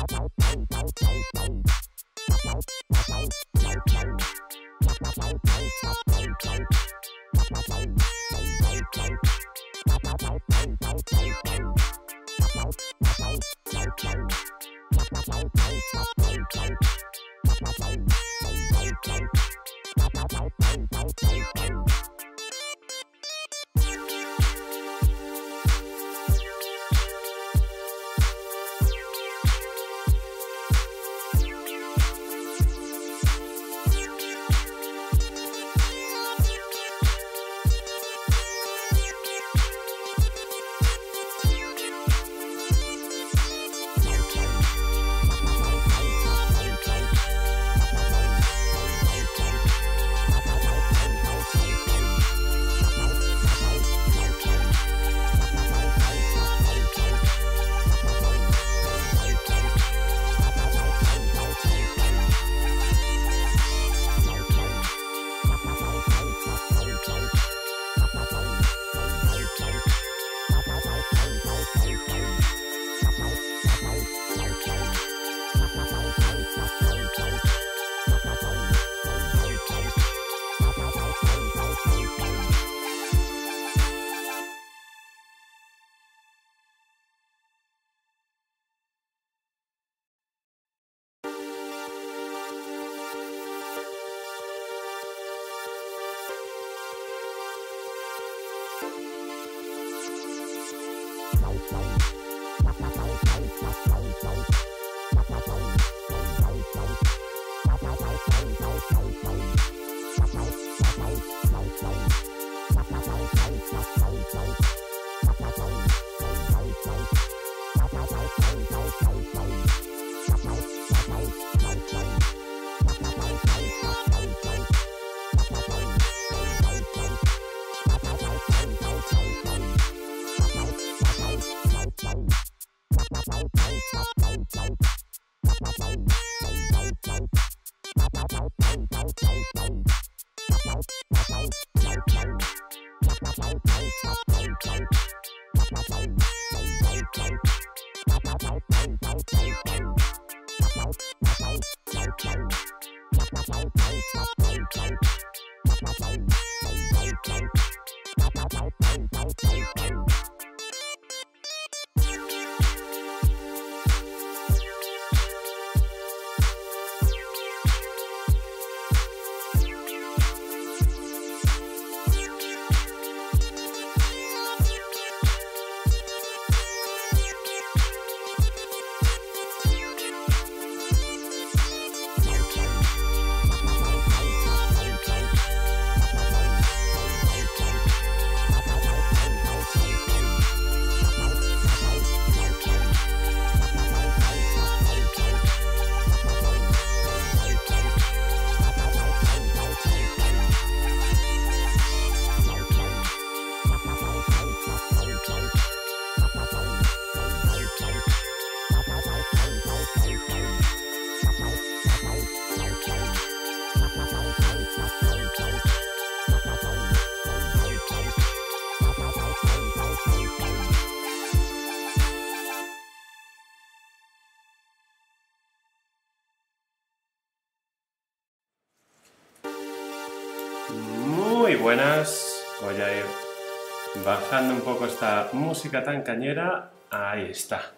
Muy buenas, voy a ir bajando un poco esta música tan cañera. Ahí está.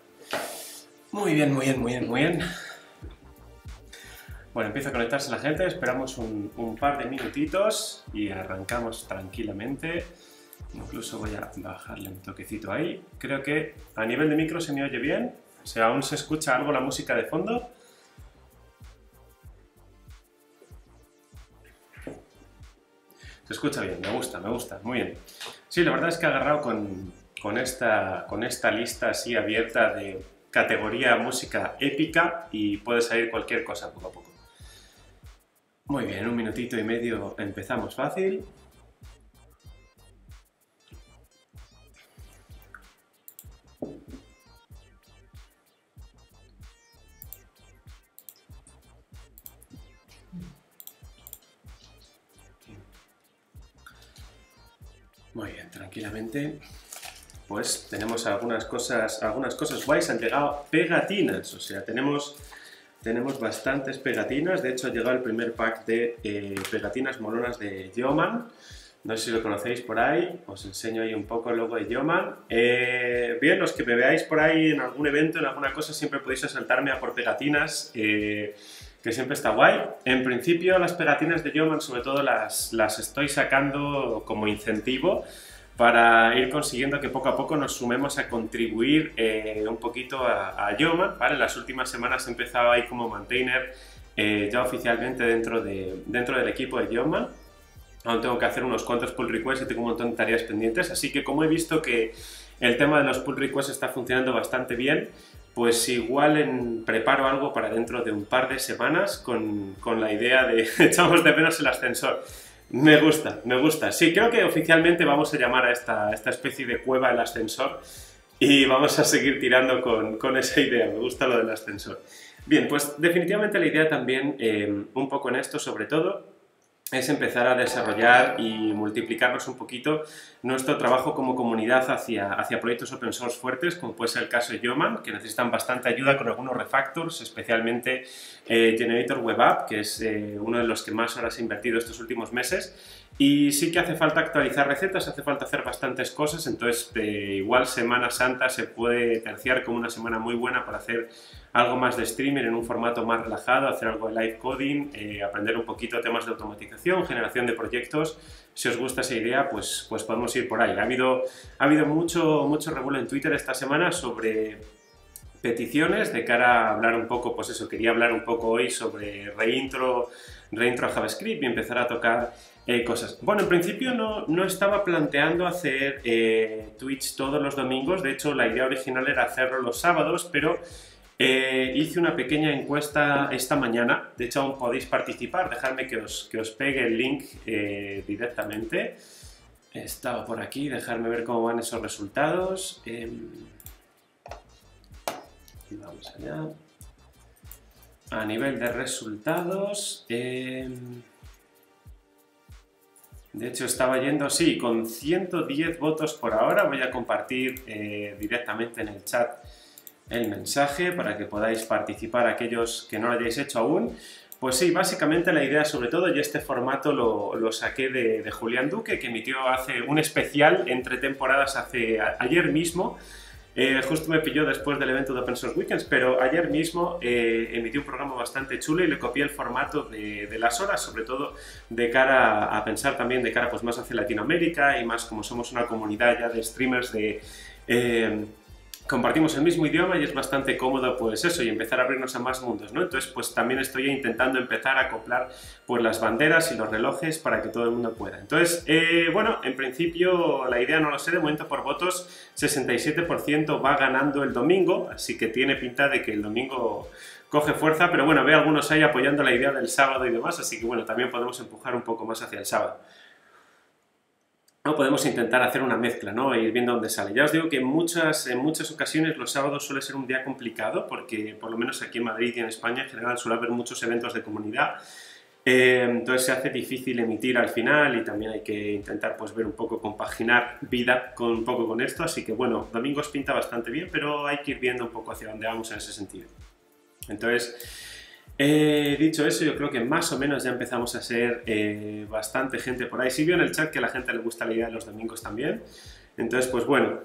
Muy bien, muy bien, muy bien, muy bien. Bueno, empieza a conectarse la gente, esperamos un par de minutitos y arrancamos tranquilamente. Incluso voy a bajarle un toquecito ahí. Creo que a nivel de micro se me oye bien. O sea, aún se escucha algo la música de fondo. Se escucha bien, me gusta, muy bien. Sí, la verdad es que he agarrado con esta lista así abierta de categoría música épica y puede salir cualquier cosa poco a poco. Muy bien, un minutito y medio empezamos fácil. Muy bien, tranquilamente. pues tenemos algunas cosas guays. Han llegado pegatinas, o sea, tenemos bastantes pegatinas. De hecho, ha llegado el primer pack de pegatinas molonas de Yeoman. No sé si lo conocéis por ahí, os enseño ahí un poco el logo de Yeoman. Bien, los que me veáis por ahí en algún evento, en alguna cosa, siempre podéis asaltarme a por pegatinas, que siempre está guay. En principio, las pegatinas de Yeoman, sobre todo, las estoy sacando como incentivo para ir consiguiendo que poco a poco nos sumemos a contribuir un poquito a Yeoman, ¿vale? En las últimas semanas he empezado ahí como maintainer ya oficialmente dentro del equipo de Yeoman. Aún tengo que hacer unos cuantos pull requests y tengo un montón de tareas pendientes, así que como he visto que el tema de los pull requests está funcionando bastante bien, pues igual preparo algo para dentro de un par de semanas con la idea de echamos de menos el ascensor. Me gusta, me gusta. Sí, creo que oficialmente vamos a llamar a esta especie de cueva el ascensor y vamos a seguir tirando con esa idea. Me gusta lo del ascensor. Bien, pues definitivamente la idea también, un poco en esto sobre todo, es empezar a desarrollar y multiplicarnos un poquito nuestro trabajo como comunidad hacia proyectos open source fuertes, como puede ser el caso de Yeoman, que necesitan bastante ayuda con algunos refactors, especialmente Generator Web App, que es uno de los que más horas he invertido estos últimos meses. Y sí que hace falta actualizar recetas, hace falta hacer bastantes cosas, entonces igual Semana Santa se puede terciar como una semana muy buena para hacer algo más de streamer en un formato más relajado, hacer algo de live coding, aprender un poquito temas de automatización, generación de proyectos. Si os gusta esa idea, pues podemos ir por ahí. Ha habido mucho revuelo en Twitter esta semana sobre peticiones de cara a hablar un poco, pues eso, quería hablar un poco hoy sobre reintro a JavaScript y empezar a tocar cosas. Bueno, en principio no estaba planteando hacer Twitch todos los domingos, de hecho la idea original era hacerlo los sábados, pero hice una pequeña encuesta esta mañana, de hecho aún podéis participar, dejadme que os pegue el link directamente. Estaba por aquí, dejadme ver cómo van esos resultados. Vamos allá. A nivel de resultados, de hecho estaba yendo, sí, con 110 votos por ahora. Voy a compartir directamente en el chat el mensaje para que podáis participar aquellos que no lo hayáis hecho aún. Pues sí, básicamente la idea sobre todo, y este formato lo saqué de Julián Duque, que emitió hace un especial entre temporadas ayer mismo. Justo me pilló después del evento de Open Source Weekends, pero ayer mismo emití un programa bastante chulo y le copié el formato de las horas, sobre todo de cara a pensar también de cara pues más hacia Latinoamérica y más como somos una comunidad ya de streamers compartimos el mismo idioma y es bastante cómodo pues eso y empezar a abrirnos a más mundos, ¿no? Entonces pues también estoy intentando empezar a acoplar pues las banderas y los relojes para que todo el mundo pueda. Entonces, bueno, en principio la idea no lo sé, de momento por votos 67% va ganando el domingo, así que tiene pinta de que el domingo coge fuerza, pero bueno, veo algunos ahí apoyando la idea del sábado y demás, así que bueno, también podemos empujar un poco más hacia el sábado. No, podemos intentar hacer una mezcla, ¿no? E ir viendo dónde sale. Ya os digo que en muchas ocasiones los sábados suele ser un día complicado porque, por lo menos aquí en Madrid y en España, en general suele haber muchos eventos de comunidad. Entonces se hace difícil emitir al final y también hay que intentar pues ver un poco, compaginar vida un poco con esto. Así que, bueno, domingos pinta bastante bien, pero hay que ir viendo un poco hacia dónde vamos en ese sentido. Entonces, dicho eso, yo creo que más o menos ya empezamos a ser bastante gente por ahí. Sí veo en el chat que a la gente le gusta la idea de los domingos también. Entonces, pues bueno,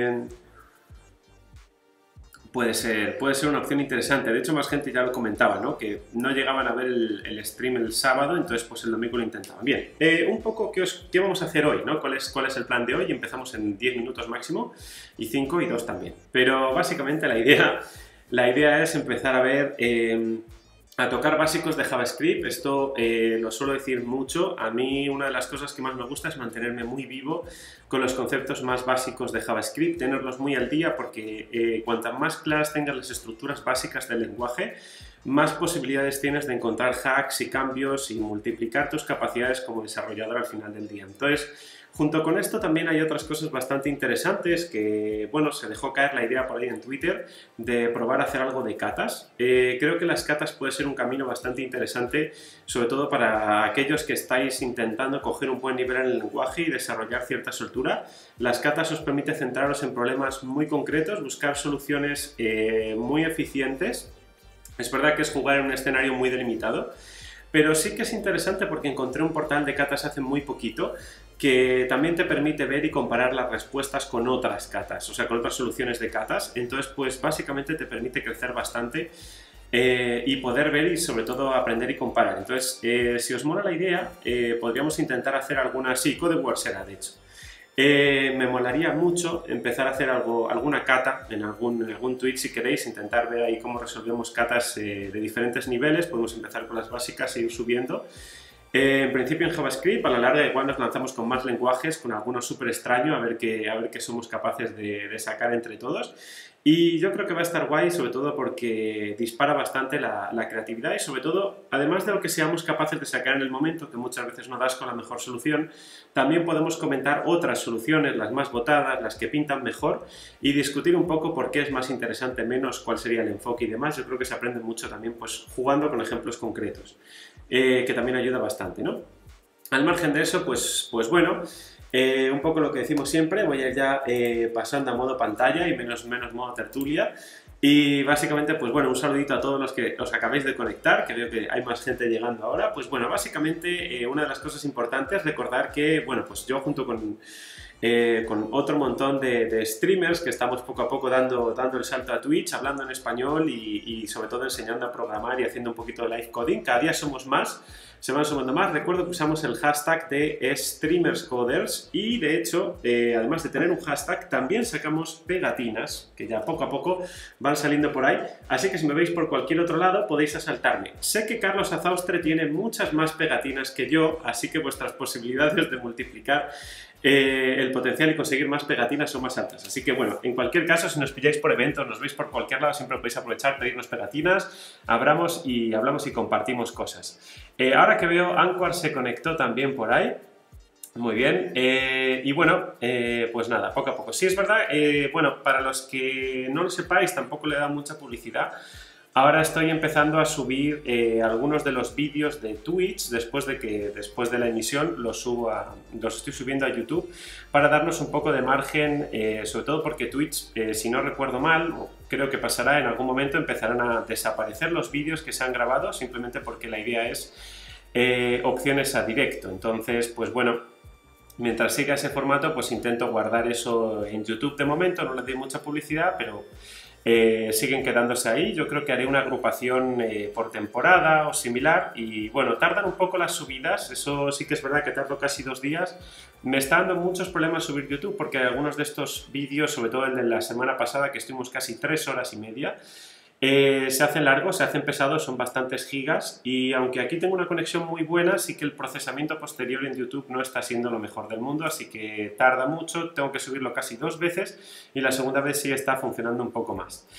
puede ser una opción interesante. De hecho, más gente ya lo comentaba, ¿no? Que no llegaban a ver el stream el sábado, entonces pues el domingo lo intentaban. Bien, un poco qué vamos a hacer hoy, ¿no? ¿Cuál es el plan de hoy? Empezamos en 10 minutos máximo y 5 y 2 también. Pero básicamente la idea es empezar a ver... a tocar básicos de JavaScript. Esto lo suelo decir mucho. A mí una de las cosas que más me gusta es mantenerme muy vivo con los conceptos más básicos de JavaScript, tenerlos muy al día porque cuantas más claras tengas las estructuras básicas del lenguaje, más posibilidades tienes de encontrar hacks y cambios y multiplicar tus capacidades como desarrollador al final del día. Entonces, Junto con esto también hay otras cosas bastante interesantes que, bueno, se dejó caer la idea por ahí en Twitter de probar a hacer algo de catas. Creo que las catas puede ser un camino bastante interesante, sobre todo para aquellos que estáis intentando coger un buen nivel en el lenguaje y desarrollar cierta soltura. Las catas os permiten centraros en problemas muy concretos, buscar soluciones muy eficientes. Es verdad que es jugar en un escenario muy delimitado, pero sí que es interesante porque encontré un portal de catas hace muy poquito que también te permite ver y comparar las respuestas con otras catas, o sea, con otras soluciones de catas. Entonces, pues básicamente te permite crecer bastante y poder ver y sobre todo aprender y comparar. Entonces, si os mola la idea, podríamos intentar hacer alguna, sí, Codewars será de hecho. Me molaría mucho empezar a hacer alguna cata en algún tweet si queréis, intentar ver ahí cómo resolvemos catas de diferentes niveles. Podemos empezar con las básicas e ir subiendo. En principio en JavaScript, a la larga igual nos lanzamos con más lenguajes, con alguno súper extraño, a ver qué somos capaces de sacar entre todos. Y yo creo que va a estar guay, sobre todo porque dispara bastante la creatividad y sobre todo, además de lo que seamos capaces de sacar en el momento, que muchas veces no das con la mejor solución, también podemos comentar otras soluciones, las más votadas, las que pintan mejor y discutir un poco por qué es más interesante, menos, cuál sería el enfoque y demás. Yo creo que se aprende mucho también pues jugando con ejemplos concretos, que también ayuda bastante, ¿no? Al margen de eso, pues bueno, un poco lo que decimos siempre, voy a ir ya pasando a modo pantalla y menos modo tertulia. Y básicamente, pues bueno, un saludito a todos los que os acabáis de conectar, que veo que hay más gente llegando ahora. Pues bueno, básicamente una de las cosas importantes, recordar que, bueno, pues yo junto con otro montón de streamers que estamos poco a poco dando el salto a Twitch, hablando en español y sobre todo enseñando a programar y haciendo un poquito de live coding. Cada día somos más, se van sumando más. Recuerdo que usamos el hashtag de streamerscoders y de hecho, además de tener un hashtag, también sacamos pegatinas que ya poco a poco van saliendo por ahí. Así que si me veis por cualquier otro lado podéis asaltarme. Sé que Carlos Azaustre tiene muchas más pegatinas que yo, así que vuestras posibilidades de multiplicar el potencial y conseguir más pegatinas son más altas. Así que bueno, en cualquier caso, si nos pilláis por eventos, nos veis por cualquier lado, siempre podéis aprovechar, pedirnos pegatinas, hablamos y compartimos cosas. Ahora que veo, Anquar se conectó también por ahí. Muy bien, y bueno, pues nada, poco a poco. Sí, es verdad, bueno, para los que no lo sepáis, tampoco le he dado mucha publicidad. Ahora estoy empezando a subir algunos de los vídeos de Twitch después de la emisión los estoy subiendo a YouTube para darnos un poco de margen, sobre todo porque Twitch, si no recuerdo mal, creo que pasará en algún momento, empezarán a desaparecer los vídeos que se han grabado simplemente porque la idea es opciones a directo. Entonces, pues bueno, mientras siga ese formato, pues intento guardar eso en YouTube de momento, no le doy mucha publicidad, pero siguen quedándose ahí. Yo creo que haré una agrupación por temporada o similar y bueno, tardan un poco las subidas, eso sí que es verdad que tardo casi 2 días. Me está dando muchos problemas subir YouTube porque algunos de estos vídeos, sobre todo el de la semana pasada que estuvimos casi 3 horas y media, se hacen largos, se hacen pesados, son bastantes gigas y aunque aquí tengo una conexión muy buena, sí que el procesamiento posterior en YouTube no está siendo lo mejor del mundo, así que tarda mucho, tengo que subirlo casi 2 veces y la segunda vez sí está funcionando un poco más.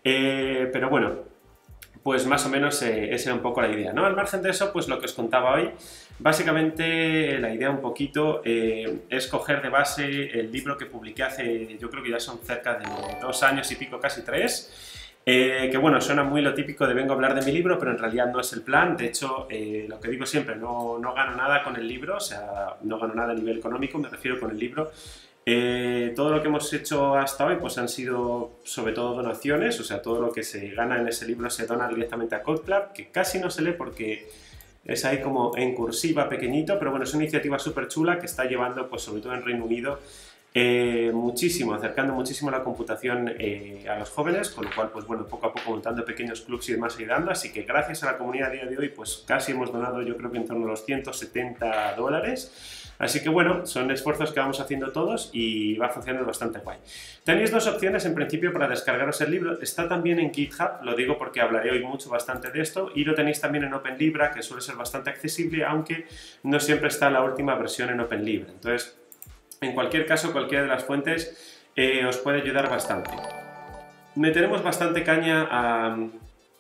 Pero bueno, pues más o menos esa era un poco la idea, ¿no? Al margen de eso, pues lo que os contaba hoy, básicamente la idea un poquito es coger de base el libro que publiqué hace, yo creo que ya son cerca de 2 años y pico, casi 3, que bueno, suena muy lo típico de vengo a hablar de mi libro, pero en realidad no es el plan. De hecho, lo que digo siempre, no gano nada con el libro, o sea, no gano nada a nivel económico, me refiero con el libro. Todo lo que hemos hecho hasta hoy pues han sido sobre todo donaciones, o sea, todo lo que se gana en ese libro se dona directamente a Code Club, que casi no se lee porque es ahí como en cursiva pequeñito, pero bueno, es una iniciativa súper chula que está llevando, pues sobre todo en Reino Unido, acercando muchísimo la computación a los jóvenes, con lo cual, pues bueno, poco a poco montando pequeños clubs y demás ayudando, así que gracias a la comunidad a día de hoy, pues casi hemos donado yo creo que en torno a los $170, así que bueno, son esfuerzos que vamos haciendo todos y va funcionando bastante guay. Tenéis 2 opciones en principio para descargaros el libro, está también en GitHub, lo digo porque hablaré hoy bastante de esto, y lo tenéis también en OpenLibra, que suele ser bastante accesible, aunque no siempre está la última versión en OpenLibra, entonces en cualquier caso, cualquiera de las fuentes os puede ayudar bastante. Meteremos bastante caña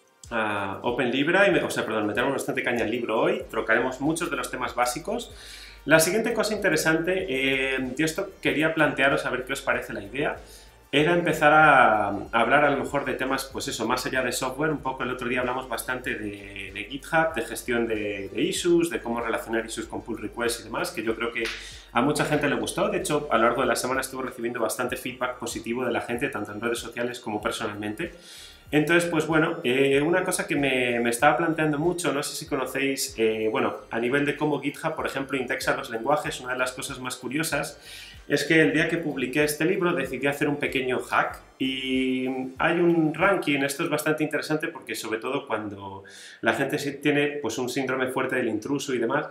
a OpenLibra, meteremos bastante caña al libro hoy, trocaremos muchos de los temas básicos. La siguiente cosa interesante, yo esto quería plantearos a ver qué os parece la idea, era empezar a hablar a lo mejor de temas, pues eso, más allá de software. Un poco el otro día hablamos bastante de GitHub, de gestión de issues, de cómo relacionar issues con pull requests y demás, que yo creo que a mucha gente le gustó. De hecho, a lo largo de la semana estuve recibiendo bastante feedback positivo de la gente, tanto en redes sociales como personalmente. Entonces, pues bueno, una cosa que me estaba planteando mucho, no sé si conocéis, bueno, a nivel de cómo GitHub, por ejemplo, indexa los lenguajes, una de las cosas más curiosas es que el día que publiqué este libro decidí hacer un pequeño hack y hay un ranking. Esto es bastante interesante porque sobre todo cuando la gente tiene pues un síndrome fuerte del intruso y demás,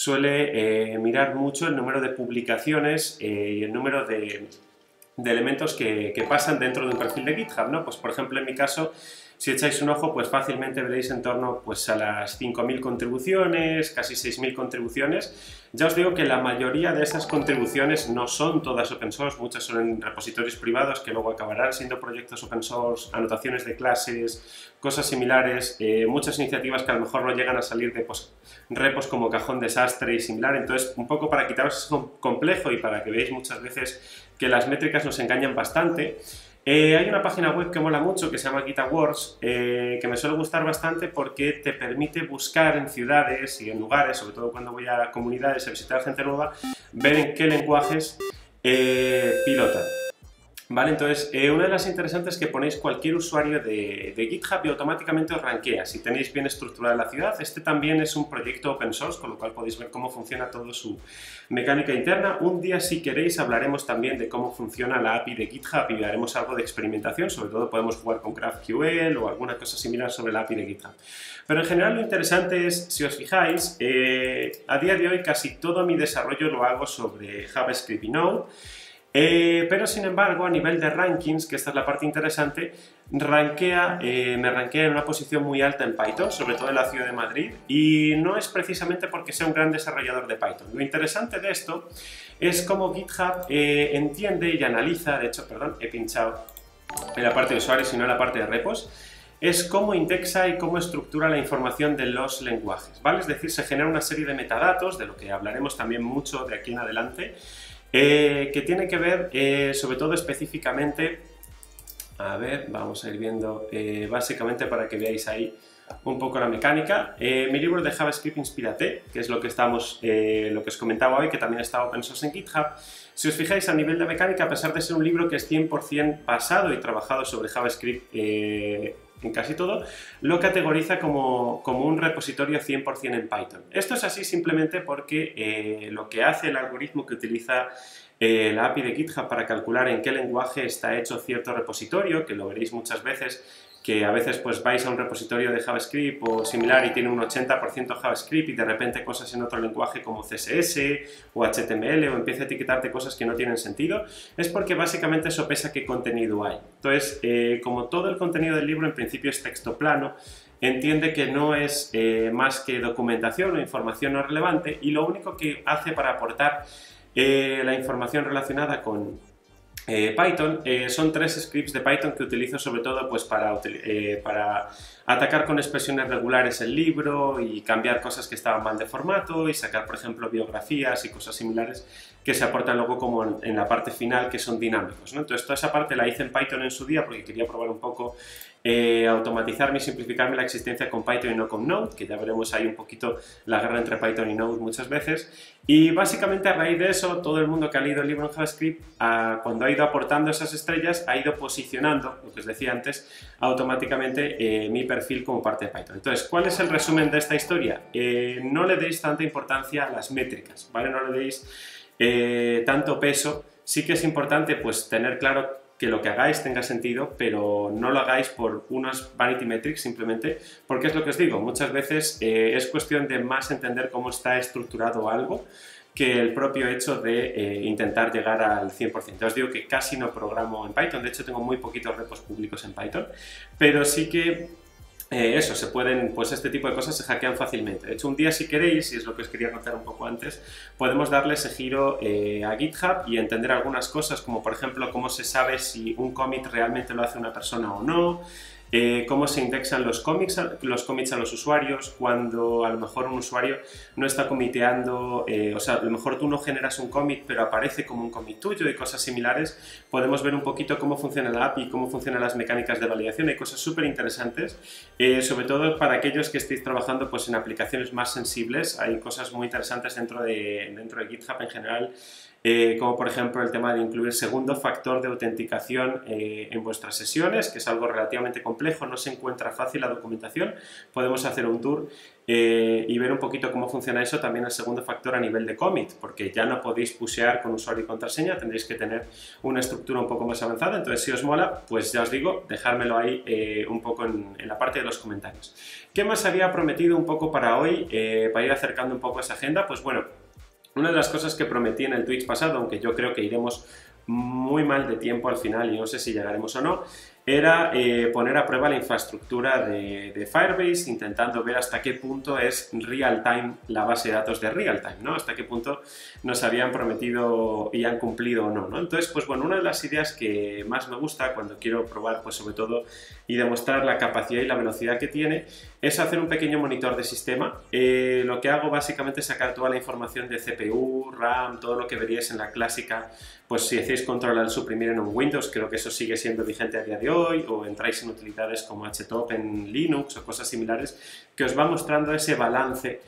suele mirar mucho el número de publicaciones y el número de elementos que pasan dentro de un perfil de GitHub, ¿no? Pues por ejemplo en mi caso, si echáis un ojo, pues fácilmente veréis en torno pues, a las 5.000 contribuciones, casi 6.000 contribuciones. Ya os digo que la mayoría de esas contribuciones no son todas open source, muchas son en repositorios privados que luego acabarán siendo proyectos open source, anotaciones de clases, cosas similares, muchas iniciativas que a lo mejor no llegan a salir de pues, repos como Cajón Desastre y similar. Entonces, un poco para quitaros eso complejo y para que veáis muchas veces que las métricas nos engañan bastante, hay una página web que mola mucho que se llama GitAwards, que me suele gustar bastante porque te permite buscar en ciudades y en lugares, sobre todo cuando voy a comunidades a visitar gente nueva, ver en qué lenguajes pilotan. Vale, entonces, una de las interesantes es que ponéis cualquier usuario de GitHub y automáticamente os rankea. Si tenéis bien estructurada la ciudad, este también es un proyecto open source, con lo cual podéis ver cómo funciona todo su mecánica interna. Un día, si queréis, hablaremos también de cómo funciona la API de GitHub y haremos algo de experimentación. Sobre todo podemos jugar con GraphQL o alguna cosa similar sobre la API de GitHub. Pero en general lo interesante es, si os fijáis, a día de hoy casi todo mi desarrollo lo hago sobre JavaScript y Node. Pero sin embargo, a nivel de rankings, que esta es la parte interesante, me rankea en una posición muy alta en Python, sobre todo en la ciudad de Madrid, y no es precisamente porque sea un gran desarrollador de Python. Lo interesante de esto es cómo GitHub entiende y analiza, de hecho, perdón, he pinchado en la parte de usuarios y no en la parte de repos, es cómo indexa y cómo estructura la información de los lenguajes, ¿vale? Es decir, se genera una serie de metadatos, de lo que hablaremos también mucho de aquí en adelante, que tiene que ver sobre todo específicamente, a ver, vamos a ir viendo básicamente para que veáis ahí un poco la mecánica. Mi libro de JavaScript Inspírate, que es lo que lo que os comentaba hoy, que también está open source en GitHub. Si os fijáis a nivel de mecánica, a pesar de ser un libro que es 100% basado y trabajado sobre JavaScript en casi todo, lo categoriza como un repositorio 100% en Python. Esto es así simplemente porque lo que hace el algoritmo que utiliza la API de GitHub para calcular en qué lenguaje está hecho cierto repositorio, que lo veréis muchas veces, que a veces pues vais a un repositorio de JavaScript o similar y tiene un 80% JavaScript y de repente cosas en otro lenguaje como CSS o HTML o empieza a etiquetarte cosas que no tienen sentido, es porque básicamente sopesa qué contenido hay. Entonces, como todo el contenido del libro en principio es texto plano, entiende que no es más que documentación o información no relevante y lo único que hace para aportar la información relacionada con Python son 3 scripts de Python que utilizo sobre todo pues, para atacar con expresiones regulares el libro y cambiar cosas que estaban mal de formato y sacar, por ejemplo, biografías y cosas similares que se aportan luego como en la parte final, que son dinámicos, ¿no? Entonces toda esa parte la hice en Python en su día porque quería probar un poco automatizarme y simplificarme la existencia con Python y no con Node, que ya veremos ahí un poquito la guerra entre Python y Node muchas veces. Y básicamente a raíz de eso, todo el mundo que ha leído el libro en JavaScript, cuando ha ido aportando esas estrellas, ha ido posicionando, lo que os decía antes, automáticamente mi perfil como parte de Python. Entonces, ¿cuál es el resumen de esta historia? No le deis tanta importancia a las métricas, ¿vale? No le deis tanto peso. Sí que es importante pues tener claro que lo que hagáis tenga sentido, pero no lo hagáis por unos vanity metrics simplemente, porque es lo que os digo, muchas veces es cuestión de más entender cómo está estructurado algo que el propio hecho de intentar llegar al 100%. Ya os digo que casi no programo en Python, de hecho tengo muy poquitos repos públicos en Python, pero sí que eso, se pueden, pues este tipo de cosas se hackean fácilmente. De hecho, un día si queréis, y es lo que os quería contar un poco antes, podemos darle ese giro a GitHub y entender algunas cosas, como por ejemplo, cómo se sabe si un commit realmente lo hace una persona o no, cómo se indexan los commits a los usuarios, cuando a lo mejor un usuario no está comiteando, o sea, a lo mejor tú no generas un commit pero aparece como un commit tuyo y cosas similares. Podemos ver un poquito cómo funciona la API, cómo funcionan las mecánicas de validación. Hay cosas súper interesantes, sobre todo para aquellos que estéis trabajando pues, en aplicaciones más sensibles. Hay cosas muy interesantes dentro de GitHub en general, como por ejemplo el tema de incluir segundo factor de autenticación en vuestras sesiones, que es algo relativamente complejo, no se encuentra fácil la documentación. Podemos hacer un tour y ver un poquito cómo funciona eso, también el segundo factor a nivel de commit, porque ya no podéis pushear con usuario y contraseña, tendréis que tener una estructura un poco más avanzada. Entonces, si os mola, pues ya os digo, dejármelo ahí un poco en la parte de los comentarios. ¿Qué más había prometido un poco para hoy, para ir acercando un poco esa agenda? Pues bueno, una de las cosas que prometí en el Twitch pasado, aunque yo creo que iremos muy mal de tiempo al final y no sé si llegaremos o no, era poner a prueba la infraestructura de Firebase, intentando ver hasta qué punto es real-time la base de datos de real-time, ¿no? Hasta qué punto nos habían prometido y han cumplido o no, ¿no? Entonces, pues bueno, una de las ideas que más me gusta cuando quiero probar, pues sobre todo, y demostrar la capacidad y la velocidad que tiene, es hacer un pequeño monitor de sistema. Lo que hago básicamente es sacar toda la información de CPU, RAM, todo lo que veríais en la clásica, pues si hacéis control al suprimir en un Windows, creo que eso sigue siendo vigente a día de hoy, o entráis en utilidades como htop en Linux o cosas similares, que os va mostrando ese balance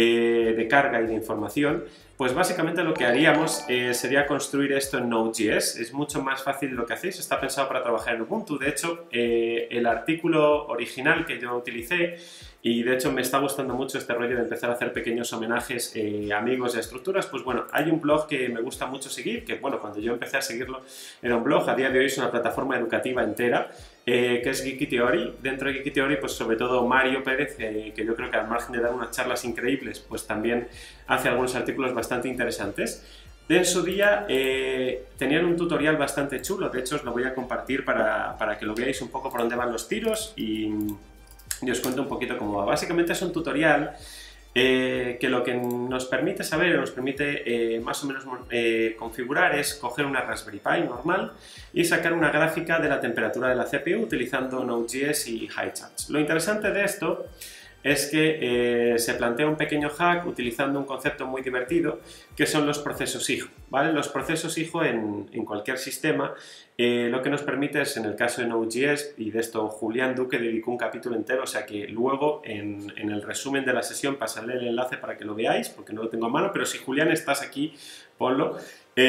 de carga y de información. Pues básicamente lo que haríamos sería construir esto en Node.js. Es mucho más fácil lo que hacéis, está pensado para trabajar en Ubuntu. De hecho, el artículo original que yo utilicé, y de hecho me está gustando mucho este rollo de empezar a hacer pequeños homenajes a amigos y a estructuras, pues bueno, hay un blog que me gusta mucho seguir, que bueno, cuando yo empecé a seguirlo era un blog, a día de hoy es una plataforma educativa entera, que es Geeky Theory. Dentro de Geeky Theory, pues sobre todo Mario Pérez, que yo creo que al margen de dar unas charlas increíbles, pues también hace algunos artículos bastante interesantes. En su día tenían un tutorial bastante chulo, de hecho os lo voy a compartir para que lo veáis un poco por dónde van los tiros y os cuento un poquito cómo va. Básicamente es un tutorial que lo que nos permite saber, nos permite más o menos configurar es coger una Raspberry Pi normal y sacar una gráfica de la temperatura de la CPU utilizando Node.js y HighCharts. Lo interesante de esto es que se plantea un pequeño hack utilizando un concepto muy divertido que son los procesos hijo, ¿vale? Los procesos hijo en cualquier sistema lo que nos permite es, en el caso de Node.js, y de esto Julián Duque dedicó un capítulo entero, o sea que luego en el resumen de la sesión pasaré el enlace para que lo veáis, porque no lo tengo a mano, pero si Julián estás aquí, ponlo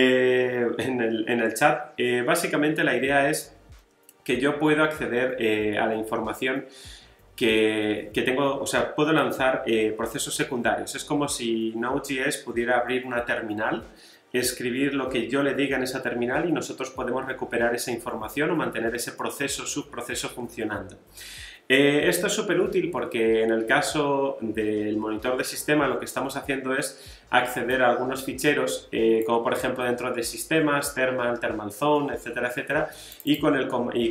en el chat. Básicamente la idea es que yo puedo acceder a la información que tengo, o sea, puedo lanzar procesos secundarios. Es como si Node.js pudiera abrir una terminal, escribir lo que yo le diga en esa terminal y nosotros podemos recuperar esa información o mantener ese proceso, subproceso funcionando. Esto es súper útil porque en el caso del monitor de sistema lo que estamos haciendo es acceder a algunos ficheros, como por ejemplo dentro de sistemas, thermal zone, etcétera, etcétera, y con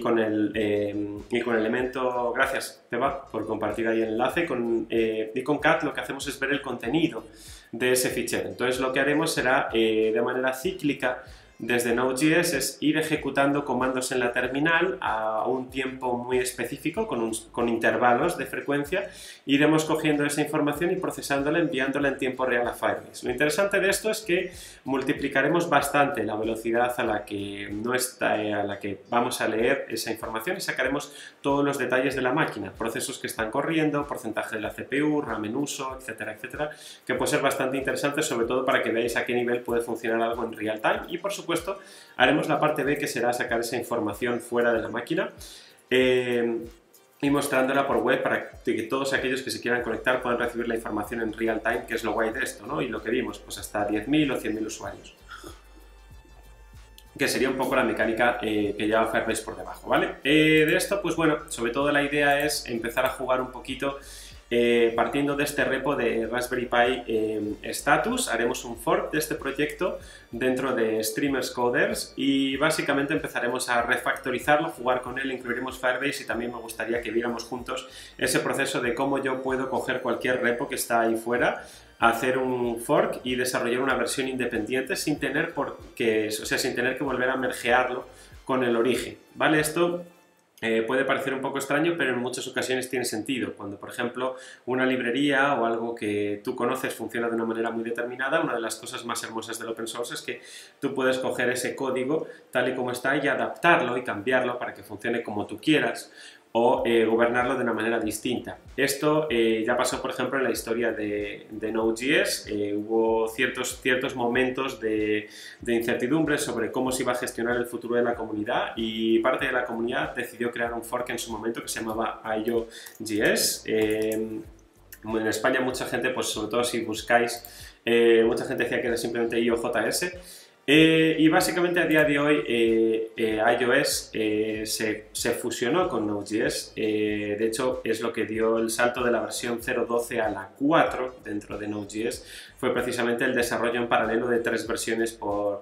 el elemento, gracias Teba por compartir ahí el enlace, y con cat lo que hacemos es ver el contenido de ese fichero. Entonces lo que haremos será de manera cíclica desde Node.js es ir ejecutando comandos en la terminal a un tiempo muy específico, con intervalos de frecuencia, iremos cogiendo esa información y procesándola, enviándola en tiempo real a Firebase. Lo interesante de esto es que multiplicaremos bastante la velocidad a la que vamos a leer esa información y sacaremos todos los detalles de la máquina, procesos que están corriendo, porcentaje de la CPU, RAM en uso, etcétera, etcétera, que puede ser bastante interesante, sobre todo para que veáis a qué nivel puede funcionar algo en real time. Y por supuesto haremos la parte B, que será sacar esa información fuera de la máquina y mostrándola por web para que todos aquellos que se quieran conectar puedan recibir la información en real time, que es lo guay de esto, ¿no? Y lo que vimos, pues hasta 10.000 o 100.000 usuarios, que sería un poco la mecánica que lleva Firebase por debajo, ¿vale? De esto, pues bueno, sobre todo la idea es empezar a jugar un poquito partiendo de este repo de Raspberry Pi Status. Haremos un fork de este proyecto dentro de Streamers Coders y básicamente empezaremos a refactorizarlo, jugar con él, incluiremos Firebase y también me gustaría que viéramos juntos ese proceso de cómo yo puedo coger cualquier repo que está ahí fuera, hacer un fork y desarrollar una versión independiente sin tener que volver a mergearlo con el origen, ¿vale? Esto Puede parecer un poco extraño, pero en muchas ocasiones tiene sentido. Cuando, por ejemplo, una librería o algo que tú conoces funciona de una manera muy determinada, una de las cosas más hermosas del open source es que tú puedes coger ese código tal y como está y adaptarlo y cambiarlo para que funcione como tú quieras, o gobernarlo de una manera distinta. Esto ya pasó, por ejemplo, en la historia de Node.js. Hubo ciertos momentos de incertidumbre sobre cómo se iba a gestionar el futuro de la comunidad, y parte de la comunidad decidió crear un fork en su momento que se llamaba IO.js. En España mucha gente, pues sobre todo si buscáis, mucha gente decía que era simplemente IOJS. Y básicamente a día de hoy iOS se fusionó con Node.js. De hecho, es lo que dio el salto de la versión 0.12 a la 4 dentro de Node.js. Fue precisamente el desarrollo en paralelo de 3 versiones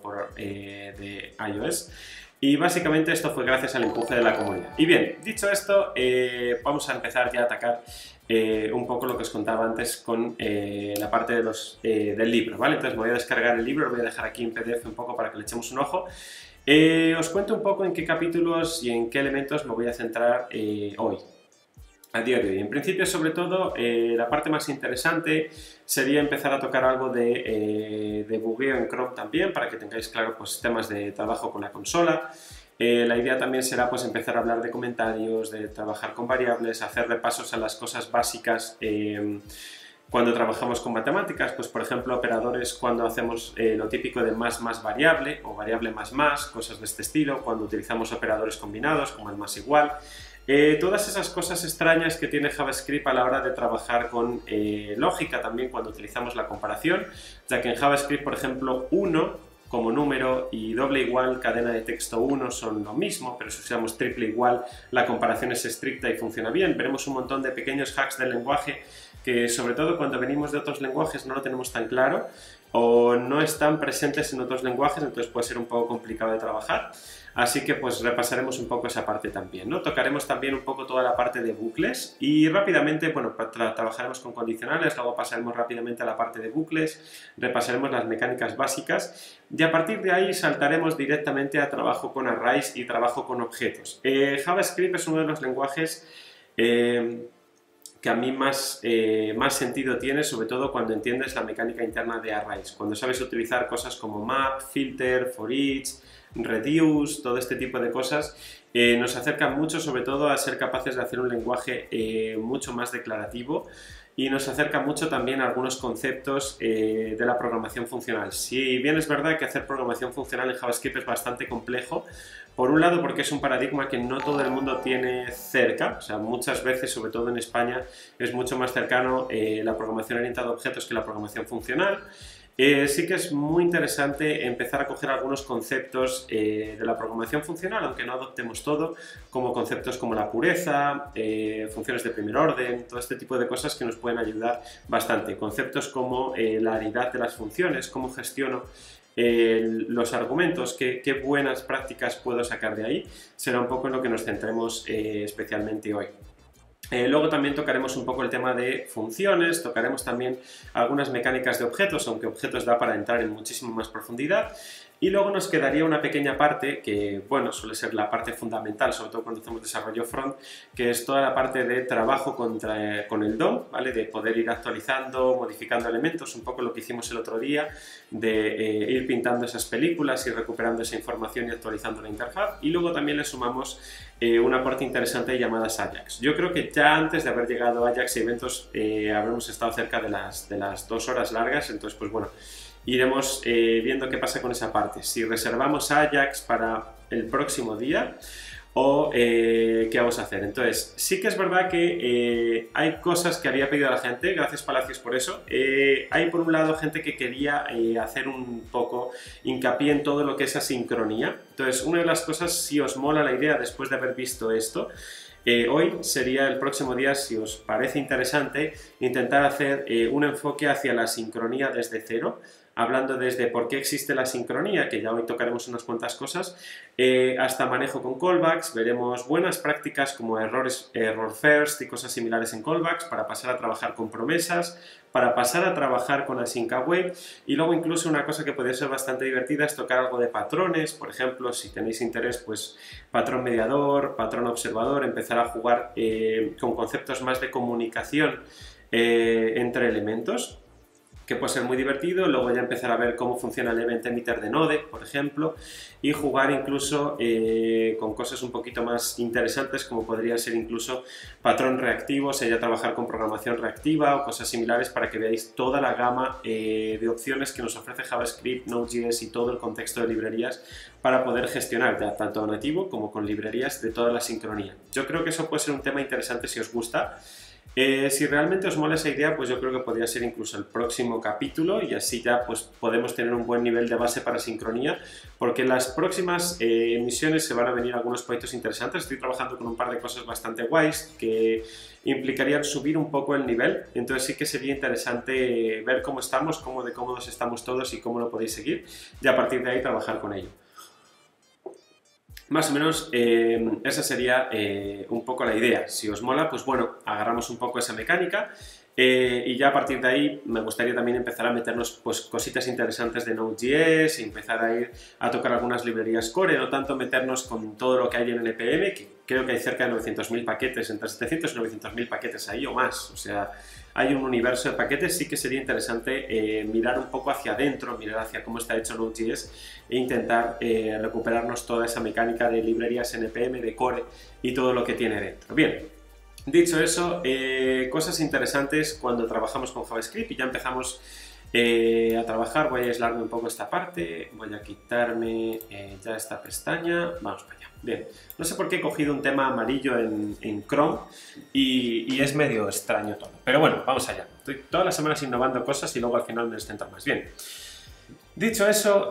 de iOS. Y básicamente esto fue gracias al empuje de la comunidad. Y bien, dicho esto, vamos a empezar ya a atacar un poco lo que os contaba antes con la parte del libro, ¿vale? Entonces me voy a descargar el libro, lo voy a dejar aquí en PDF un poco para que le echemos un ojo. Os cuento un poco en qué capítulos y en qué elementos me voy a centrar hoy, a día de hoy. En principio, sobre todo, la parte más interesante sería empezar a tocar algo de bugueo en Chrome también, para que tengáis claro pues, temas de trabajo con la consola. La idea también será pues, empezar a hablar de comentarios, de trabajar con variables, hacer repasos a las cosas básicas cuando trabajamos con matemáticas, pues por ejemplo operadores cuando hacemos lo típico de más variable o variable más, cosas de este estilo, cuando utilizamos operadores combinados como el más igual. Todas esas cosas extrañas que tiene JavaScript a la hora de trabajar con lógica también cuando utilizamos la comparación, ya que en JavaScript, por ejemplo, 1 como número y doble igual, cadena de texto 1 son lo mismo, pero si usamos triple igual, la comparación es estricta y funciona bien. Veremos un montón de pequeños hacks del lenguaje que, sobre todo cuando venimos de otros lenguajes, no lo tenemos tan claro o no están presentes en otros lenguajes, entonces puede ser un poco complicado de trabajar. Así que pues repasaremos un poco esa parte también, ¿no? Tocaremos también un poco toda la parte de bucles y rápidamente, bueno, trabajaremos con condicionales, luego pasaremos rápidamente a la parte de bucles, repasaremos las mecánicas básicas y a partir de ahí saltaremos directamente a trabajo con arrays y trabajo con objetos. JavaScript es uno de los lenguajes que a mí más sentido tiene, sobre todo cuando entiendes la mecánica interna de arrays, cuando sabes utilizar cosas como map, filter, for each, reduce, todo este tipo de cosas, nos acercan mucho sobre todo a ser capaces de hacer un lenguaje mucho más declarativo y nos acerca mucho también a algunos conceptos de la programación funcional. Si bien es verdad que hacer programación funcional en JavaScript es bastante complejo, por un lado porque es un paradigma que no todo el mundo tiene cerca, o sea, muchas veces, sobre todo en España, es mucho más cercano la programación orientada a objetos que la programación funcional. Sí que es muy interesante empezar a coger algunos conceptos de la programación funcional, aunque no adoptemos todo, como conceptos como la pureza, funciones de primer orden, todo este tipo de cosas que nos pueden ayudar bastante. Conceptos como la aridad de las funciones, cómo gestiono los argumentos, qué buenas prácticas puedo sacar de ahí, será un poco en lo que nos centremos especialmente hoy. Luego también tocaremos un poco el tema de funciones, tocaremos también algunas mecánicas de objetos, aunque objetos da para entrar en muchísima más profundidad. Y luego nos quedaría una pequeña parte que, bueno, suele ser la parte fundamental, sobre todo cuando hacemos desarrollo front, que es toda la parte de trabajo con el DOM, ¿vale? De poder ir actualizando, modificando elementos, un poco lo que hicimos el otro día, de ir pintando esas películas y recuperando esa información y actualizando la interfaz. Y luego también le sumamos una parte interesante llamada Ajax. Yo creo que ya antes de haber llegado a Ajax y eventos habremos estado cerca de las 2 horas largas, entonces pues bueno, iremos viendo qué pasa con esa parte, si reservamos Ajax para el próximo día o qué vamos a hacer. Entonces, sí que es verdad que hay cosas que había pedido a la gente, gracias Palacios por eso. Hay por un lado gente que quería hacer un poco hincapié en todo lo que es asincronía. Entonces, una de las cosas, si os mola la idea después de haber visto esto, hoy sería el próximo día, si os parece interesante, intentar hacer un enfoque hacia la sincronía desde cero. hablando desde por qué existe la sincronía, que ya hoy tocaremos unas cuantas cosas, hasta manejo con callbacks. Veremos buenas prácticas como error first y cosas similares en callbacks para pasar a trabajar con promesas, para pasar a trabajar con async await, y luego incluso una cosa que puede ser bastante divertida es tocar algo de patrones. Por ejemplo, si tenéis interés, pues patrón mediador, patrón observador, empezar a jugar con conceptos más de comunicación entre elementos, que puede ser muy divertido. Luego ya empezar a ver cómo funciona el event emitter de Node, por ejemplo, y jugar incluso con cosas un poquito más interesantes, como podría ser incluso patrón reactivo, o sea, ya trabajar con programación reactiva o cosas similares, para que veáis toda la gama de opciones que nos ofrece JavaScript, Node.js y todo el contexto de librerías para poder gestionar ya tanto nativo como con librerías de toda la sincronía. Yo creo que eso puede ser un tema interesante si os gusta. Si realmente os mola esa idea, pues yo creo que podría ser incluso el próximo capítulo, y así ya pues podemos tener un buen nivel de base para sincronía, porque en las próximas emisiones se van a venir algunos proyectos interesantes. Estoy trabajando con un par de cosas bastante guays que implicarían subir un poco el nivel, entonces sí que sería interesante ver cómo estamos, cómo de cómodos estamos todos y cómo lo podéis seguir, y a partir de ahí trabajar con ello. Más o menos esa sería un poco la idea. Si os mola, pues bueno, agarramos un poco esa mecánica y ya a partir de ahí me gustaría también empezar a meternos pues cositas interesantes de Node.js y empezar a ir a tocar algunas librerías core, no tanto meternos con todo lo que hay en NPM, que creo que hay cerca de 900.000 paquetes, entre 700 y 900.000 paquetes ahí o más, o sea, hay un universo de paquetes. Sí que sería interesante mirar un poco hacia adentro, mirar hacia cómo está hecho Node.js e intentar recuperarnos toda esa mecánica de librerías NPM, de core y todo lo que tiene dentro. Bien, dicho eso, cosas interesantes cuando trabajamos con JavaScript, y ya empezamos a trabajar. Voy a aislarme un poco esta parte, voy a quitarme ya esta pestaña, vamos para allá. Bien, no sé por qué he cogido un tema amarillo en Chrome y es medio extraño todo, pero bueno, vamos allá. Estoy todas las semanas innovando cosas y luego al final me descentro más. Bien, dicho eso,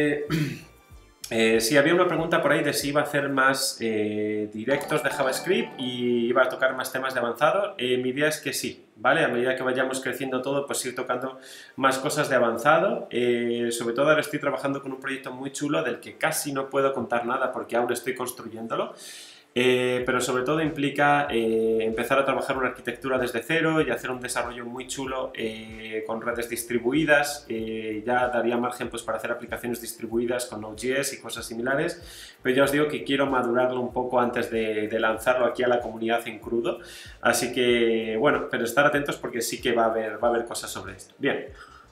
sí, había una pregunta por ahí de si iba a hacer más directos de JavaScript y iba a tocar más temas de avanzado. Mi idea es que sí, ¿vale? A medida que vayamos creciendo todo, pues ir tocando más cosas de avanzado. Sobre todo ahora estoy trabajando con un proyecto muy chulo del que casi no puedo contar nada porque aún estoy construyéndolo. Pero sobre todo implica empezar a trabajar una arquitectura desde cero y hacer un desarrollo muy chulo con redes distribuidas. Ya daría margen pues, para hacer aplicaciones distribuidas con Node.js y cosas similares, pero ya os digo que quiero madurarlo un poco antes de lanzarlo aquí a la comunidad en crudo. Así que, bueno, pero estar atentos porque sí que va a haber cosas sobre esto. Bien.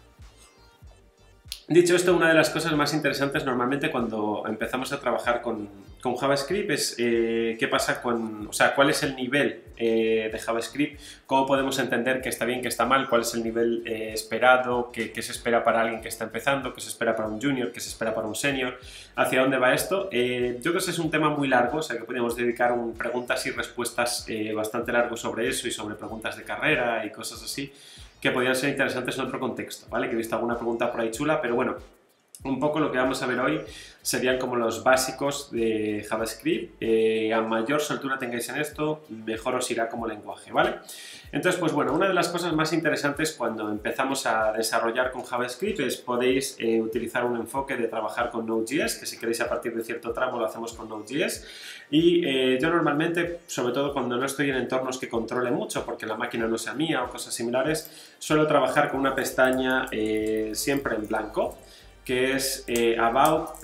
Dicho esto, una de las cosas más interesantes normalmente cuando empezamos a trabajar con JavaScript es qué pasa con, o sea, cuál es el nivel de JavaScript, cómo podemos entender qué está bien, qué está mal, cuál es el nivel esperado, qué se espera para alguien que está empezando, qué se espera para un junior, qué se espera para un senior, hacia dónde va esto. Yo creo que es un tema muy largo, o sea que podríamos dedicar preguntas y respuestas bastante largos sobre eso y sobre preguntas de carrera y cosas así, que podrían ser interesantes en otro contexto, ¿vale? Que he visto alguna pregunta por ahí chula, pero bueno, un poco lo que vamos a ver hoy serían como los básicos de JavaScript. A mayor soltura tengáis en esto, mejor os irá como lenguaje, ¿vale? Entonces, pues bueno, una de las cosas más interesantes cuando empezamos a desarrollar con JavaScript es podéis utilizar un enfoque de trabajar con Node.js, que si queréis a partir de cierto tramo lo hacemos con Node.js. Y yo normalmente, sobre todo cuando no estoy en entornos que controle mucho, porque la máquina no sea mía o cosas similares, suelo trabajar con una pestaña siempre en blanco, que es about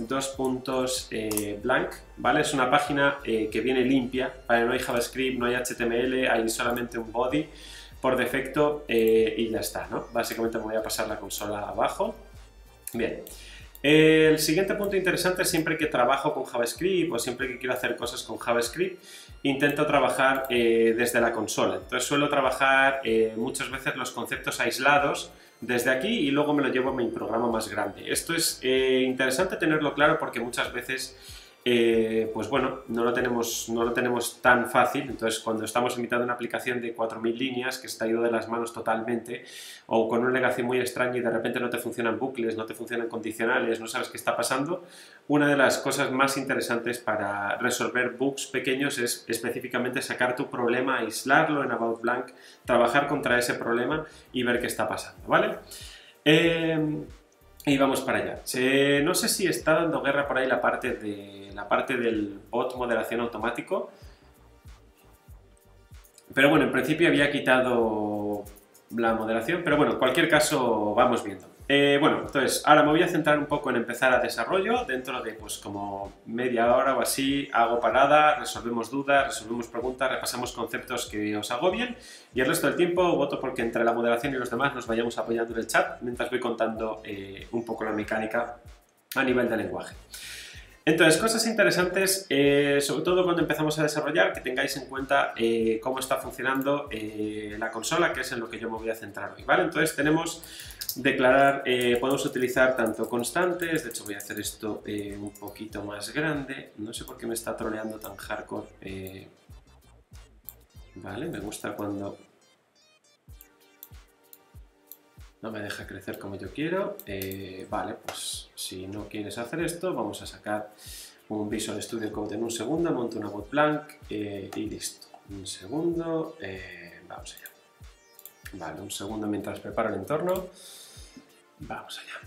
blank, ¿vale? Es una página que viene limpia, ¿vale? No hay JavaScript, no hay HTML, hay solamente un body por defecto y ya está, ¿no? Básicamente me voy a pasar la consola abajo. Bien. El siguiente punto interesante es siempre que trabajo con JavaScript o siempre que quiero hacer cosas con JavaScript, intento trabajar desde la consola. Entonces suelo trabajar muchas veces los conceptos aislados desde aquí y luego me lo llevo a mi programa más grande. Esto es interesante tenerlo claro porque muchas veces pues bueno, no lo tenemos tan fácil. Entonces cuando estamos imitando una aplicación de 4000 líneas que está ido de las manos totalmente o con una legacy muy extraña y de repente no te funcionan bucles, no te funcionan condicionales, no sabes qué está pasando, una de las cosas más interesantes para resolver bugs pequeños es específicamente sacar tu problema, aislarlo en About Blank, trabajar contra ese problema y ver qué está pasando, ¿vale? Y vamos para allá. No sé si está dando guerra por ahí la parte del bot moderación automático. Pero bueno, en principio había quitado la moderación, pero bueno, en cualquier caso vamos viendo. Bueno, entonces ahora me voy a centrar un poco en empezar a desarrollo. Dentro de pues como media hora o así hago parada, resolvemos dudas, resolvemos preguntas, repasamos conceptos que os agobien y el resto del tiempo voto porque entre la moderación y los demás nos vayamos apoyando en el chat mientras voy contando un poco la mecánica a nivel de lenguaje. Entonces, cosas interesantes, sobre todo cuando empezamos a desarrollar, que tengáis en cuenta cómo está funcionando la consola, que es en lo que yo me voy a centrar hoy, ¿vale? Entonces tenemos declarar, podemos utilizar tanto constantes, de hecho voy a hacer esto un poquito más grande, no sé por qué me está troleando tan hardcore, vale, me gusta cuando no me deja crecer como yo quiero. Vale, pues si no quieres hacer esto, vamos a sacar un Visual Studio Code en un segundo, monto una bot blank y listo. Un segundo, vamos allá. Vale, un segundo mientras preparo el entorno. Vamos allá.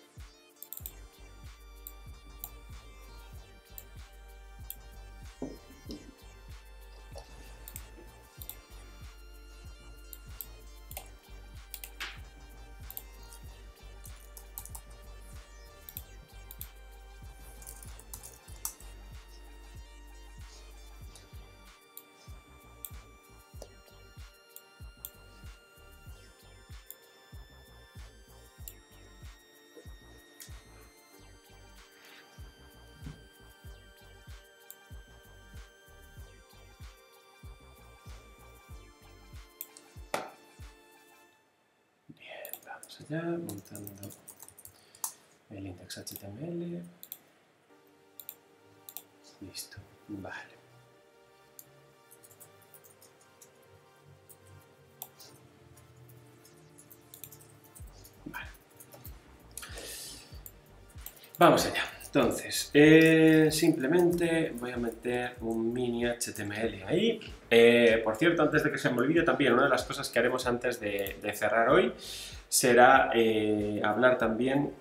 Allá, montando el index HTML. Listo, vale. Vale. Vamos allá. Entonces, simplemente voy a meter un mini HTML ahí. Por cierto, antes de que se me olvide también, una de las cosas que haremos antes de cerrar hoy será hablar también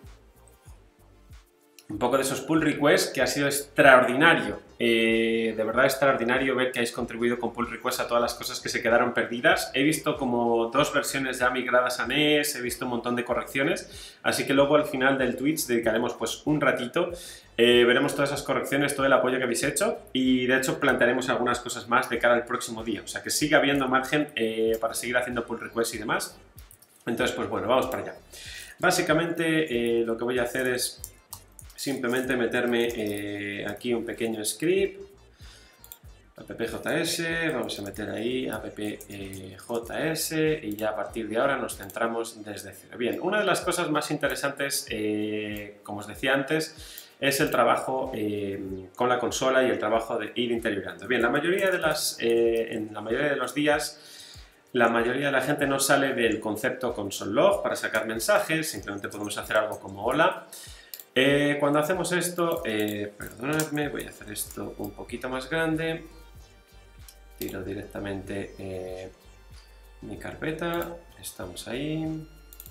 un poco de esos pull requests, que ha sido extraordinario, de verdad extraordinario ver que habéis contribuido con pull requests a todas las cosas que se quedaron perdidas. He visto como 2 versiones ya migradas a NES, he visto un montón de correcciones, así que luego al final del Twitch dedicaremos pues un ratito, veremos todas esas correcciones, todo el apoyo que habéis hecho y de hecho plantearemos algunas cosas más de cara al próximo día, o sea que sigue habiendo margen para seguir haciendo pull requests y demás. Entonces pues bueno, vamos para allá. Básicamente lo que voy a hacer es simplemente meterme aquí un pequeño script, appjs, vamos a meter ahí appjs y ya a partir de ahora nos centramos desde cero. Bien, una de las cosas más interesantes, como os decía antes, es el trabajo con la consola y el trabajo de ir interiorizando. Bien, en la mayoría de los días, la mayoría de la gente no sale del concepto console log para sacar mensajes, simplemente podemos hacer algo como hola. Cuando hacemos esto, perdonadme, voy a hacer esto un poquito más grande, tiro directamente mi carpeta, estamos ahí,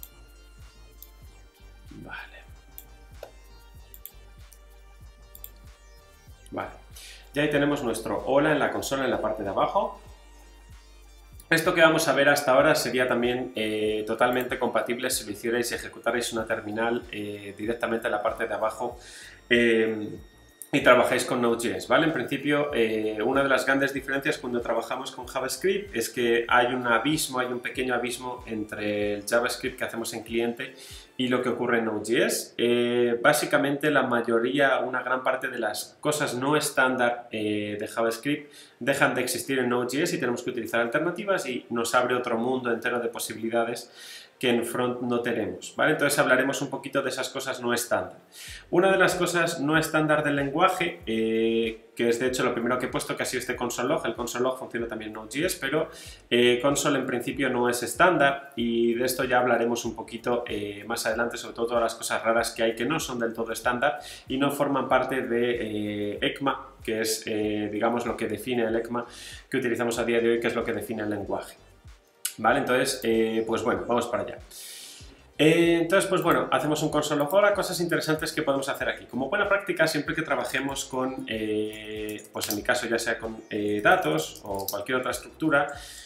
vale, ya ahí tenemos nuestro hola en la consola en la parte de abajo. Esto que vamos a ver hasta ahora sería también totalmente compatible si lo hicierais y ejecutarais una terminal directamente en la parte de abajo y trabajáis con Node.js, ¿vale? En principio, una de las grandes diferencias cuando trabajamos con JavaScript es que hay un pequeño abismo entre el JavaScript que hacemos en cliente y lo que ocurre en Node.js. Básicamente una gran parte de las cosas no estándar de JavaScript dejan de existir en Node.js y tenemos que utilizar alternativas y nos abre otro mundo entero de posibilidades que en front no tenemos, ¿vale? Entonces hablaremos un poquito de esas cosas no estándar. Una de las cosas no estándar del lenguaje, que es de hecho lo primero que he puesto, que ha sido este console log. El console log funciona también en Node.js, pero console en principio no es estándar y de esto ya hablaremos un poquito más adelante, sobre todo todas las cosas raras que hay que no son del todo estándar y no forman parte de ECMA, que es digamos lo que define el ECMA que utilizamos a día de hoy, que es lo que define el lenguaje. ¿Vale? Entonces, pues bueno, vamos para allá. Entonces, pues bueno, hacemos un console log. Ahora, cosas interesantes que podemos hacer aquí. Como buena práctica, siempre que trabajemos con, pues en mi caso ya sea con datos o cualquier otra estructura,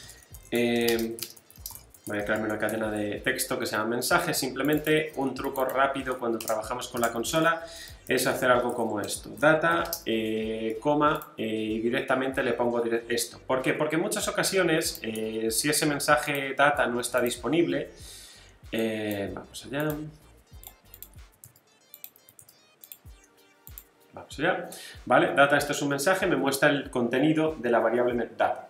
voy a crearme una cadena de texto que se llama mensajes. Simplemente un truco rápido cuando trabajamos con la consola es hacer algo como esto, data, coma, y directamente le pongo esto. ¿Por qué? Porque en muchas ocasiones, si ese mensaje data no está disponible, vamos allá. Vamos allá. Vale, data, esto es un mensaje, me muestra el contenido de la variable data.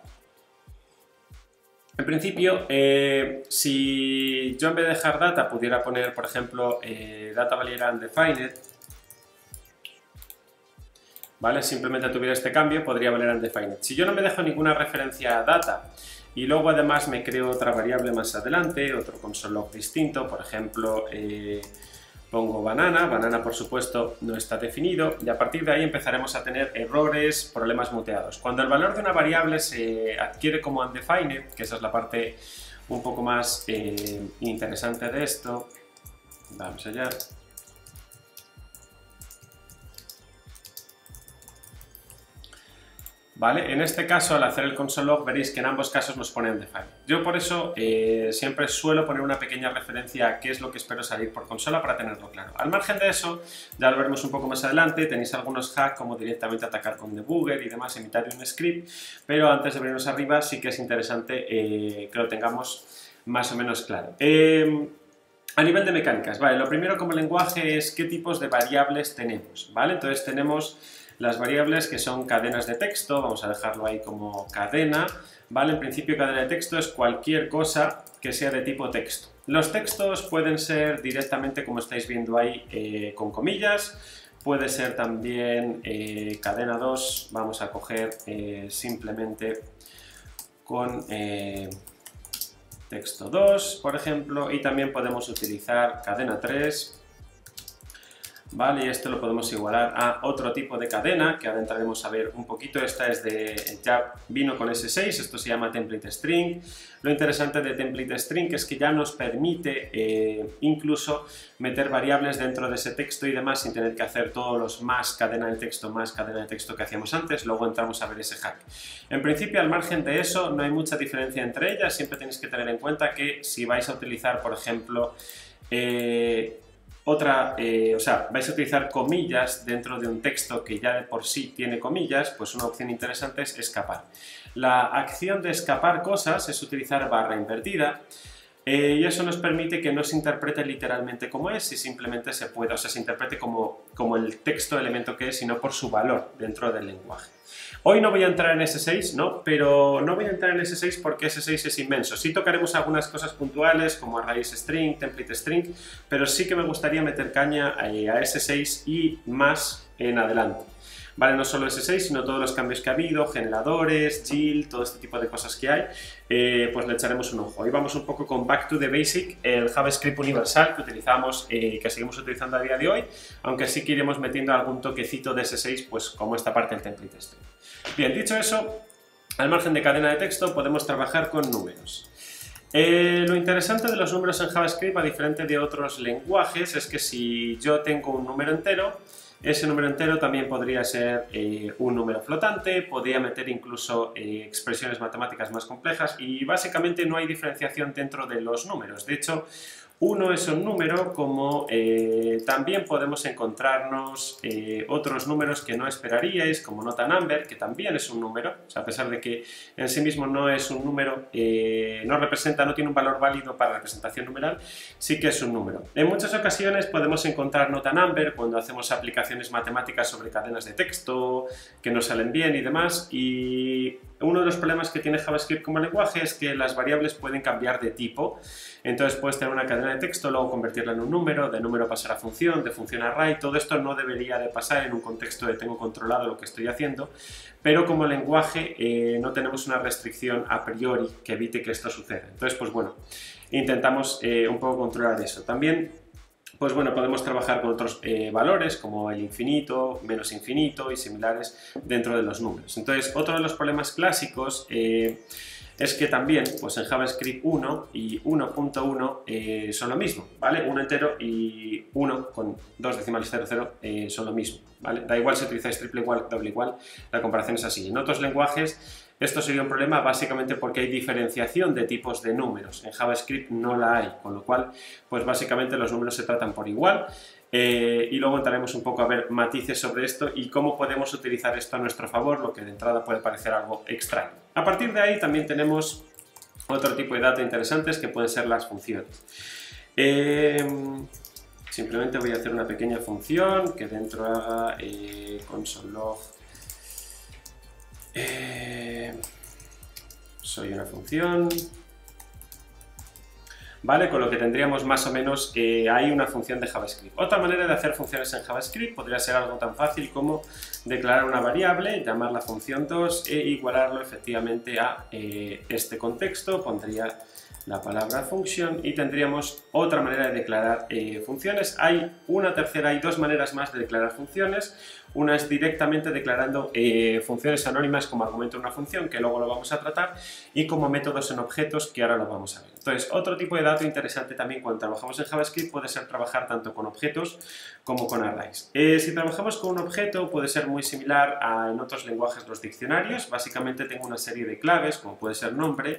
En principio, si yo en vez de dejar data pudiera poner, por ejemplo, data valiera undefined, ¿vale? Simplemente tuviera este cambio, podría valer undefined. Si yo no me dejo ninguna referencia a data y luego además me creo otra variable más adelante, otro console log distinto, por ejemplo, pongo banana, banana por supuesto no está definido, y a partir de ahí empezaremos a tener errores, problemas muteados. Cuando el valor de una variable se adquiere como undefined, que esa es la parte un poco más interesante de esto, vamos allá. ¿Vale? En este caso, al hacer el console log, veréis que en ambos casos nos pone undefined. Yo por eso siempre suelo poner una pequeña referencia a qué es lo que espero salir por consola para tenerlo claro. Al margen de eso, ya lo veremos un poco más adelante, tenéis algunos hacks como directamente atacar con debugger y demás, imitar un script, pero antes de venirnos arriba sí que es interesante que lo tengamos más o menos claro. A nivel de mecánicas, vale, lo primero como lenguaje es qué tipos de variables tenemos, ¿vale? Entonces tenemos las variables que son cadenas de texto, vamos a dejarlo ahí como cadena, ¿vale? En principio cadena de texto es cualquier cosa que sea de tipo texto. Los textos pueden ser directamente, como estáis viendo ahí, con comillas, puede ser también cadena 2, vamos a coger simplemente con texto 2, por ejemplo, y también podemos utilizar cadena 3, ¿vale? Y esto lo podemos igualar a otro tipo de cadena que ahora entraremos a ver un poquito. Esta es ya vino con S6, esto se llama template string. Lo interesante de template string es que ya nos permite incluso meter variables dentro de ese texto y demás sin tener que hacer todos los más cadena de texto que hacíamos antes. Luego entramos a ver ese hack. En principio, al margen de eso, no hay mucha diferencia entre ellas. Siempre tenéis que tener en cuenta que si vais a utilizar, por ejemplo, o sea, vais a utilizar comillas dentro de un texto que ya de por sí tiene comillas, pues una opción interesante es escapar. La acción de escapar cosas es utilizar barra invertida y eso nos permite que no se interprete literalmente como es, si simplemente se puede, o sea, se interprete como el texto elemento que es, sino por su valor dentro del lenguaje. Hoy no voy a entrar en S6, ¿no? Pero no voy a entrar en S6 porque S6 es inmenso. Sí tocaremos algunas cosas puntuales como arrays string, template string, pero sí que me gustaría meter caña a S6 y más en adelante. Vale, no solo S6, sino todos los cambios que ha habido, generadores, GIL, todo este tipo de cosas que hay, pues le echaremos un ojo. Hoy vamos un poco con Back to the Basic, el JavaScript universal que utilizamos, que seguimos utilizando a día de hoy, aunque sí que iremos metiendo algún toquecito de S6, pues como esta parte del template string. Bien, dicho eso, al margen de cadena de texto podemos trabajar con números. Lo interesante de los números en JavaScript, a diferencia de otros lenguajes, es que si yo tengo un número entero, ese número entero también podría ser un número flotante, podría meter incluso expresiones matemáticas más complejas y básicamente no hay diferenciación dentro de los números. De hecho, uno es un número, como también podemos encontrarnos otros números que no esperaríais, como nota number, que también es un número, o sea, a pesar de que en sí mismo no es un número, no tiene un valor válido para representación numeral, sí que es un número. En muchas ocasiones podemos encontrar nota number cuando hacemos aplicaciones matemáticas sobre cadenas de texto, que no salen bien y demás, y uno de los problemas que tiene JavaScript como lenguaje es que las variables pueden cambiar de tipo. Entonces puedes tener una cadena de texto, luego convertirla en un número, de número pasar a función, de función a array. Todo esto no debería de pasar en un contexto de tengo controlado lo que estoy haciendo, pero como lenguaje no tenemos una restricción a priori que evite que esto suceda. Entonces, pues bueno, intentamos un poco controlar eso. También, pues bueno, podemos trabajar con otros valores como el infinito, menos infinito y similares dentro de los números. Entonces, otro de los problemas clásicos es que también pues en JavaScript 1 y 1.1 son lo mismo, ¿vale? 1 entero y 1 con 2 decimales 00 son lo mismo, ¿vale? Da igual si utilizáis triple igual, doble igual, la comparación es así. En otros lenguajes esto sería un problema básicamente porque hay diferenciación de tipos de números. En JavaScript no la hay, con lo cual pues básicamente los números se tratan por igual. Y luego entraremos un poco a ver matices sobre esto y cómo podemos utilizar esto a nuestro favor, lo que de entrada puede parecer algo extraño. A partir de ahí también tenemos otro tipo de datos interesantes que pueden ser las funciones. Simplemente voy a hacer una pequeña función que dentro haga console log. Soy una función. ¿Vale? Con lo que tendríamos más o menos ahí una función de JavaScript. Otra manera de hacer funciones en JavaScript podría ser algo tan fácil como declarar una variable, llamar la función 2 e igualarlo efectivamente a este contexto. Pondría la palabra function y tendríamos otra manera de declarar funciones. Hay dos maneras más de declarar funciones. Una es directamente declarando funciones anónimas como argumento de una función, que luego lo vamos a tratar, y como métodos en objetos, que ahora lo vamos a ver. Entonces, otro tipo de dato interesante también cuando trabajamos en JavaScript puede ser trabajar tanto con objetos como con arrays. Si trabajamos con un objeto puede ser muy similar a en otros lenguajes los diccionarios. Básicamente tengo una serie de claves, como puede ser nombre,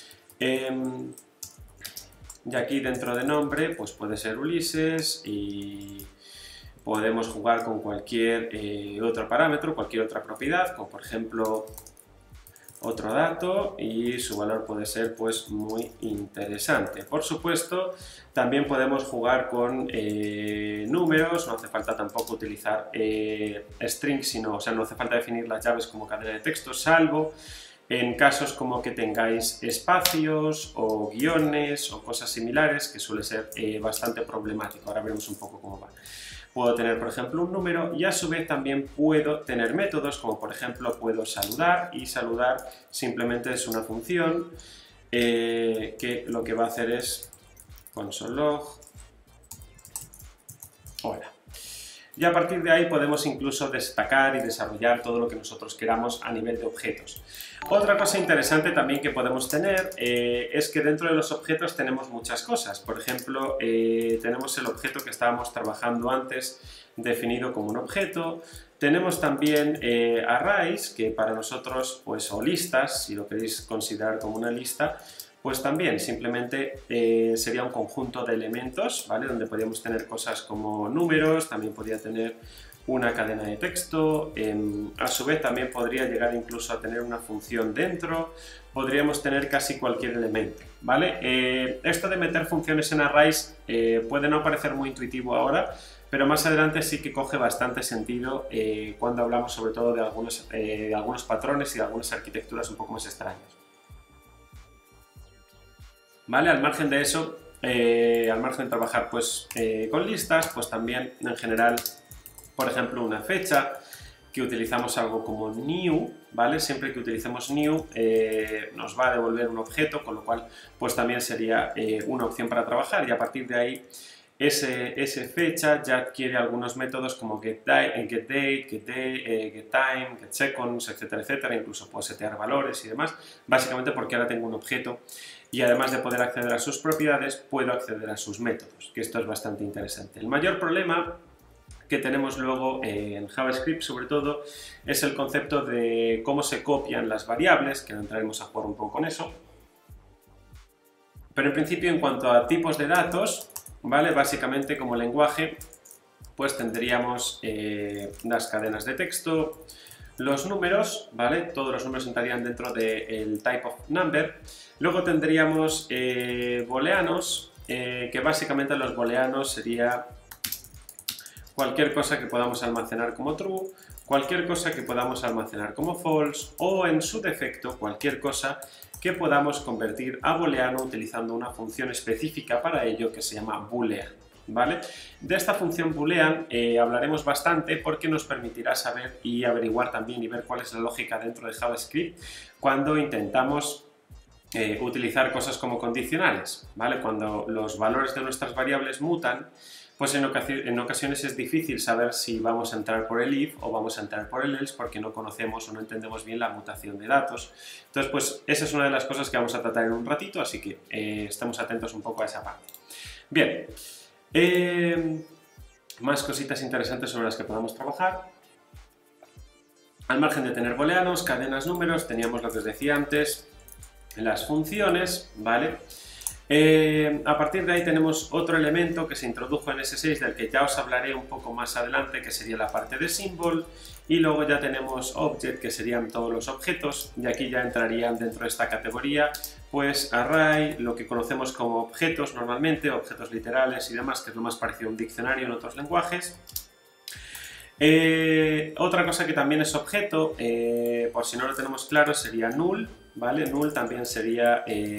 y aquí dentro de nombre pues puede ser Ulises y podemos jugar con cualquier otro parámetro, cualquier otra propiedad, como por ejemplo otro dato, y su valor puede ser pues muy interesante. Por supuesto, también podemos jugar con números, no hace falta tampoco utilizar strings, no hace falta definir las llaves como cadena de texto, salvo en casos como que tengáis espacios o guiones o cosas similares, que suele ser bastante problemático. Ahora veremos un poco cómo va. Puedo tener, por ejemplo, un número y a su vez también puedo tener métodos, como por ejemplo puedo saludar, y saludar simplemente es una función que lo que va a hacer es console log hola. Y a partir de ahí podemos incluso destacar y desarrollar todo lo que nosotros queramos a nivel de objetos. Otra cosa interesante también que podemos tener es que dentro de los objetos tenemos muchas cosas. Por ejemplo, tenemos el objeto que estábamos trabajando antes definido como un objeto. Tenemos también arrays, que para nosotros, pues, o listas, si lo queréis considerar como una lista, pues también simplemente sería un conjunto de elementos, ¿vale? Donde podríamos tener cosas como números, también podría tener una cadena de texto, a su vez también podría llegar incluso a tener una función dentro, podríamos tener casi cualquier elemento, ¿vale? Esto de meter funciones en arrays puede no parecer muy intuitivo ahora, pero más adelante sí que coge bastante sentido cuando hablamos sobre todo de algunos patrones y de algunas arquitecturas un poco más extrañas. ¿Vale? Al margen de eso, al margen de trabajar pues, con listas, pues también en general, por ejemplo, una fecha, que utilizamos algo como new, ¿vale? Siempre que utilicemos new nos va a devolver un objeto, con lo cual pues también sería una opción para trabajar, y a partir de ahí ese fecha ya adquiere algunos métodos como getDate, getTime, getSeconds, etcétera, etcétera. Incluso puedo setear valores y demás, básicamente porque ahora tengo un objeto y además de poder acceder a sus propiedades, puedo acceder a sus métodos, que esto es bastante interesante. El mayor problema que tenemos luego en JavaScript, sobre todo, es el concepto de cómo se copian las variables, que entraremos a jugar un poco con eso. Pero en principio, en cuanto a tipos de datos, ¿vale? Básicamente como lenguaje, pues tendríamos las cadenas de texto, los números, ¿vale? Todos los números entrarían dentro del type of number. Luego tendríamos booleanos, que básicamente los booleanos sería cualquier cosa que podamos almacenar como true, cualquier cosa que podamos almacenar como false, o en su defecto cualquier cosa que podamos convertir a booleano utilizando una función específica para ello que se llama boolean, ¿vale? De esta función boolean hablaremos bastante porque nos permitirá saber y averiguar también y ver cuál es la lógica dentro de JavaScript cuando intentamos utilizar cosas como condicionales, ¿vale? Cuando los valores de nuestras variables mutan, pues en ocasiones es difícil saber si vamos a entrar por el if o vamos a entrar por el else porque no conocemos o no entendemos bien la mutación de datos. Entonces, pues esa es una de las cosas que vamos a tratar en un ratito, así que estemos atentos un poco a esa parte. Bien, más cositas interesantes sobre las que podamos trabajar. Al margen de tener booleanos, cadenas, números, teníamos lo que os decía antes, las funciones, ¿vale? A partir de ahí tenemos otro elemento que se introdujo en S6 del que ya os hablaré un poco más adelante, que sería la parte de symbol, y luego ya tenemos object, que serían todos los objetos, y aquí ya entrarían dentro de esta categoría pues array, lo que conocemos como objetos normalmente, objetos literales y demás, que es lo más parecido a un diccionario en otros lenguajes. Otra cosa que también es objeto, por si no lo tenemos claro, sería null, ¿vale? Null también sería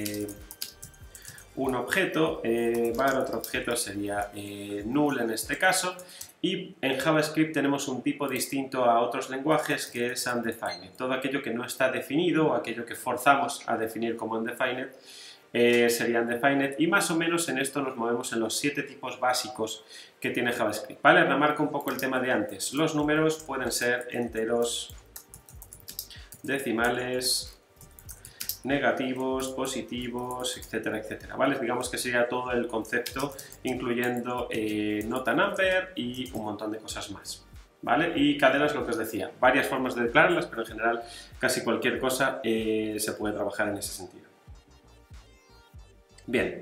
un objeto, var otro objeto sería null en este caso, y en JavaScript tenemos un tipo distinto a otros lenguajes que es undefined. Todo aquello que no está definido o aquello que forzamos a definir como undefined sería undefined, y más o menos en esto nos movemos en los 7 tipos básicos que tiene JavaScript. Vale, remarco un poco el tema de antes. Los números pueden ser enteros, decimales, negativos, positivos, etcétera, etcétera, ¿vale? Digamos que sería todo el concepto, incluyendo nota number y un montón de cosas más, ¿vale? Y cadenas, lo que os decía, varias formas de declararlas, pero en general casi cualquier cosa se puede trabajar en ese sentido. Bien,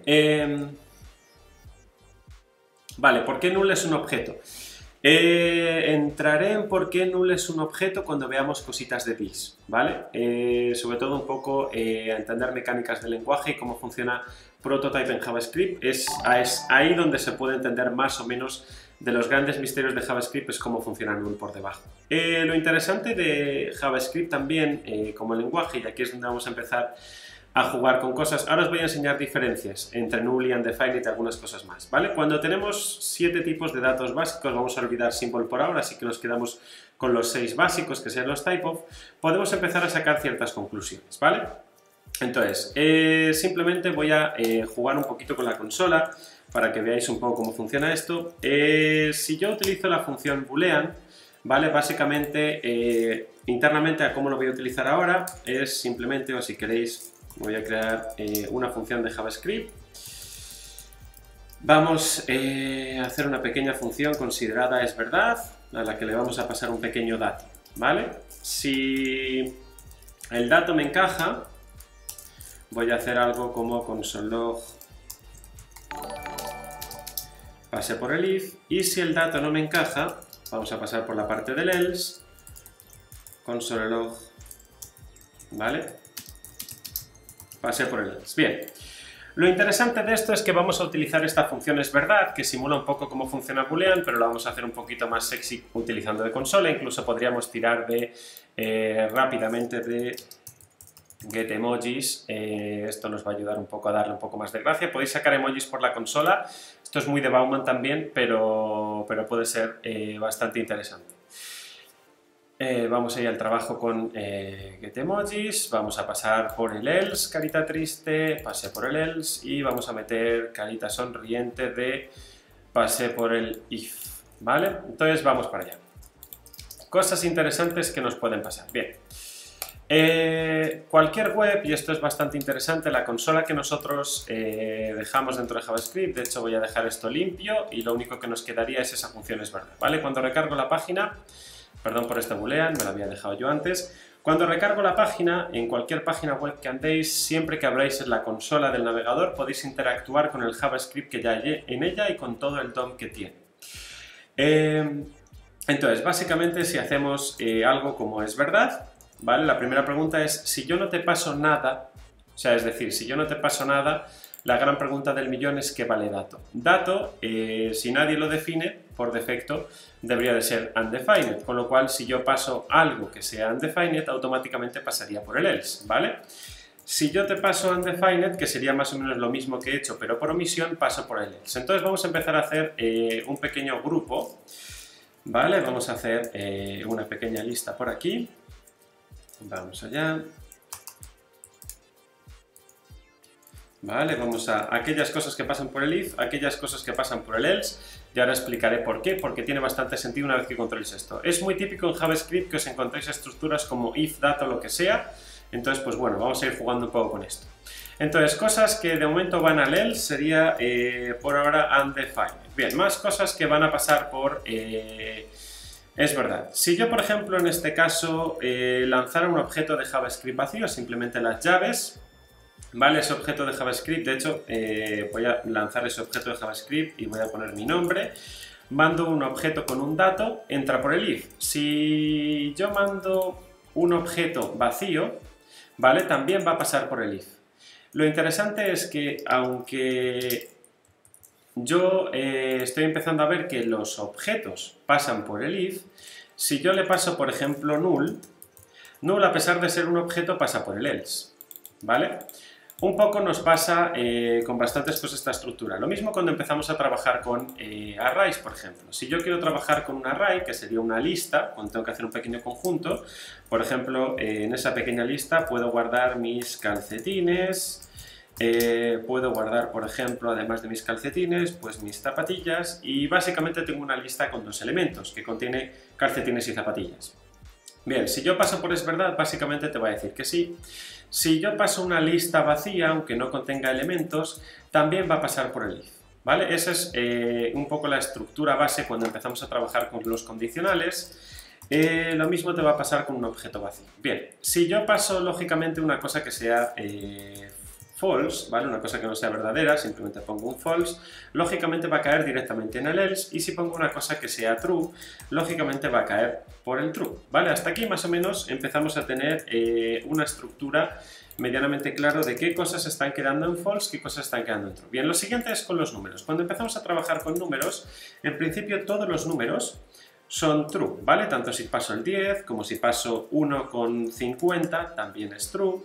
vale, ¿por qué null es un objeto? Entraré en por qué null es un objeto cuando veamos cositas de this, ¿vale? Sobre todo un poco a entender mecánicas del lenguaje y cómo funciona Prototype en JavaScript. Es ahí donde se puede entender más o menos de los grandes misterios de JavaScript, es cómo funciona null por debajo. Lo interesante de JavaScript también como lenguaje, y aquí es donde vamos a empezar a jugar con cosas. Ahora os voy a enseñar diferencias entre null y undefined y algunas cosas más, ¿vale? Cuando tenemos 7 tipos de datos básicos, vamos a olvidar symbol por ahora, así que nos quedamos con los 6 básicos, que sean los typeof, podemos empezar a sacar ciertas conclusiones, ¿vale? Entonces, simplemente voy a jugar un poquito con la consola para que veáis un poco cómo funciona esto. Si yo utilizo la función boolean, ¿vale? Básicamente, internamente, a cómo lo voy a utilizar ahora, es simplemente, o si queréis, voy a crear una función de JavaScript. Vamos a hacer una pequeña función considerada es verdad, a la que le vamos a pasar un pequeño dato, ¿vale? Si el dato me encaja, voy a hacer algo como console.log pase por el if, y si el dato no me encaja, vamos a pasar por la parte del else, console.log, ¿vale? Pase por el else. Bien, lo interesante de esto es que vamos a utilizar esta función es verdad, que simula un poco cómo funciona boolean, pero lo vamos a hacer un poquito más sexy utilizando de consola. Incluso podríamos tirar de rápidamente de get-emojis. Esto nos va a ayudar un poco a darle un poco más de gracia. Podéis sacar emojis por la consola. Esto es muy de Bauman también, pero puede ser bastante interesante. Vamos a ir al trabajo con getEmojis, vamos a pasar por el else, carita triste, pase por el else, y vamos a meter carita sonriente de pase por el if, ¿vale? Entonces vamos para allá. Cosas interesantes que nos pueden pasar. Bien, cualquier web, y esto es bastante interesante, la consola que nosotros dejamos dentro de JavaScript, de hecho voy a dejar esto limpio y lo único que nos quedaría es esa función es verdad, ¿vale? Cuando recargo la página, perdón por este boolean, me lo había dejado yo antes. Cuando recargo la página, en cualquier página web que andéis, siempre que abráis en la consola del navegador, podéis interactuar con el JavaScript que ya hay en ella y con todo el DOM que tiene. Entonces, básicamente, si hacemos algo como es verdad, ¿vale? La primera pregunta es, si yo no te paso nada, o sea, es decir, si yo no te paso nada, la gran pregunta del millón es ¿qué vale dato? Dato, si nadie lo define, por defecto, debería de ser undefined, con lo cual si yo paso algo que sea undefined, automáticamente pasaría por el else, ¿vale? Si yo te paso undefined, que sería más o menos lo mismo que he hecho, pero por omisión, paso por el else. Entonces vamos a empezar a hacer un pequeño grupo, ¿vale? Vamos a hacer una pequeña lista por aquí. Vamos allá. ¿vale? Vamos a aquellas cosas que pasan por el if, aquellas cosas que pasan por el else, y ahora explicaré por qué, porque tiene bastante sentido una vez que controléis esto. Es muy típico en JavaScript que os encontréis estructuras como if, data o lo que sea, entonces pues bueno, vamos a ir jugando un poco con esto. Entonces, cosas que de momento van al else sería por ahora undefined. Bien, más cosas que van a pasar por... es verdad, si yo por ejemplo en este caso lanzara un objeto de JavaScript vacío, simplemente las llaves, ¿vale? Ese objeto de JavaScript, de hecho voy a lanzar ese objeto de JavaScript y voy a poner mi nombre, mando un objeto con un dato, entra por el if. Si yo mando un objeto vacío, ¿vale? También va a pasar por el if. Lo interesante es que aunque yo estoy empezando a ver que los objetos pasan por el if, si yo le paso por ejemplo null, null a pesar de ser un objeto pasa por el else, ¿vale? Un poco nos pasa con bastantes cosas esta estructura. Lo mismo cuando empezamos a trabajar con arrays, por ejemplo. Si yo quiero trabajar con un array, que sería una lista, cuando tengo que hacer un pequeño conjunto, por ejemplo, en esa pequeña lista puedo guardar mis calcetines, puedo guardar, por ejemplo, además de mis calcetines, pues mis zapatillas, y básicamente tengo una lista con dos elementos, que contiene calcetines y zapatillas. Bien, si yo paso por es verdad, básicamente te va a decir que sí. Si yo paso una lista vacía, aunque no contenga elementos, también va a pasar por el if, ¿vale? Esa es un poco la estructura base cuando empezamos a trabajar con los condicionales. Lo mismo te va a pasar con un objeto vacío. Bien, si yo paso lógicamente una cosa que sea false, ¿vale? Una cosa que no sea verdadera, simplemente pongo un false, lógicamente va a caer directamente en el else, y si pongo una cosa que sea true, lógicamente va a caer por el true, ¿vale? Hasta aquí más o menos empezamos a tener una estructura medianamente claro de qué cosas están quedando en false, qué cosas están quedando en true. Bien, lo siguiente es con los números. Cuando empezamos a trabajar con números, en principio todos los números son true, ¿vale? Tanto si paso el 10 como si paso 1 con 50, también es true.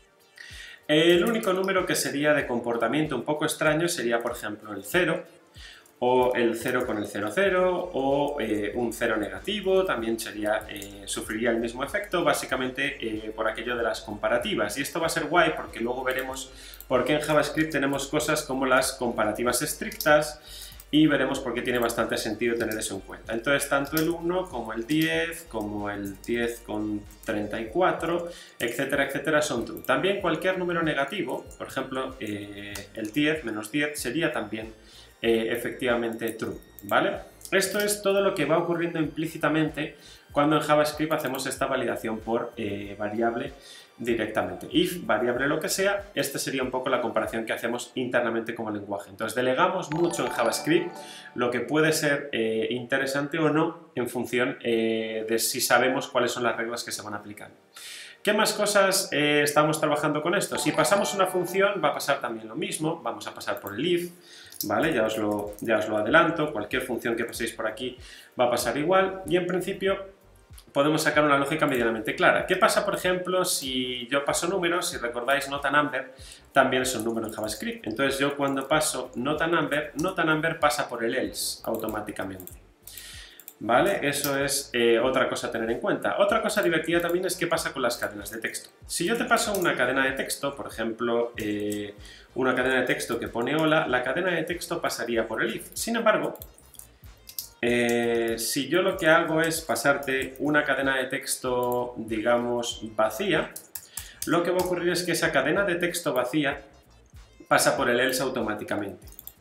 El único número que sería de comportamiento un poco extraño sería, por ejemplo, el 0, o el 0 con el 0, 0, o un 0 negativo, también sufriría el mismo efecto, básicamente por aquello de las comparativas. Y esto va a ser guay porque luego veremos por qué en JavaScript tenemos cosas como las comparativas estrictas, y veremos por qué tiene bastante sentido tener eso en cuenta. Entonces, tanto el 1 como el 10, como el 10 con 34, etcétera, etcétera, son true. También cualquier número negativo, por ejemplo, el 10 menos 10 sería también efectivamente true, ¿vale? Esto es todo lo que va ocurriendo implícitamente cuando en JavaScript hacemos esta validación por variable directamente. If, variable lo que sea, esta sería un poco la comparación que hacemos internamente como lenguaje. Entonces delegamos mucho en JavaScript, lo que puede ser interesante o no en función de si sabemos cuáles son las reglas que se van aplicando. ¿Qué más cosas estamos trabajando con esto? Si pasamos una función va a pasar también lo mismo, vamos a pasar por el if, ¿vale? Ya os lo adelanto, cualquier función que paséis por aquí va a pasar igual, y en principio podemos sacar una lógica medianamente clara. ¿Qué pasa, por ejemplo, si yo paso números? Si recordáis, not a number también es un número en JavaScript. Entonces yo cuando paso not a number pasa por el else automáticamente. ¿Vale? Eso es otra cosa a tener en cuenta. Otra cosa divertida también es qué pasa con las cadenas de texto. Si yo te paso una cadena de texto, por ejemplo, una cadena de texto que pone hola, la cadena de texto pasaría por el if. Sin embargo, si yo lo que hago es pasarte una cadena de texto, digamos, vacía, lo que va a ocurrir es que esa cadena de texto vacía pasa por el else automáticamente.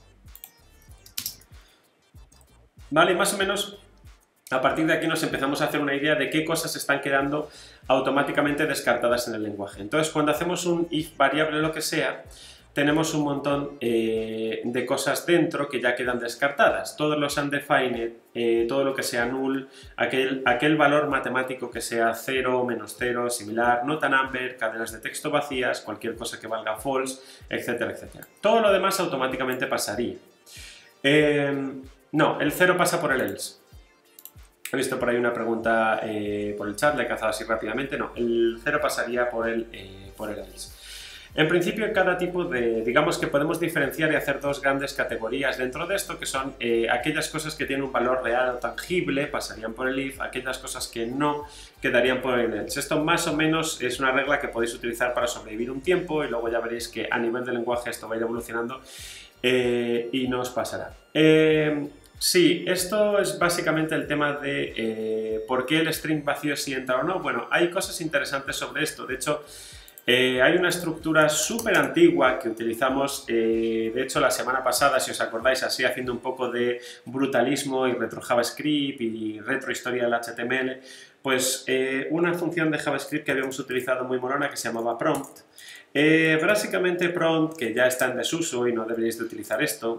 Vale, más o menos a partir de aquí nos empezamos a hacer una idea de qué cosas están quedando automáticamente descartadas en el lenguaje. Entonces, cuando hacemos un if variable lo que sea, tenemos un montón de cosas dentro que ya quedan descartadas. Todos los undefined, todo lo que sea null, aquel valor matemático que sea 0, menos 0, similar, not a number, cadenas de texto vacías, cualquier cosa que valga false, etcétera, etcétera. Todo lo demás automáticamente pasaría. No, el 0 pasa por el else. He visto por ahí una pregunta por el chat, la he cazado así rápidamente. No, el 0 pasaría por el else. En principio, cada tipo de, digamos que podemos diferenciar y hacer dos grandes categorías dentro de esto, que son aquellas cosas que tienen un valor real o tangible, pasarían por el if, aquellas cosas que no, quedarían por el else. Esto más o menos es una regla que podéis utilizar para sobrevivir un tiempo y luego ya veréis que a nivel de lenguaje esto va a ir evolucionando y no os pasará. Sí, esto es básicamente el tema de por qué el string vacío sí entra o no. Bueno, hay cosas interesantes sobre esto. De hecho, hay una estructura súper antigua que utilizamos, de hecho la semana pasada, si os acordáis, así haciendo un poco de brutalismo y retro JavaScript y retro historia del HTML, pues una función de JavaScript que habíamos utilizado muy molona que se llamaba prompt. Básicamente prompt, que ya está en desuso y no deberíais de utilizar esto,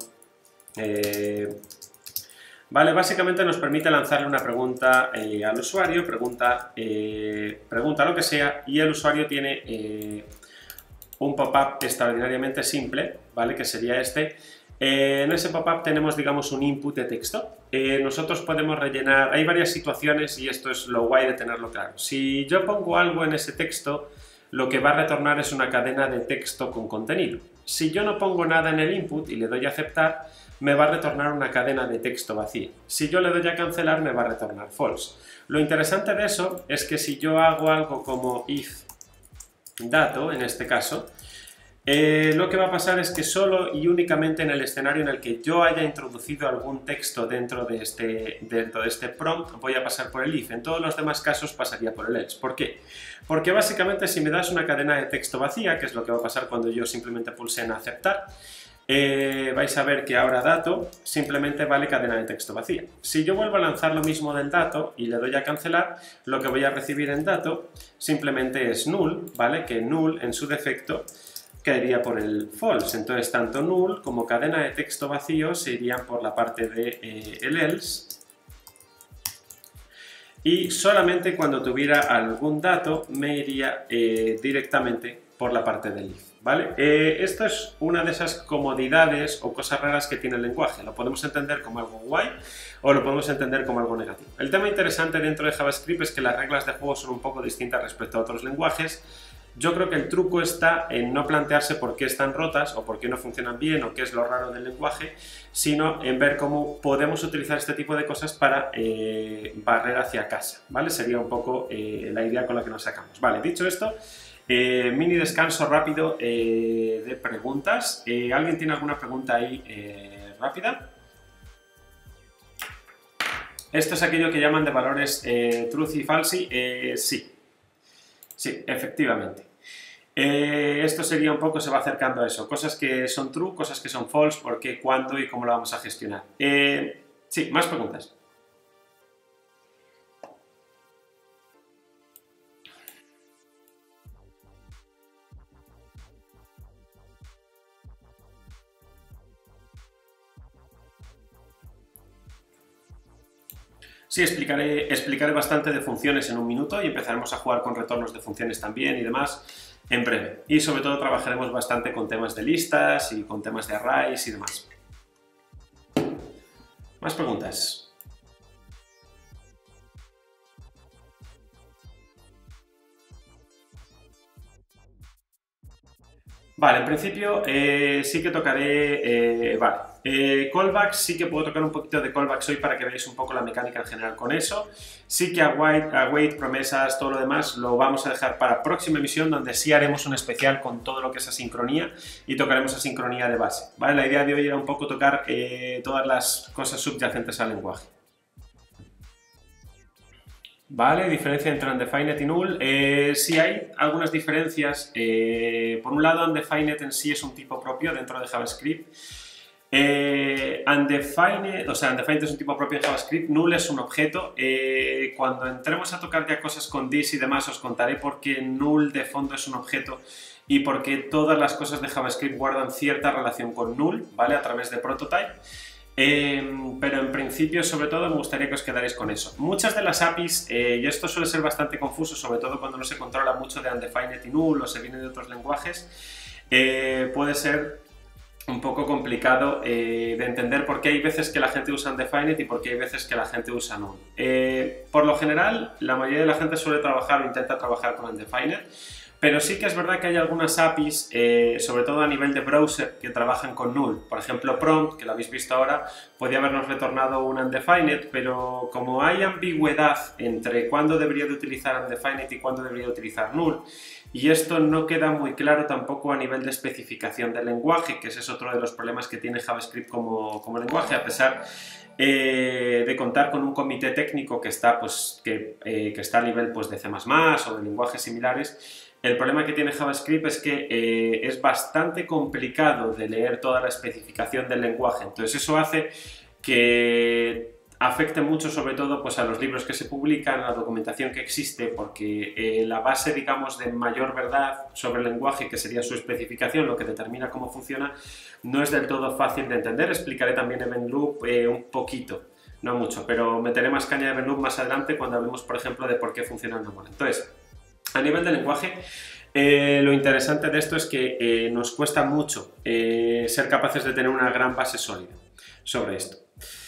vale, básicamente nos permite lanzarle una pregunta al usuario, pregunta lo que sea, y el usuario tiene un pop-up extraordinariamente simple, ¿vale? Que sería este. En ese pop-up tenemos, digamos, un input de texto. Nosotros podemos rellenar, hay varias situaciones y esto es lo guay de tenerlo claro. Si yo pongo algo en ese texto, lo que va a retornar es una cadena de texto con contenido. Si yo no pongo nada en el input y le doy a aceptar, me va a retornar una cadena de texto vacía. Si yo le doy a cancelar, me va a retornar false. Lo interesante de eso es que si yo hago algo como if dato, en este caso, lo que va a pasar es que solo y únicamente en el escenario en el que yo haya introducido algún texto dentro de este prompt voy a pasar por el if. En todos los demás casos pasaría por el else. ¿Por qué? Porque básicamente si me das una cadena de texto vacía, que es lo que va a pasar cuando yo simplemente pulse en aceptar, vais a ver que ahora dato simplemente vale cadena de texto vacía. Si yo vuelvo a lanzar lo mismo del dato y le doy a cancelar, lo que voy a recibir en dato simplemente es null, ¿vale? Que null en su defecto caería por el false. Entonces tanto null como cadena de texto vacío se irían por la parte de el else. Y solamente cuando tuviera algún dato me iría directamente por la parte del if, ¿vale? Esto es una de esas comodidades o cosas raras que tiene el lenguaje. Lo podemos entender como algo guay o lo podemos entender como algo negativo. El tema interesante dentro de JavaScript es que las reglas de juego son un poco distintas respecto a otros lenguajes. Yo creo que el truco está en no plantearse por qué están rotas o por qué no funcionan bien o qué es lo raro del lenguaje, sino en ver cómo podemos utilizar este tipo de cosas para barrer hacia casa, ¿vale? Sería un poco la idea con la que nos sacamos. Vale, dicho esto, mini descanso rápido de preguntas. ¿Alguien tiene alguna pregunta ahí rápida? Esto es aquello que llaman de valores truth y falsi. Sí, efectivamente. Esto sería un poco, se va acercando a eso. Cosas que son true, cosas que son false, por qué, cuándo y cómo lo vamos a gestionar. Sí, más preguntas. Sí, explicaré bastante de funciones en un minuto y empezaremos a jugar con retornos de funciones también y demás en breve. Y sobre todo trabajaremos bastante con temas de listas y con temas de arrays y demás. ¿Más preguntas? Vale, en principio sí que tocaré... callbacks, sí que puedo tocar un poquito de callbacks hoy para que veáis un poco la mecánica en general con eso. Sí que await, promesas, todo lo demás lo vamos a dejar para próxima emisión, donde sí haremos un especial con todo lo que es asincronía y tocaremos asincronía de base. ¿Vale? La idea de hoy era un poco tocar todas las cosas subyacentes al lenguaje. Vale, diferencia entre undefined y null. Sí hay algunas diferencias. Por un lado, undefined en sí es un tipo propio dentro de JavaScript. Undefined es un tipo propio en JavaScript, null es un objeto. Cuando entremos a tocar ya cosas con this y demás, os contaré por qué null de fondo es un objeto y por qué todas las cosas de JavaScript guardan cierta relación con null, ¿vale? A través de prototype. Pero en principio, sobre todo, me gustaría que os quedaréis con eso. Muchas de las APIs, y esto suele ser bastante confuso, sobre todo cuando no se controla mucho de undefined y null o se viene de otros lenguajes, puede ser un poco complicado de entender por qué hay veces que la gente usa undefined y por qué hay veces que la gente usa null. Por lo general, la mayoría de la gente suele trabajar o intenta trabajar con undefined, Pero sí que es verdad que hay algunas APIs, sobre todo a nivel de browser, que trabajan con null. Por ejemplo, prompt, que lo habéis visto ahora, podía habernos retornado un undefined, pero como hay ambigüedad entre cuándo debería de utilizar undefined y cuándo debería de utilizar null, y esto no queda muy claro tampoco a nivel de especificación del lenguaje, que ese es otro de los problemas que tiene JavaScript como lenguaje, a pesar de contar con un comité técnico que está, pues, que está a nivel, pues, de C++ o de lenguajes similares. El problema que tiene JavaScript es que es bastante complicado de leer toda la especificación del lenguaje, entonces eso hace que afecte mucho, sobre todo, pues, a los libros que se publican, a la documentación que existe, porque la base, digamos, de mayor verdad sobre el lenguaje, que sería su especificación, lo que determina cómo funciona, no es del todo fácil de entender. Explicaré también Event Loop un poquito, no mucho, pero meteré más caña de Event Loop más adelante cuando hablemos, por ejemplo, de por qué funciona el Nomon. Entonces, a nivel de lenguaje, lo interesante de esto es que nos cuesta mucho ser capaces de tener una gran base sólida sobre esto.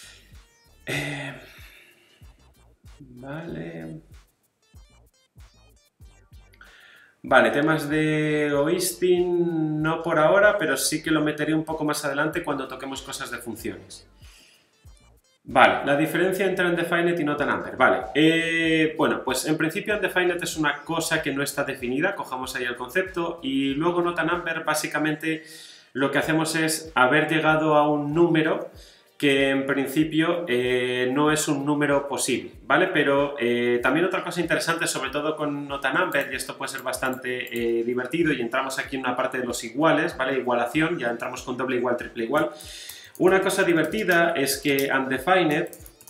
Vale, temas de OISTIN no por ahora, pero sí que lo meteré un poco más adelante cuando toquemos cosas de funciones. Vale, la diferencia entre undefined y not a number. Vale, bueno, pues en principio undefined es una cosa que no está definida, cojamos ahí el concepto, y luego not a number básicamente lo que hacemos es haber llegado a un número que en principio no es un número posible, ¿vale? Pero también otra cosa interesante, sobre todo con not a number, y esto puede ser bastante divertido, y entramos aquí en una parte de los iguales, ¿vale? Igualación, ya entramos con doble igual, triple igual. Una cosa divertida es que undefined,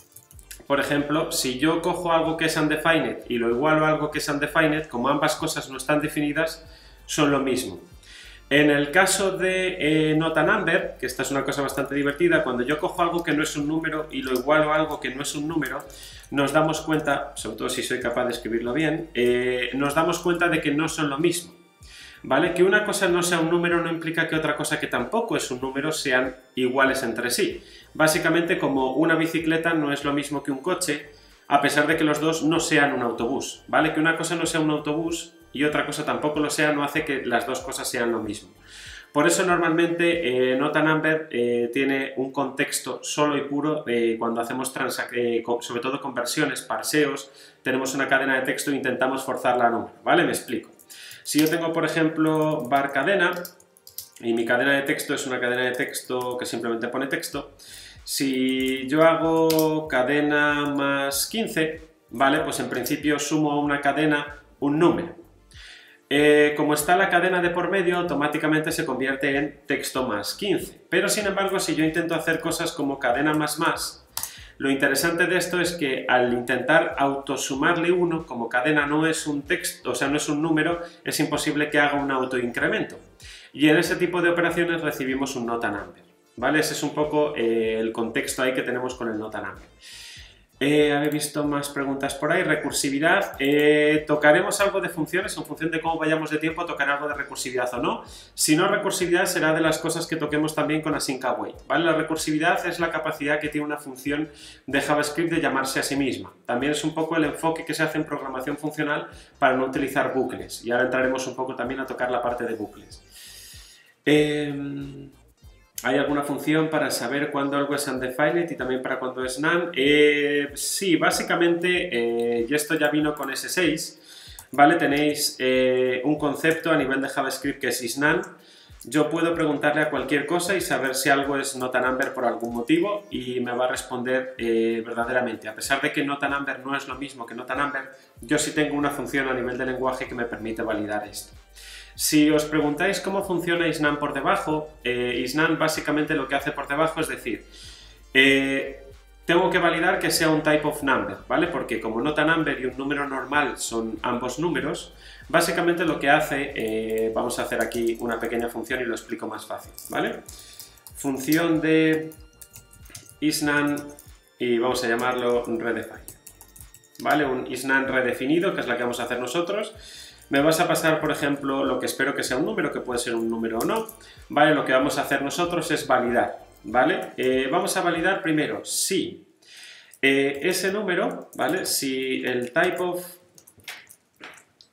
por ejemplo, si yo cojo algo que es undefined y lo igualo a algo que es undefined, como ambas cosas no están definidas, son lo mismo. En el caso de not a number, que esta es una cosa bastante divertida, cuando yo cojo algo que no es un número y lo igualo a algo que no es un número, nos damos cuenta, sobre todo si soy capaz de escribirlo bien, nos damos cuenta de que no son lo mismo. ¿Vale? Que una cosa no sea un número no implica que otra cosa que tampoco es un número sean iguales entre sí. Básicamente, como una bicicleta no es lo mismo que un coche, a pesar de que los dos no sean un autobús, ¿vale? Que una cosa no sea un autobús y otra cosa tampoco lo sea, no hace que las dos cosas sean lo mismo. Por eso normalmente not a number tiene un contexto solo y puro cuando hacemos sobre todo conversiones, parseos, tenemos una cadena de texto e intentamos forzarla a número, ¿vale? Me explico. Si yo tengo, por ejemplo, var cadena, y mi cadena de texto es una cadena de texto que simplemente pone texto, si yo hago cadena más 15, ¿vale? Pues en principio sumo a una cadena un número. Como está la cadena de por medio, automáticamente se convierte en texto más 15. Pero sin embargo, si yo intento hacer cosas como cadena más más, lo interesante de esto es que al intentar autosumarle 1, como cadena no es un texto, o sea, no es un número, es imposible que haga un autoincremento. Y en ese tipo de operaciones recibimos un not a number, ¿vale? Ese es un poco el contexto ahí que tenemos con el not a number. Habéis visto más preguntas por ahí. Recursividad. Tocaremos algo de funciones, en función de cómo vayamos de tiempo, tocaré algo de recursividad o no. Si no recursividad, será de las cosas que toquemos también con async await, ¿vale? La recursividad es la capacidad que tiene una función de JavaScript de llamarse a sí misma. También es un poco el enfoque que se hace en programación funcional para no utilizar bucles. Y ahora entraremos un poco también a tocar la parte de bucles. ¿Hay alguna función para saber cuándo algo es undefined y también para cuándo es none? Sí, básicamente, y esto ya vino con S6, ¿vale? Tenéis un concepto a nivel de JavaScript que es isNone. Yo puedo preguntarle a cualquier cosa y saber si algo es not a number por algún motivo y me va a responder verdaderamente. A pesar de que not a number no es lo mismo que not a number, yo sí tengo una función a nivel de lenguaje que me permite validar esto. Si os preguntáis cómo funciona isNone por debajo, isNone básicamente lo que hace por debajo es decir, tengo que validar que sea un type of number, ¿vale? Porque como not a number y un número normal son ambos números, básicamente lo que hace, vamos a hacer aquí una pequeña función y lo explico más fácil, ¿vale? Función de isNone y vamos a llamarlo redefine, ¿vale? Un isNone redefinido, que es la que vamos a hacer nosotros. Me vas a pasar, por ejemplo, lo que espero que sea un número, que puede ser un número o no, ¿vale? Lo que vamos a hacer nosotros es validar, ¿vale? Vamos a validar primero si ese número, ¿vale? Si el type of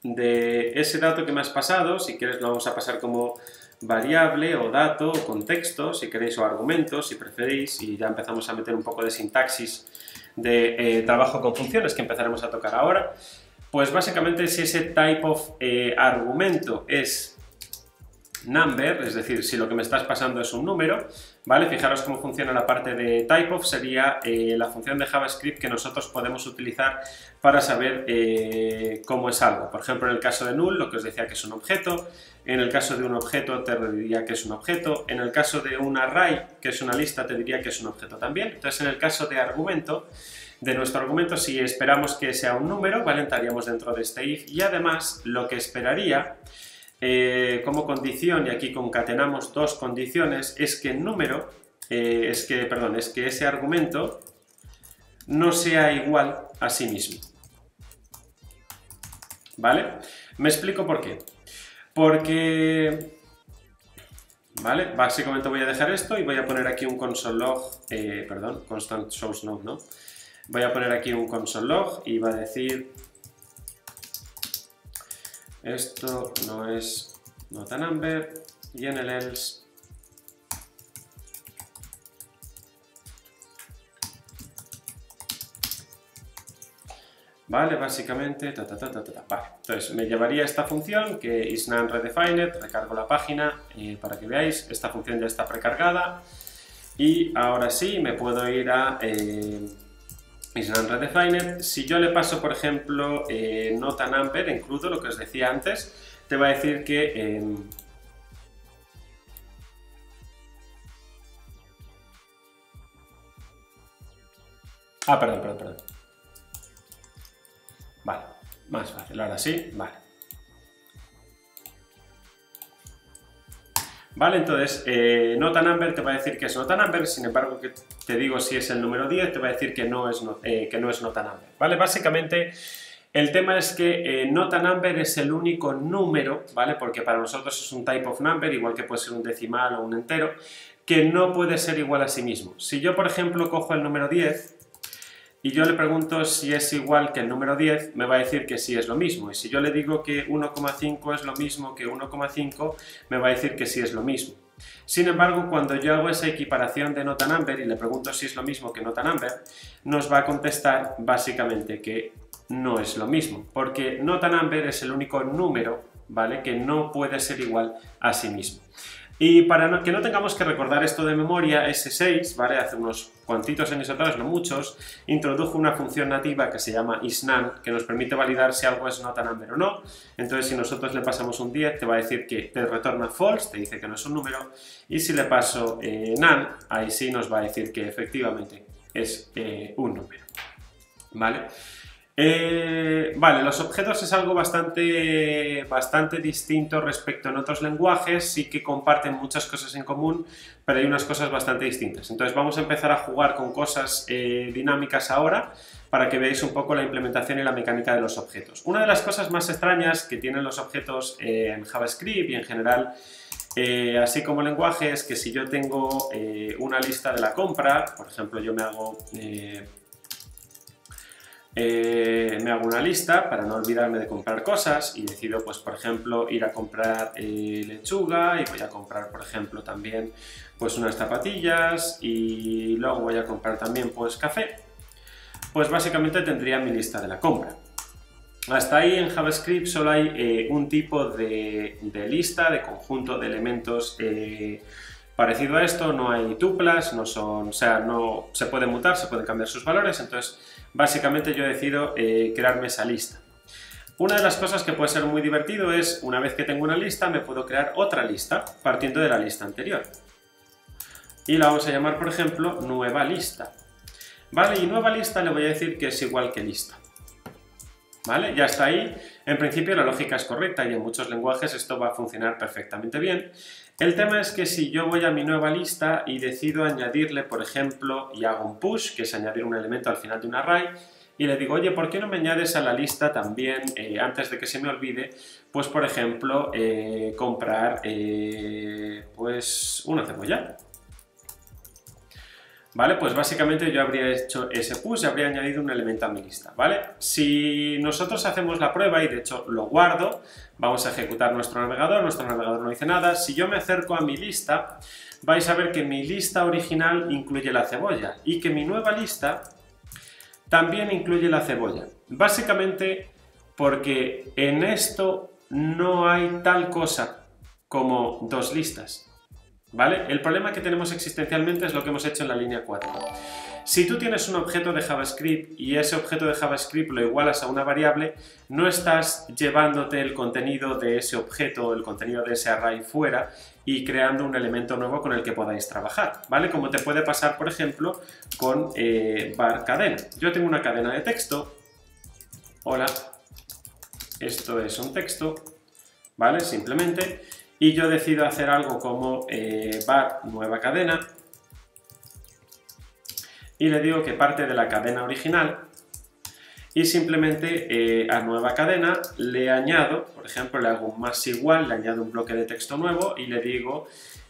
de ese dato que me has pasado, si quieres lo vamos a pasar como variable o dato o contexto, si queréis, o argumento, si preferís, y ya empezamos a meter un poco de sintaxis de trabajo con funciones que empezaremos a tocar ahora. Pues básicamente si ese type of argumento es number, es decir, si lo que me estás pasando es un número, ¿vale? Fijaros cómo funciona la parte de typeof, sería la función de JavaScript que nosotros podemos utilizar para saber cómo es algo. Por ejemplo, en el caso de null, lo que os decía que es un objeto, en el caso de un objeto te diría que es un objeto, en el caso de un array, que es una lista, te diría que es un objeto también. Entonces, en el caso de argumento, de nuestro argumento, si esperamos que sea un número, ¿vale? Entraríamos dentro de este if y además lo que esperaría como condición, y aquí concatenamos dos condiciones, es que el número, es que ese argumento no sea igual a sí mismo. ¿Vale? Me explico por qué. Porque, ¿vale? Básicamente voy a dejar esto y voy a poner aquí un console log, constant source node, ¿no? Voy a poner aquí un console log y va a decir esto no es not a number, y en el else vale, básicamente vale, entonces me llevaría esta función que is none redefined, recargo la página para que veáis, esta función ya está precargada y ahora sí me puedo ir a is none redefined. Si yo le paso, por ejemplo, not a number en crudo, lo que os decía antes, te va a decir que perdón. Vale, más fácil, ahora sí, vale. Vale, entonces, not a number te va a decir que es not a number, sin embargo, que te digo si es el número 10, te va a decir que no es not a number. Vale, básicamente, el tema es que not a number es el único número, ¿vale? Porque para nosotros es un type of number, igual que puede ser un decimal o un entero, que no puede ser igual a sí mismo. Si yo, por ejemplo, cojo el número 10 y yo le pregunto si es igual que el número 10, me va a decir que sí es lo mismo. Y si yo le digo que 1,5 es lo mismo que 1,5, me va a decir que sí es lo mismo. Sin embargo, cuando yo hago esa equiparación de not a number y le pregunto si es lo mismo que not a number, nos va a contestar básicamente que no es lo mismo, porque not a number es el único número, ¿vale?, que no puede ser igual a sí mismo. Y para que no tengamos que recordar esto de memoria, S6, ¿vale?, hace unos cuantitos años atrás, no muchos, introdujo una función nativa que se llama isNone, que nos permite validar si algo es not a number o no. Entonces, si nosotros le pasamos un 10, te va a decir que te retorna false, te dice que no es un número, y si le paso none, ahí sí nos va a decir que efectivamente es un número, ¿vale? Vale, los objetos es algo bastante distinto respecto en otros lenguajes, sí que comparten muchas cosas en común, pero hay unas cosas bastante distintas. Entonces vamos a empezar a jugar con cosas dinámicas ahora, para que veáis un poco la implementación y la mecánica de los objetos. Una de las cosas más extrañas que tienen los objetos en JavaScript y en general así como lenguaje es que si yo tengo una lista de la compra, por ejemplo yo me hago una lista para no olvidarme de comprar cosas y decido, pues por ejemplo, ir a comprar lechuga y voy a comprar, por ejemplo, también pues unas zapatillas y luego voy a comprar también pues café, pues básicamente tendría mi lista de la compra. Hasta ahí en JavaScript solo hay un tipo de lista, de conjunto de elementos parecido a esto, no hay tuplas, no se pueden mutar, se pueden cambiar sus valores, entonces básicamente yo decido crearme esa lista. Una de las cosas que puede ser muy divertido es, una vez que tengo una lista, me puedo crear otra lista partiendo de la lista anterior. Y la vamos a llamar, por ejemplo, nueva lista. Vale, y nueva lista le voy a decir que es igual que lista. ¿Vale? Ya está ahí. En principio la lógica es correcta y en muchos lenguajes esto va a funcionar perfectamente bien. El tema es que si yo voy a mi nueva lista y decido añadirle, por ejemplo, y hago un push, que es añadir un elemento al final de un array, y le digo, oye, ¿por qué no me añades a la lista también, antes de que se me olvide, pues por ejemplo, comprar pues una cebolla? ¿vale? Pues básicamente yo habría hecho ese push y habría añadido un elemento a mi lista, ¿vale? Si nosotros hacemos la prueba y de hecho lo guardo, vamos a ejecutar nuestro navegador no dice nada. Si yo me acerco a mi lista, vais a ver que mi lista original incluye la cebolla y que mi nueva lista también incluye la cebolla. Básicamente porque en esto no hay tal cosa como dos listas, ¿vale? El problema que tenemos existencialmente es lo que hemos hecho en la línea 4. Si tú tienes un objeto de JavaScript y ese objeto de JavaScript lo igualas a una variable, no estás llevándote el contenido de ese objeto, el contenido de ese array fuera y creando un elemento nuevo con el que podáis trabajar, ¿vale? Como te puede pasar, por ejemplo, con var cadena. Yo tengo una cadena de texto. Hola, esto es un texto, ¿vale? Simplemente. Y yo decido hacer algo como var nueva cadena y le digo que parte de la cadena original y simplemente a nueva cadena le añado, por ejemplo, le hago un más igual, le añado un bloque de texto nuevo y le digo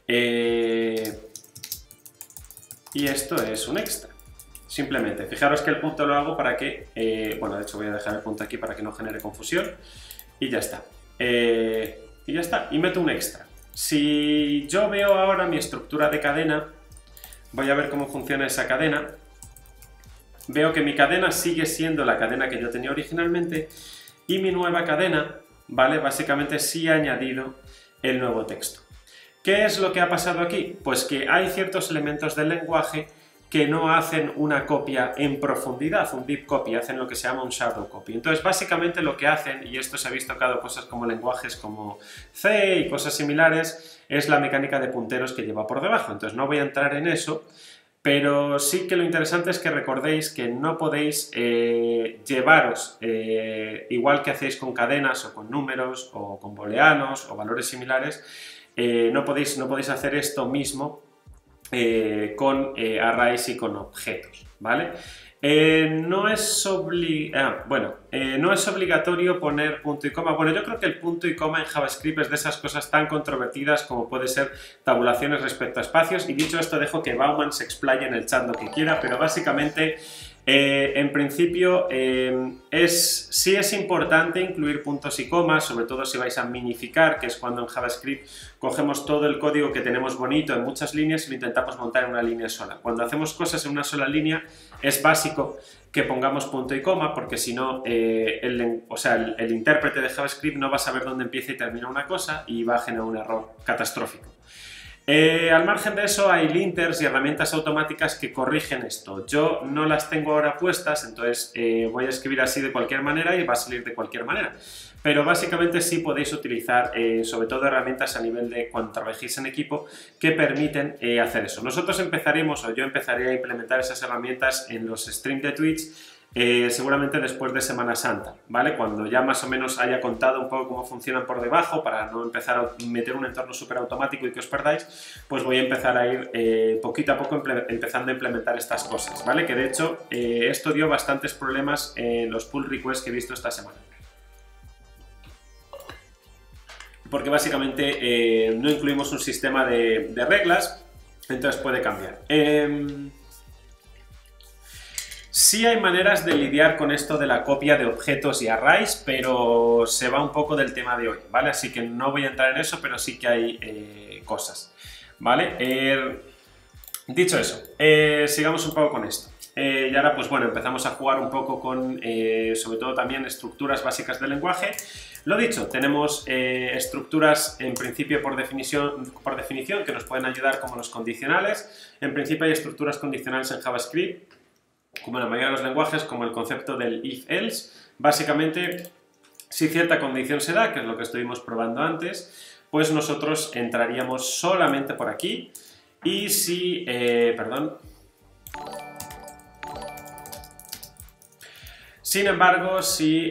y esto es un extra. Simplemente, fijaros que el punto lo hago para que, bueno, de hecho voy a dejar el punto aquí para que no genere confusión y ya está. Y ya está, y meto un extra. Si yo veo ahora mi estructura de cadena, voy a ver cómo funciona esa cadena. Veo que mi cadena sigue siendo la cadena que yo tenía originalmente y mi nueva cadena, ¿vale? Básicamente sí ha añadido el nuevo texto. ¿Qué es lo que ha pasado aquí? Pues que hay ciertos elementos del lenguaje que no hacen una copia en profundidad, un deep copy, hacen lo que se llama un shadow copy. Entonces, básicamente lo que hacen, y esto se ha visto tocado cosas como lenguajes como C y cosas similares, es la mecánica de punteros que lleva por debajo. Entonces, no voy a entrar en eso, pero sí que lo interesante es que recordéis que no podéis llevaros, igual que hacéis con cadenas o con números o con booleanos o valores similares, no podéis hacer esto mismo con arrays y con objetos, ¿vale? No es obligatorio poner punto y coma. Bueno, yo creo que el punto y coma en JavaScript es de esas cosas tan controvertidas como puede ser tabulaciones respecto a espacios, y dicho esto dejo que Bauman se explaye en el chat lo que quiera, pero básicamente en principio sí es importante incluir puntos y comas, sobre todo si vais a minificar, que es cuando en JavaScript cogemos todo el código que tenemos bonito en muchas líneas y lo intentamos montar en una línea sola. Cuando hacemos cosas en una sola línea es básico que pongamos punto y coma, porque si no el intérprete de JavaScript no va a saber dónde empieza y termina una cosa y va a generar un error catastrófico. Al margen de eso hay linters y herramientas automáticas que corrigen esto. Yo no las tengo ahora puestas, entonces voy a escribir así de cualquier manera y va a salir de cualquier manera. Pero básicamente sí podéis utilizar sobre todo herramientas a nivel de cuando trabajéis en equipo que permiten hacer eso. Nosotros empezaremos, o yo empezaré a implementar esas herramientas en los streams de Twitch seguramente después de Semana Santa, ¿vale? Cuando ya más o menos haya contado un poco cómo funcionan por debajo, para no empezar a meter un entorno súper automático y que os perdáis, pues voy a empezar a ir poquito a poco empezando a implementar estas cosas, ¿vale? Que de hecho esto dio bastantes problemas en los pull requests que he visto esta semana. Porque básicamente no incluimos un sistema de reglas, entonces puede cambiar. Sí hay maneras de lidiar con esto de la copia de objetos y arrays, pero se va un poco del tema de hoy, ¿vale? Así que no voy a entrar en eso, pero sí que hay cosas, ¿vale? Dicho eso, sigamos un poco con esto. Y ahora, pues bueno, empezamos a jugar un poco con, sobre todo también, estructuras básicas del lenguaje. Lo dicho, tenemos estructuras en principio por definición que nos pueden ayudar como los condicionales. En principio hay estructuras condicionales en JavaScript, como en la mayoría de los lenguajes, como el concepto del if-else. Básicamente, si cierta condición se da, que es lo que estuvimos probando antes, pues nosotros entraríamos solamente por aquí. Y si, sin embargo, si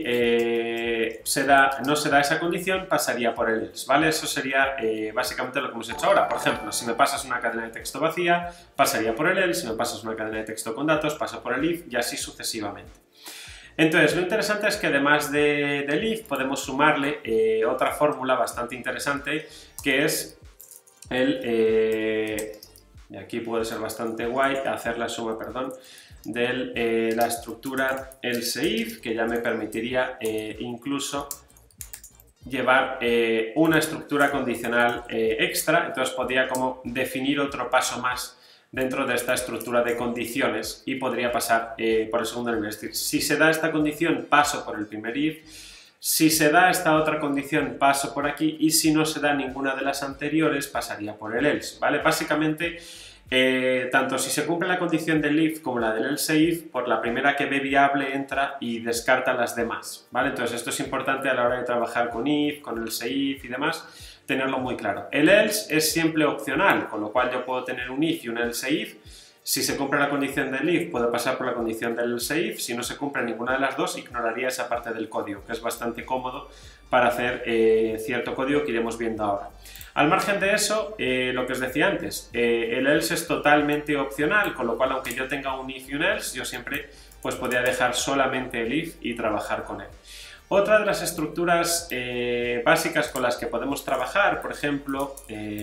no se da esa condición, pasaría por el else, ¿vale? Eso sería básicamente lo que hemos hecho ahora. Por ejemplo, si me pasas una cadena de texto vacía, pasaría por el else. Si me pasas una cadena de texto con datos, paso por el if y así sucesivamente. Entonces, lo interesante es que además del if podemos sumarle otra fórmula bastante interesante, que es el Y aquí puede ser bastante guay hacer la suma, perdón, de la estructura else if, que ya me permitiría incluso llevar una estructura condicional extra. Entonces podría como definir otro paso más dentro de esta estructura de condiciones y podría pasar por el segundo nivel. Es decir, si se da esta condición, paso por el primer if. Si se da esta otra condición, paso por aquí, y si no se da ninguna de las anteriores, pasaría por el else, ¿vale? Básicamente, tanto si se cumple la condición del if como la del else if, por la primera que ve viable entra y descarta las demás, ¿vale? Entonces esto es importante a la hora de trabajar con if, con else if y demás, tenerlo muy claro. El else es siempre opcional, con lo cual yo puedo tener un if y un else if. Si se cumple la condición del if, puedo pasar por la condición del else if. Si no se cumple ninguna de las dos, ignoraría esa parte del código, que es bastante cómodo para hacer cierto código que iremos viendo ahora. Al margen de eso, lo que os decía antes, el else es totalmente opcional, con lo cual aunque yo tenga un if y un else, yo siempre pues podría dejar solamente el if y trabajar con él. Otra de las estructuras básicas con las que podemos trabajar, por ejemplo,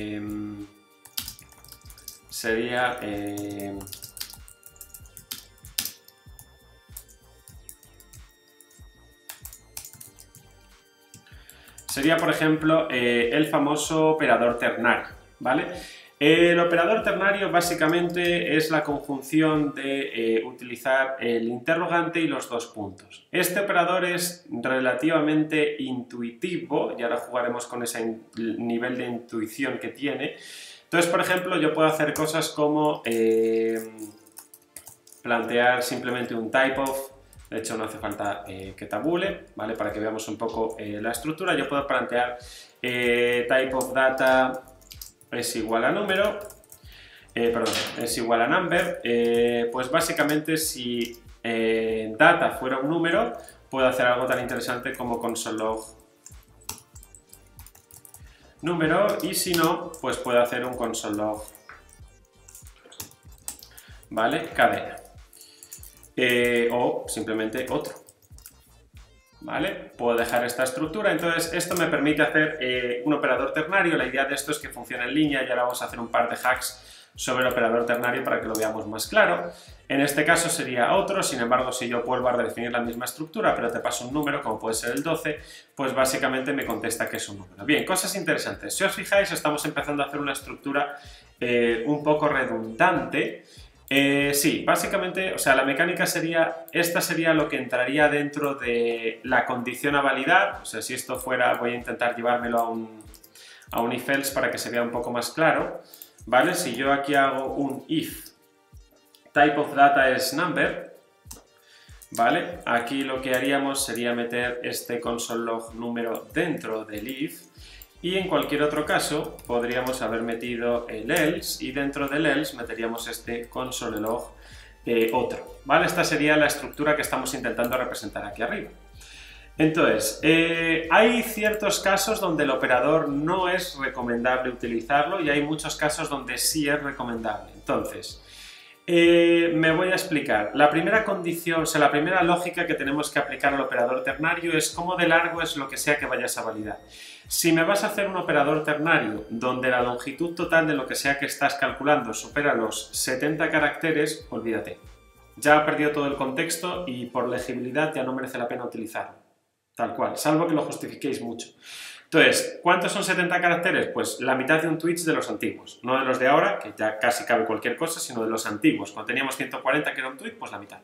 sería por ejemplo, el famoso operador ternario, ¿vale? El operador ternario básicamente es la conjunción de utilizar el interrogante y los dos puntos. Este operador es relativamente intuitivo y ahora jugaremos con ese nivel de intuición que tiene. Entonces, por ejemplo, yo puedo hacer cosas como plantear simplemente un typeof. De hecho, no hace falta que tabule, ¿vale? Para que veamos un poco la estructura. Yo puedo plantear typeofData es igual a número, es igual a number. Pues básicamente, si data fuera un número, puedo hacer algo tan interesante como console.log número, y si no, pues puedo hacer un console.log, ¿vale? Cadena. O simplemente otro, ¿vale? Puedo dejar esta estructura. Entonces esto me permite hacer un operador ternario. La idea de esto es que funcione en línea y ahora vamos a hacer un par de hacks sobre el operador ternario para que lo veamos más claro. En este caso sería otro. Sin embargo, si yo vuelvo a redefinir la misma estructura pero te paso un número, como puede ser el 12, pues básicamente me contesta que es un número. Bien, cosas interesantes. Si os fijáis, estamos empezando a hacer una estructura un poco redundante. Sí, básicamente, o sea, la mecánica sería, esta sería lo que entraría dentro de la condición a validar. O sea, si esto fuera, voy a intentar llevármelo a un if-else para que se vea un poco más claro, ¿vale? Si yo aquí hago un if, typeofData es number, ¿vale? Aquí lo que haríamos sería meter este console.log número dentro del if. Y en cualquier otro caso podríamos haber metido el else y dentro del else meteríamos este console.log otro, ¿vale? Esta sería la estructura que estamos intentando representar aquí arriba. Entonces, hay ciertos casos donde el operador no es recomendable utilizarlo y hay muchos casos donde sí es recomendable. Entonces, me voy a explicar. La primera condición, o sea, la primera lógica que tenemos que aplicar al operador ternario es cómo de largo es lo que sea que vayas a validar. Si me vas a hacer un operador ternario donde la longitud total de lo que sea que estás calculando supera los 70 caracteres, olvídate. Ya ha perdido todo el contexto y por legibilidad ya no merece la pena utilizarlo. Tal cual, salvo que lo justifiquéis mucho. Entonces, ¿cuántos son 70 caracteres? Pues la mitad de un tweet de los antiguos, no de los de ahora, que ya casi cabe cualquier cosa, sino de los antiguos. Cuando teníamos 140 que era un tweet, pues la mitad.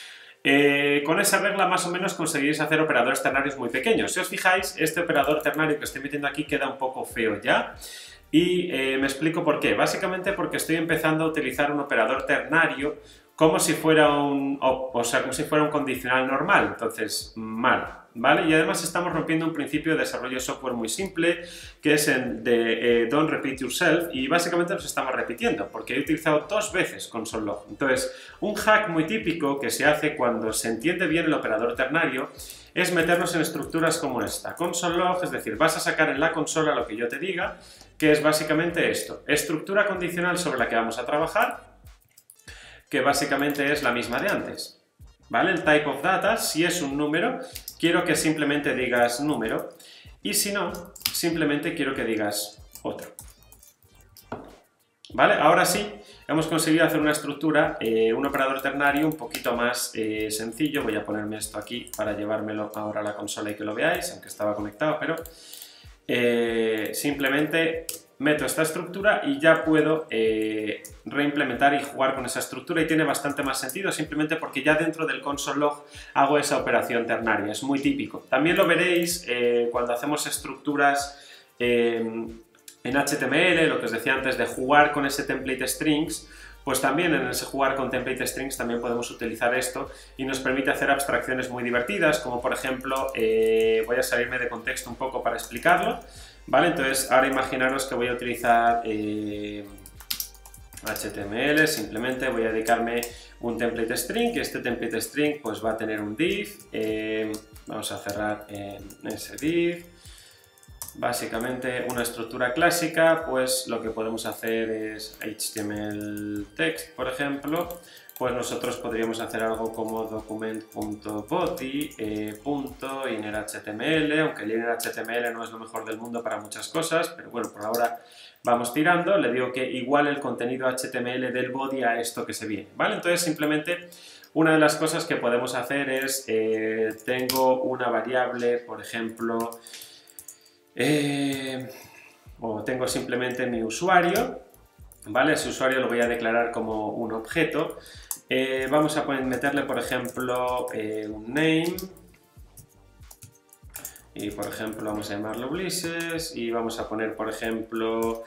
Con esa regla más o menos conseguiréis hacer operadores ternarios muy pequeños. Si os fijáis, este operador ternario que estoy metiendo aquí queda un poco feo ya. Y me explico por qué. Básicamente porque estoy empezando a utilizar un operador ternario como si fuera como si fuera un condicional normal. Entonces, mal. ¿Vale? Y además estamos rompiendo un principio de desarrollo de software muy simple, que es el de don't repeat yourself, y básicamente nos estamos repitiendo, porque he utilizado dos veces console.log. Entonces, un hack muy típico que se hace cuando se entiende bien el operador ternario es meternos en estructuras como esta. Console.log, es decir, vas a sacar en la consola lo que yo te diga, que es básicamente esto. Estructura condicional sobre la que vamos a trabajar, que básicamente es la misma de antes. ¿Vale? El typeofData, si es un número, quiero que simplemente digas número, y si no, simplemente quiero que digas otro. ¿Vale? Ahora sí, hemos conseguido hacer una estructura, un operador ternario un poquito más sencillo. Voy a ponerme esto aquí para llevármelo ahora a la consola y que lo veáis, aunque estaba conectado, pero simplemente meto esta estructura y ya puedo reimplementar y jugar con esa estructura, y tiene bastante más sentido simplemente porque ya dentro del console log hago esa operación ternaria, es muy típico. También lo veréis cuando hacemos estructuras en HTML, lo que os decía antes de jugar con ese template strings. Pues también en ese jugar con template strings también podemos utilizar esto y nos permite hacer abstracciones muy divertidas, como por ejemplo, voy a salirme de contexto un poco para explicarlo, ¿vale? Entonces ahora imaginaros que voy a utilizar HTML, simplemente voy a dedicarme un template string, que este template string pues va a tener un div, vamos a cerrar ese div. Básicamente una estructura clásica, pues lo que podemos hacer es HTML text, por ejemplo, pues nosotros podríamos hacer algo como document.body, .innerHTML, aunque el innerHTML no es lo mejor del mundo para muchas cosas, pero bueno, por ahora vamos tirando. Le digo que igual el contenido HTML del body a esto que se viene, ¿vale? Entonces simplemente una de las cosas que podemos hacer es, tengo una variable, por ejemplo, o tengo simplemente mi usuario, ¿vale? Ese usuario lo voy a declarar como un objeto. Vamos a meterle, por ejemplo, un name, y por ejemplo vamos a llamarlo Ulises, y vamos a poner, por ejemplo,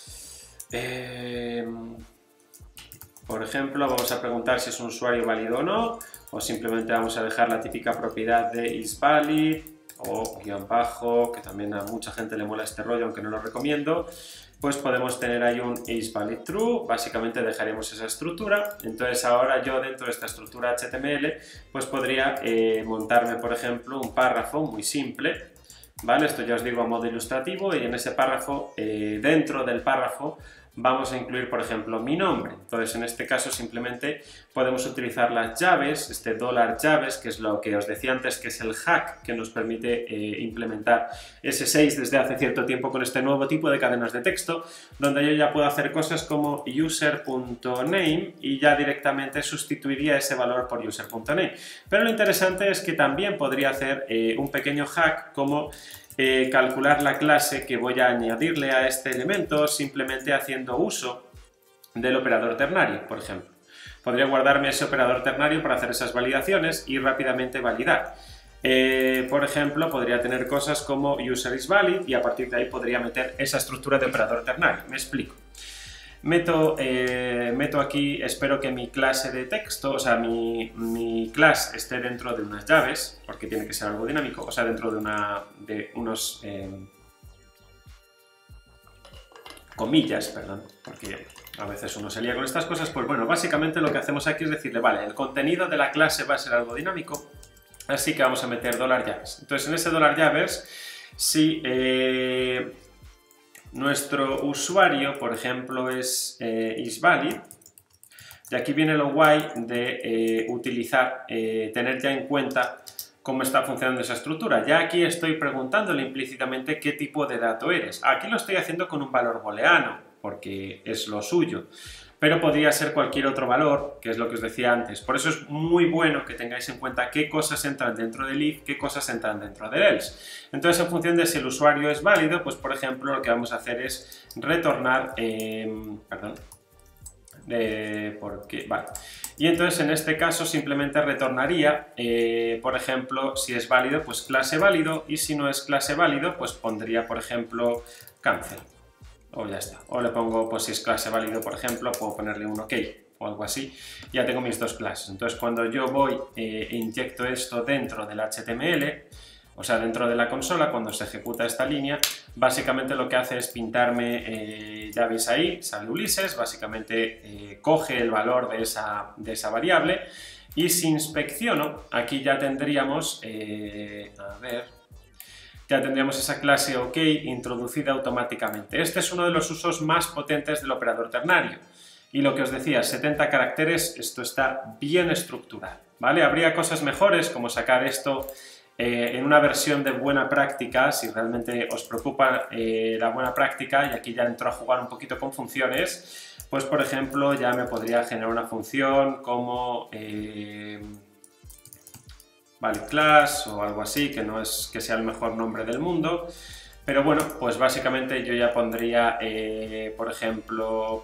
vamos a preguntar si es un usuario válido o no, o simplemente vamos a dejar la típica propiedad de isValid, o guión bajo, que también a mucha gente le mola este rollo, aunque no lo recomiendo. Pues podemos tener ahí un isValidTrue, básicamente dejaremos esa estructura. Entonces ahora yo dentro de esta estructura HTML pues podría montarme, por ejemplo, un párrafo muy simple, ¿vale? Esto ya os digo a modo ilustrativo, y en ese párrafo, dentro del párrafo, vamos a incluir, por ejemplo, mi nombre. Entonces, en este caso, simplemente podemos utilizar las llaves, este $llaves, que es lo que os decía antes, que es el hack que nos permite implementar S6 desde hace cierto tiempo con este nuevo tipo de cadenas de texto, donde yo ya puedo hacer cosas como user.name y ya directamente sustituiría ese valor por user.name. Pero lo interesante es que también podría hacer un pequeño hack como calcular la clase que voy a añadirle a este elemento simplemente haciendo uso del operador ternario, por ejemplo. Podría guardarme ese operador ternario para hacer esas validaciones y rápidamente validar. Por ejemplo, podría tener cosas como userIsValid y a partir de ahí podría meter esa estructura de operador ternario. Me explico. Meto aquí, espero que mi clase de texto, o sea, mi class esté dentro de unas llaves, porque tiene que ser algo dinámico, o sea, dentro de unos comillas, perdón, porque a veces uno se lía con estas cosas. Pues bueno, básicamente lo que hacemos aquí es decirle, vale, el contenido de la clase va a ser algo dinámico, así que vamos a meter $llaves. Entonces, en ese $llaves, si nuestro usuario, por ejemplo, es isValid, y aquí viene lo guay de utilizar, tener ya en cuenta cómo está funcionando esa estructura. Ya aquí estoy preguntándole implícitamente qué tipo de dato eres. Aquí lo estoy haciendo con un valor booleano, porque es lo suyo, pero podría ser cualquier otro valor, que es lo que os decía antes. Por eso es muy bueno que tengáis en cuenta qué cosas entran dentro del if, qué cosas entran dentro del else. Entonces, en función de si el usuario es válido, pues por ejemplo lo que vamos a hacer es retornar, vale. Y entonces en este caso simplemente retornaría, por ejemplo, si es válido, pues clase válido, y si no es clase válido, pues pondría, por ejemplo, cancel. O ya está. O le pongo, pues si es clase válido, por ejemplo, puedo ponerle un OK o algo así. Ya tengo mis dos clases. Entonces, cuando yo voy e inyecto esto dentro del HTML, o sea, dentro de la consola, cuando se ejecuta esta línea, básicamente lo que hace es pintarme, ya veis ahí, sale Ulises, básicamente coge el valor de esa variable, y si inspecciono, aquí ya tendríamos, ya tendríamos esa clase OK introducida automáticamente. Este es uno de los usos más potentes del operador ternario. Y lo que os decía, 70 caracteres, esto está bien estructurado, ¿vale? Habría cosas mejores, como sacar esto en una versión de buena práctica, si realmente os preocupa la buena práctica, y aquí ya entro a jugar un poquito con funciones, pues por ejemplo ya me podría generar una función como valid class o algo así, que no es que sea el mejor nombre del mundo, pero bueno, pues básicamente yo ya pondría, por ejemplo,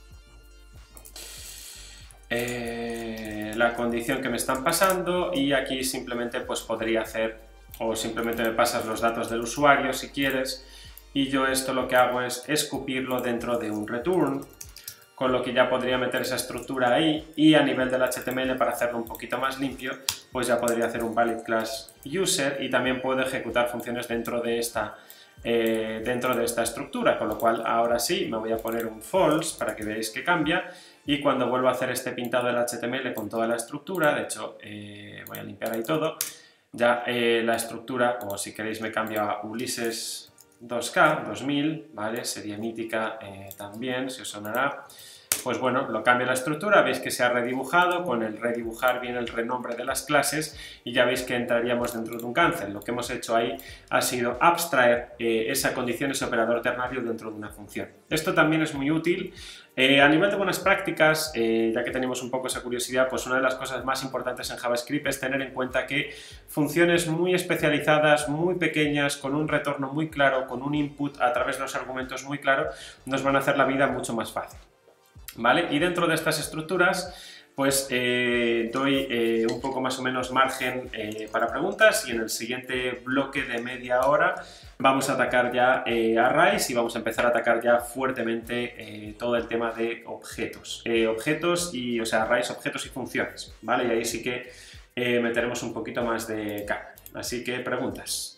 la condición que me están pasando, y aquí simplemente pues podría hacer, o simplemente me pasas los datos del usuario si quieres, y yo esto lo que hago es escupirlo dentro de un return, con lo que ya podría meter esa estructura ahí, y a nivel del HTML, para hacerlo un poquito más limpio, pues ya podría hacer un valid class user, y también puedo ejecutar funciones dentro de esta estructura, con lo cual ahora sí me voy a poner un false para que veáis que cambia, y cuando vuelvo a hacer este pintado del HTML con toda la estructura, de hecho voy a limpiar ahí todo, ya la estructura, o si queréis me cambio a Ulises 2K, 2000, ¿vale? Serie mítica también, si os sonará. Pues bueno, lo cambio la estructura, veis que se ha redibujado, con el redibujar viene el renombre de las clases, y ya veis que entraríamos dentro de un cancel. Lo que hemos hecho ahí ha sido abstraer esa condición, ese operador ternario dentro de una función. Esto también es muy útil. A nivel de buenas prácticas, ya que tenemos un poco esa curiosidad, pues una de las cosas más importantes en JavaScript es tener en cuenta que funciones muy especializadas, muy pequeñas, con un retorno muy claro, con un input a través de los argumentos muy claro, nos van a hacer la vida mucho más fácil, ¿vale? Y dentro de estas estructuras pues doy un poco más o menos margen para preguntas, y en el siguiente bloque de media hora vamos a atacar ya arrays, y vamos a empezar a atacar ya fuertemente todo el tema de objetos. O sea, arrays, objetos y funciones, ¿vale? Y ahí sí que meteremos un poquito más de carga. Así que preguntas.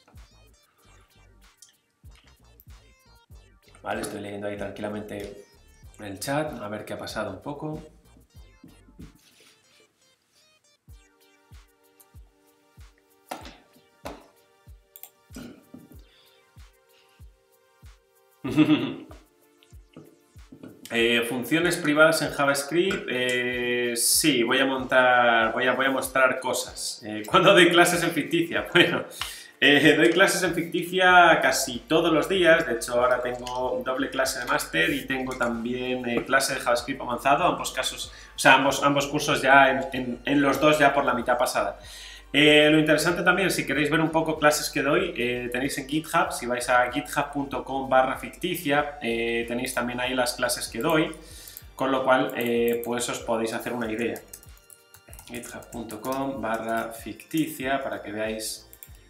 Vale, estoy leyendo ahí tranquilamente el chat, a ver qué ha pasado un poco. Funciones privadas en JavaScript, sí, voy a mostrar cosas. ¿Cuándo doy clases en ficticia? Bueno, doy clases en ficticia casi todos los días. De hecho, ahora tengo doble clase de máster y tengo también clase de JavaScript avanzado, ambos casos, o sea, ambos cursos ya en los dos ya por la mitad pasada. Lo interesante también, si queréis ver un poco clases que doy, tenéis en GitHub. Si vais a github.com/ficticia, tenéis también ahí las clases que doy, con lo cual pues os podéis hacer una idea. github.com/ficticia, para que veáis.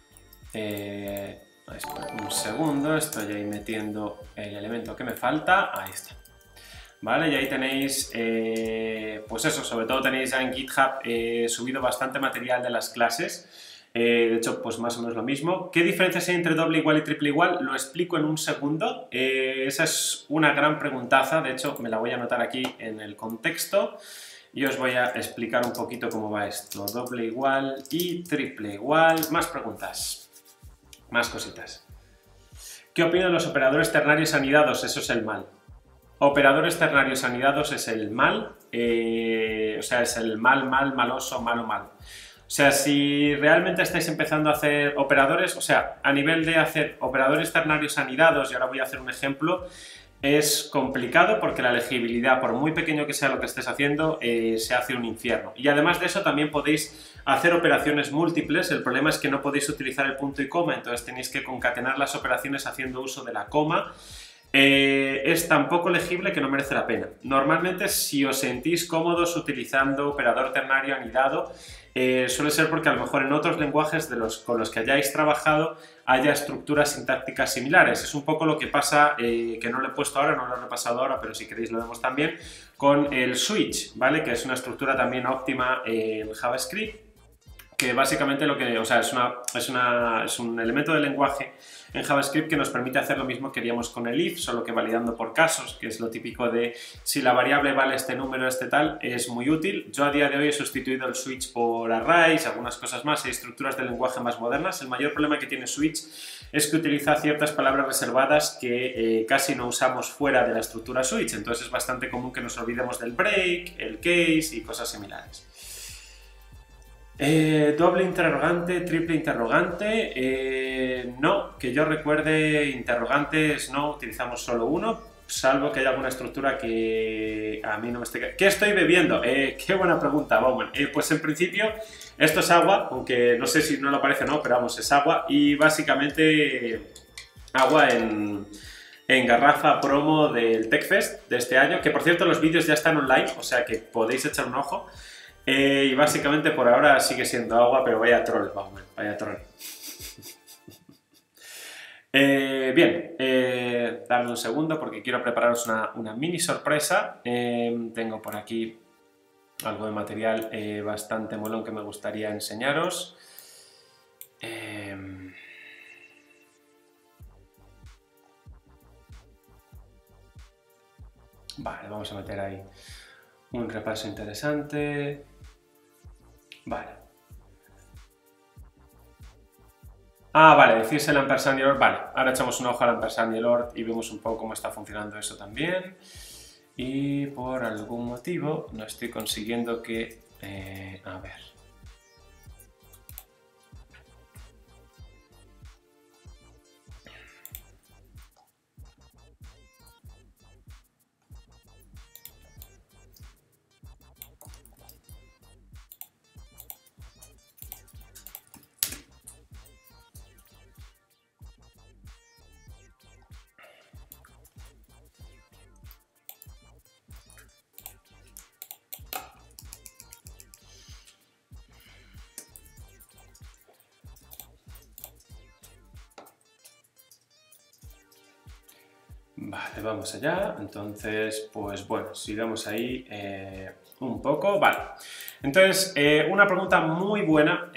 Un segundo, estoy ahí metiendo el elemento que me falta, ahí está. ¿Vale? Y ahí tenéis, pues eso, sobre todo tenéis ya en GitHub subido bastante material de las clases. De hecho, pues más o menos lo mismo. ¿Qué diferencias hay entre doble igual y triple igual? Lo explico en un segundo. Esa es una gran preguntaza, de hecho me la voy a anotar aquí en el contexto y os voy a explicar un poquito cómo va esto. Doble igual y triple igual. Más preguntas, más cositas. ¿Qué opinan los operadores ternarios anidados? Eso es el mal. Operadores ternarios anidados es el mal, o sea, es el maloso, malo. O sea, si realmente estáis empezando a hacer operadores, o sea, a nivel de hacer operadores ternarios anidados, y ahora voy a hacer un ejemplo, es complicado porque la legibilidad, por muy pequeño que sea lo que estés haciendo, se hace un infierno. Y además de eso también podéis hacer operaciones múltiples. El problema es que no podéis utilizar el punto y coma, entonces tenéis que concatenar las operaciones haciendo uso de la coma. Es tan poco legible que no merece la pena. Normalmente, si os sentís cómodos utilizando operador ternario anidado, suele ser porque a lo mejor en otros lenguajes con los que hayáis trabajado haya estructuras sintácticas similares. Es un poco lo que pasa, que no lo he puesto ahora, no lo he repasado ahora, pero si queréis lo vemos también, con el switch, ¿vale? Que es una estructura también óptima en JavaScript, que básicamente lo que, o sea, es un elemento del lenguaje en JavaScript que nos permite hacer lo mismo que haríamos con el if, solo que validando por casos, que es lo típico de si la variable vale este número, este tal, es muy útil. Yo a día de hoy he sustituido el switch por arrays, algunas cosas más, y estructuras del lenguaje más modernas. El mayor problema que tiene switch es que utiliza ciertas palabras reservadas que casi no usamos fuera de la estructura switch, entonces es bastante común que nos olvidemos del break, el case y cosas similares. Doble interrogante, triple interrogante, no, que yo recuerde interrogantes no, utilizamos solo uno. salvo que haya alguna estructura que a mí no me esté... ¿Qué estoy bebiendo? Qué buena pregunta, Bowman. Pues en principio esto es agua, aunque no sé si no lo parece o no, pero vamos, es agua, y básicamente agua en garrafa promo del TechFest de este año, que por cierto los vídeos ya están online, o sea que podéis echar un ojo. Y básicamente por ahora sigue siendo agua, pero vaya troll, Bowman, vaya troll. Bien, dadme un segundo porque quiero prepararos una mini sorpresa. Tengo por aquí algo de material bastante molón que me gustaría enseñaros. Vale, vamos a meter ahí un repaso interesante. Vale. Ah, vale, decirse el ampersand y el OR. Vale, ahora echamos un ojo al ampersand y el OR y vemos un poco cómo está funcionando eso también. Y por algún motivo no estoy consiguiendo que... a ver... Vale, vamos allá. Entonces, pues bueno, sigamos ahí un poco. Vale. Entonces, una pregunta muy buena,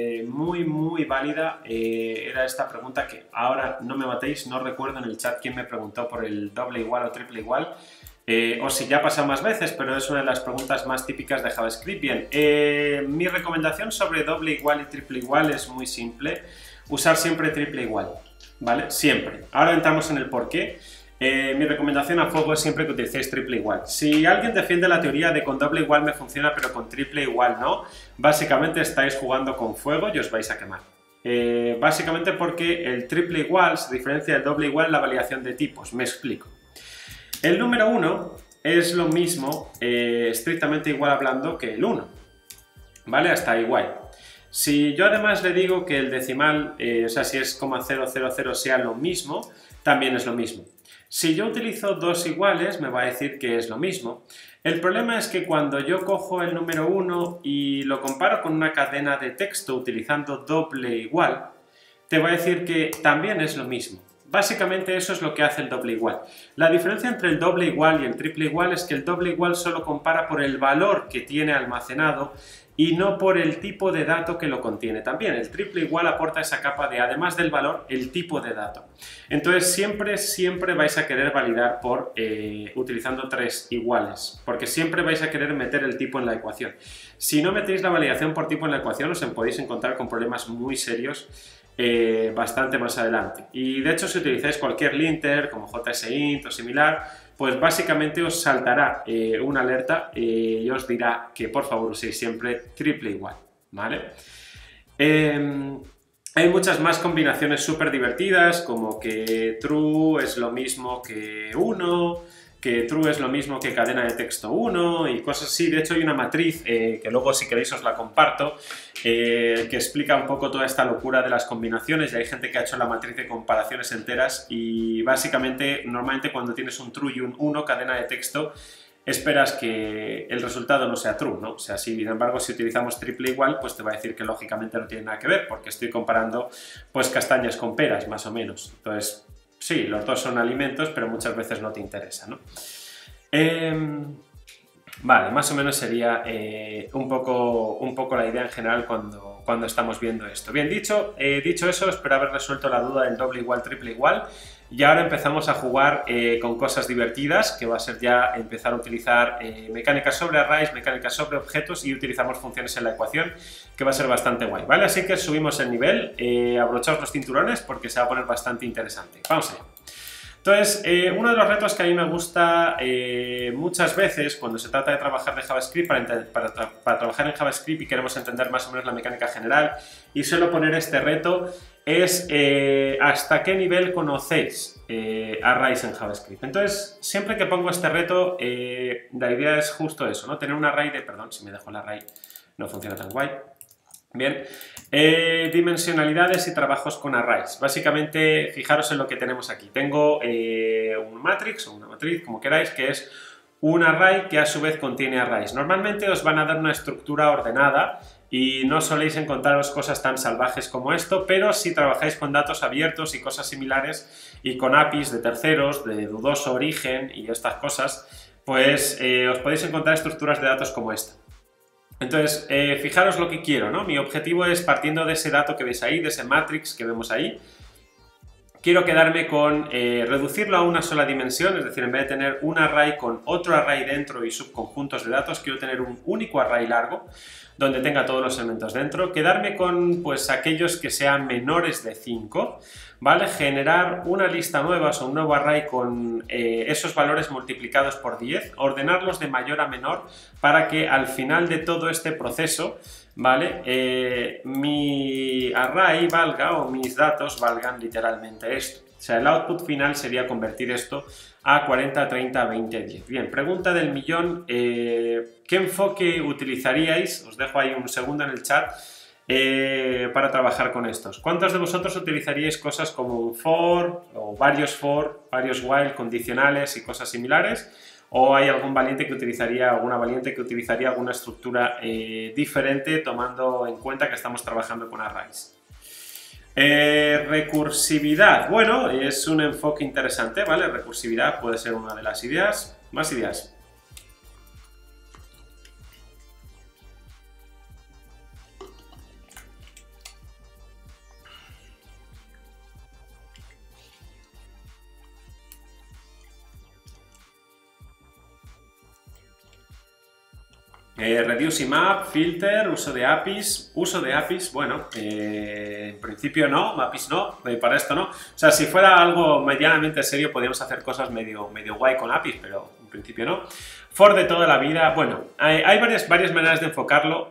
muy válida, era esta pregunta que ahora no me matéis, no recuerdo en el chat quién me preguntó por el doble igual o triple igual, o si ya ha pasado más veces, pero es una de las preguntas más típicas de JavaScript. Bien, mi recomendación sobre doble igual y triple igual es muy simple, usar siempre triple igual, ¿vale? Siempre. Ahora entramos en el por qué. Mi recomendación a fuego es siempre que utilicéis triple igual. Si alguien defiende la teoría de con doble igual me funciona pero con triple igual no, básicamente estáis jugando con fuego y os vais a quemar. Básicamente porque el triple igual se diferencia del doble igual en la validación de tipos. Me explico. El número 1 es lo mismo, estrictamente igual hablando, que el 1, ¿vale? Hasta igual. Si yo además le digo que el decimal, o sea, si es 0,000 sea lo mismo, también es lo mismo. Si yo utilizo dos iguales, me va a decir que es lo mismo. El problema es que cuando yo cojo el número 1 y lo comparo con una cadena de texto utilizando doble igual, te va a decir que también es lo mismo. Básicamente eso es lo que hace el doble igual. La diferencia entre el doble igual y el triple igual es que el doble igual solo compara por el valor que tiene almacenado y no por el tipo de dato que lo contiene. También el triple igual aporta esa capa de, además del valor, el tipo de dato. Entonces siempre vais a querer validar por utilizando tres iguales, porque siempre vais a querer meter el tipo en la ecuación. Si no metéis la validación por tipo en la ecuación, os podéis encontrar con problemas muy serios bastante más adelante. Y de hecho, si utilizáis cualquier linter como JSInt o similar, pues básicamente os saltará una alerta y os dirá que por favor uséis siempre triple igual, ¿vale? Hay muchas más combinaciones súper divertidas, como que true es lo mismo que 1, que true es lo mismo que cadena de texto 1 y cosas así. De hecho hay una matriz, que luego si queréis os la comparto, que explica un poco toda esta locura de las combinaciones, y hay gente que ha hecho la matriz de comparaciones enteras y básicamente normalmente cuando tienes un true y un 1 cadena de texto esperas que el resultado no sea true, ¿no? O sea, sin embargo, si utilizamos triple igual, pues te va a decir que lógicamente no tiene nada que ver, porque estoy comparando pues castañas con peras, más o menos. Entonces, sí, los dos son alimentos, pero muchas veces no te interesa, ¿no? Vale, más o menos sería un poco la idea en general cuando estamos viendo esto. Bien, dicho eso, espero haber resuelto la duda del doble igual, triple igual. Y ahora empezamos a jugar con cosas divertidas, que va a ser ya empezar a utilizar mecánicas sobre arrays, mecánicas sobre objetos y utilizamos funciones en la ecuación, que va a ser bastante guay, ¿vale? Así que subimos el nivel, abrochaos los cinturones porque se va a poner bastante interesante. Vamos allá. Entonces, uno de los retos que a mí me gusta muchas veces cuando se trata de trabajar de JavaScript, para trabajar en JavaScript y queremos entender más o menos la mecánica general, y suelo poner este reto, es hasta qué nivel conocéis arrays en JavaScript. Entonces, siempre que pongo este reto, la idea es justo eso, ¿no? Tener un array de... Perdón, si me dejo el array no funciona tan guay. Bien, dimensionalidades y trabajos con arrays. Básicamente, fijaros en lo que tenemos aquí. Tengo un matrix o una matriz, como queráis, que es un array que a su vez contiene arrays. Normalmente os van a dar una estructura ordenada y no soléis encontraros cosas tan salvajes como esto, pero si trabajáis con datos abiertos y cosas similares y con APIs de terceros, de dudoso origen y estas cosas, pues os podéis encontrar estructuras de datos como esta. Entonces, fijaros lo que quiero, ¿no? Mi objetivo es, partiendo de ese dato que veis ahí, de ese matrix que vemos ahí, quiero quedarme con reducirlo a una sola dimensión, es decir, en vez de tener un array con otro array dentro y subconjuntos de datos, quiero tener un único array largo, donde tenga todos los elementos dentro, quedarme con pues aquellos que sean menores de 5, ¿vale? Generar una lista nueva o un nuevo array con esos valores multiplicados por 10, ordenarlos de mayor a menor para que al final de todo este proceso, ¿vale? Mi array valga o mis datos valgan literalmente esto. O sea, el output final sería convertir esto a 40, 30, 20, 10. Bien, pregunta del millón. ¿Qué enfoque utilizaríais? Os dejo ahí un segundo en el chat para trabajar con estos. ¿Cuántos de vosotros utilizaríais cosas como un for o varios while, condicionales y cosas similares? ¿O hay algún valiente que utilizaría, alguna valiente que utilizaría alguna estructura diferente tomando en cuenta que estamos trabajando con arrays? Recursividad, bueno, es un enfoque interesante, ¿vale? Recursividad puede ser una de las ideas. Más ideas. Reduce map, filter, uso de APIs, bueno, en principio no, APIs no, para esto no. O sea, si fuera algo medianamente serio podríamos hacer cosas medio guay con APIs, pero en principio no. For de toda la vida, bueno, hay varias maneras de enfocarlo.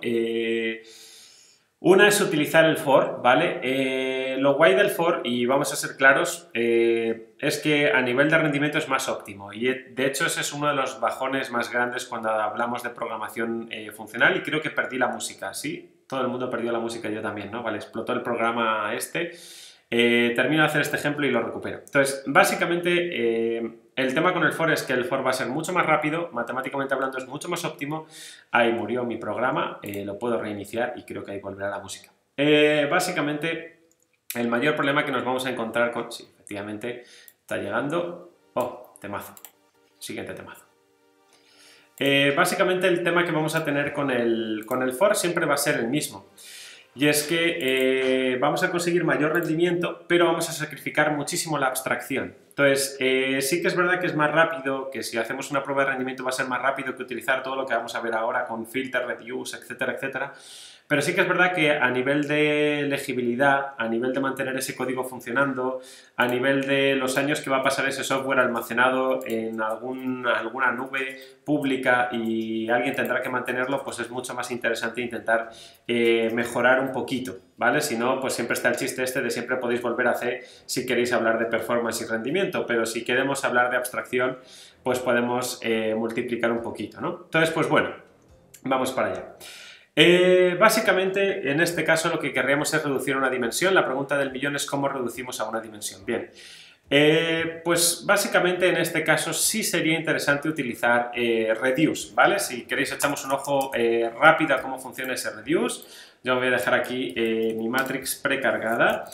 Una es utilizar el for, ¿vale? Lo guay del for, y vamos a ser claros, es que a nivel de rendimiento es más óptimo y de hecho ese es uno de los bajones más grandes cuando hablamos de programación funcional, y creo que perdí la música, ¿sí? Todo el mundo perdió la música, yo también, ¿no? Vale, explotó el programa este. Termino de hacer este ejemplo y lo recupero. Entonces, básicamente, el tema con el for es que el for va a ser mucho más rápido, matemáticamente hablando es mucho más óptimo. Ahí murió mi programa, lo puedo reiniciar y creo que ahí volverá la música. Básicamente, el mayor problema que nos vamos a encontrar con... Sí, efectivamente, está llegando... Oh, temazo. Siguiente temazo. Básicamente el tema que vamos a tener con el for siempre va a ser el mismo. Y es que vamos a conseguir mayor rendimiento, pero vamos a sacrificar muchísimo la abstracción. Entonces, sí que es verdad que es más rápido, que si hacemos una prueba de rendimiento va a ser más rápido que utilizar todo lo que vamos a ver ahora con filter, reduce, etcétera, etcétera. Pero sí que es verdad que a nivel de legibilidad, a nivel de mantener ese código funcionando, a nivel de los años que va a pasar ese software almacenado en alguna nube pública y alguien tendrá que mantenerlo, pues es mucho más interesante intentar mejorar un poquito, ¿vale? Si no, pues siempre está el chiste este de siempre podéis volver a C si queréis hablar de performance y rendimiento, pero si queremos hablar de abstracción, pues podemos multiplicar un poquito, ¿no? Entonces, pues bueno, vamos para allá. Básicamente, en este caso lo que querríamos es reducir una dimensión. La pregunta del millón es ¿cómo reducimos a una dimensión? Bien, pues básicamente en este caso sí sería interesante utilizar reduce, ¿vale? Si queréis echamos un ojo rápido a cómo funciona ese reduce. Yo voy a dejar aquí mi matrix precargada.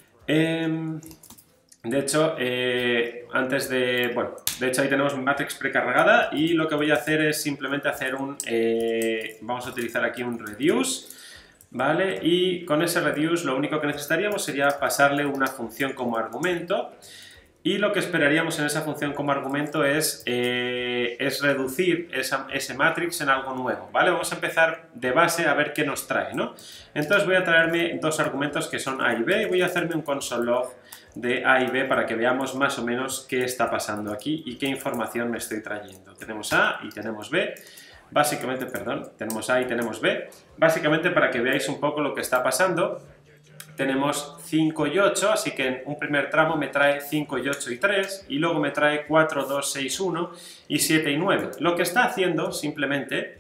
De hecho, de hecho ahí tenemos mi matrix precargada y lo que voy a hacer es simplemente hacer vamos a utilizar aquí un reduce, ¿vale? Y con ese reduce lo único que necesitaríamos sería pasarle una función como argumento, y lo que esperaríamos en esa función como argumento es reducir ese matrix en algo nuevo, ¿vale? Vamos a empezar de base a ver qué nos trae, ¿no? Entonces voy a traerme dos argumentos que son A y B y voy a hacerme un console log de A y B para que veamos más o menos qué está pasando aquí y qué información me estoy trayendo. Tenemos A y tenemos B. Básicamente, perdón, tenemos A y tenemos B. Básicamente para que veáis un poco lo que está pasando. Tenemos 5 y 8, así que en un primer tramo me trae 5 y 8 y 3, y luego me trae 4, 2, 6, 1 y 7 y 9. Lo que está haciendo simplemente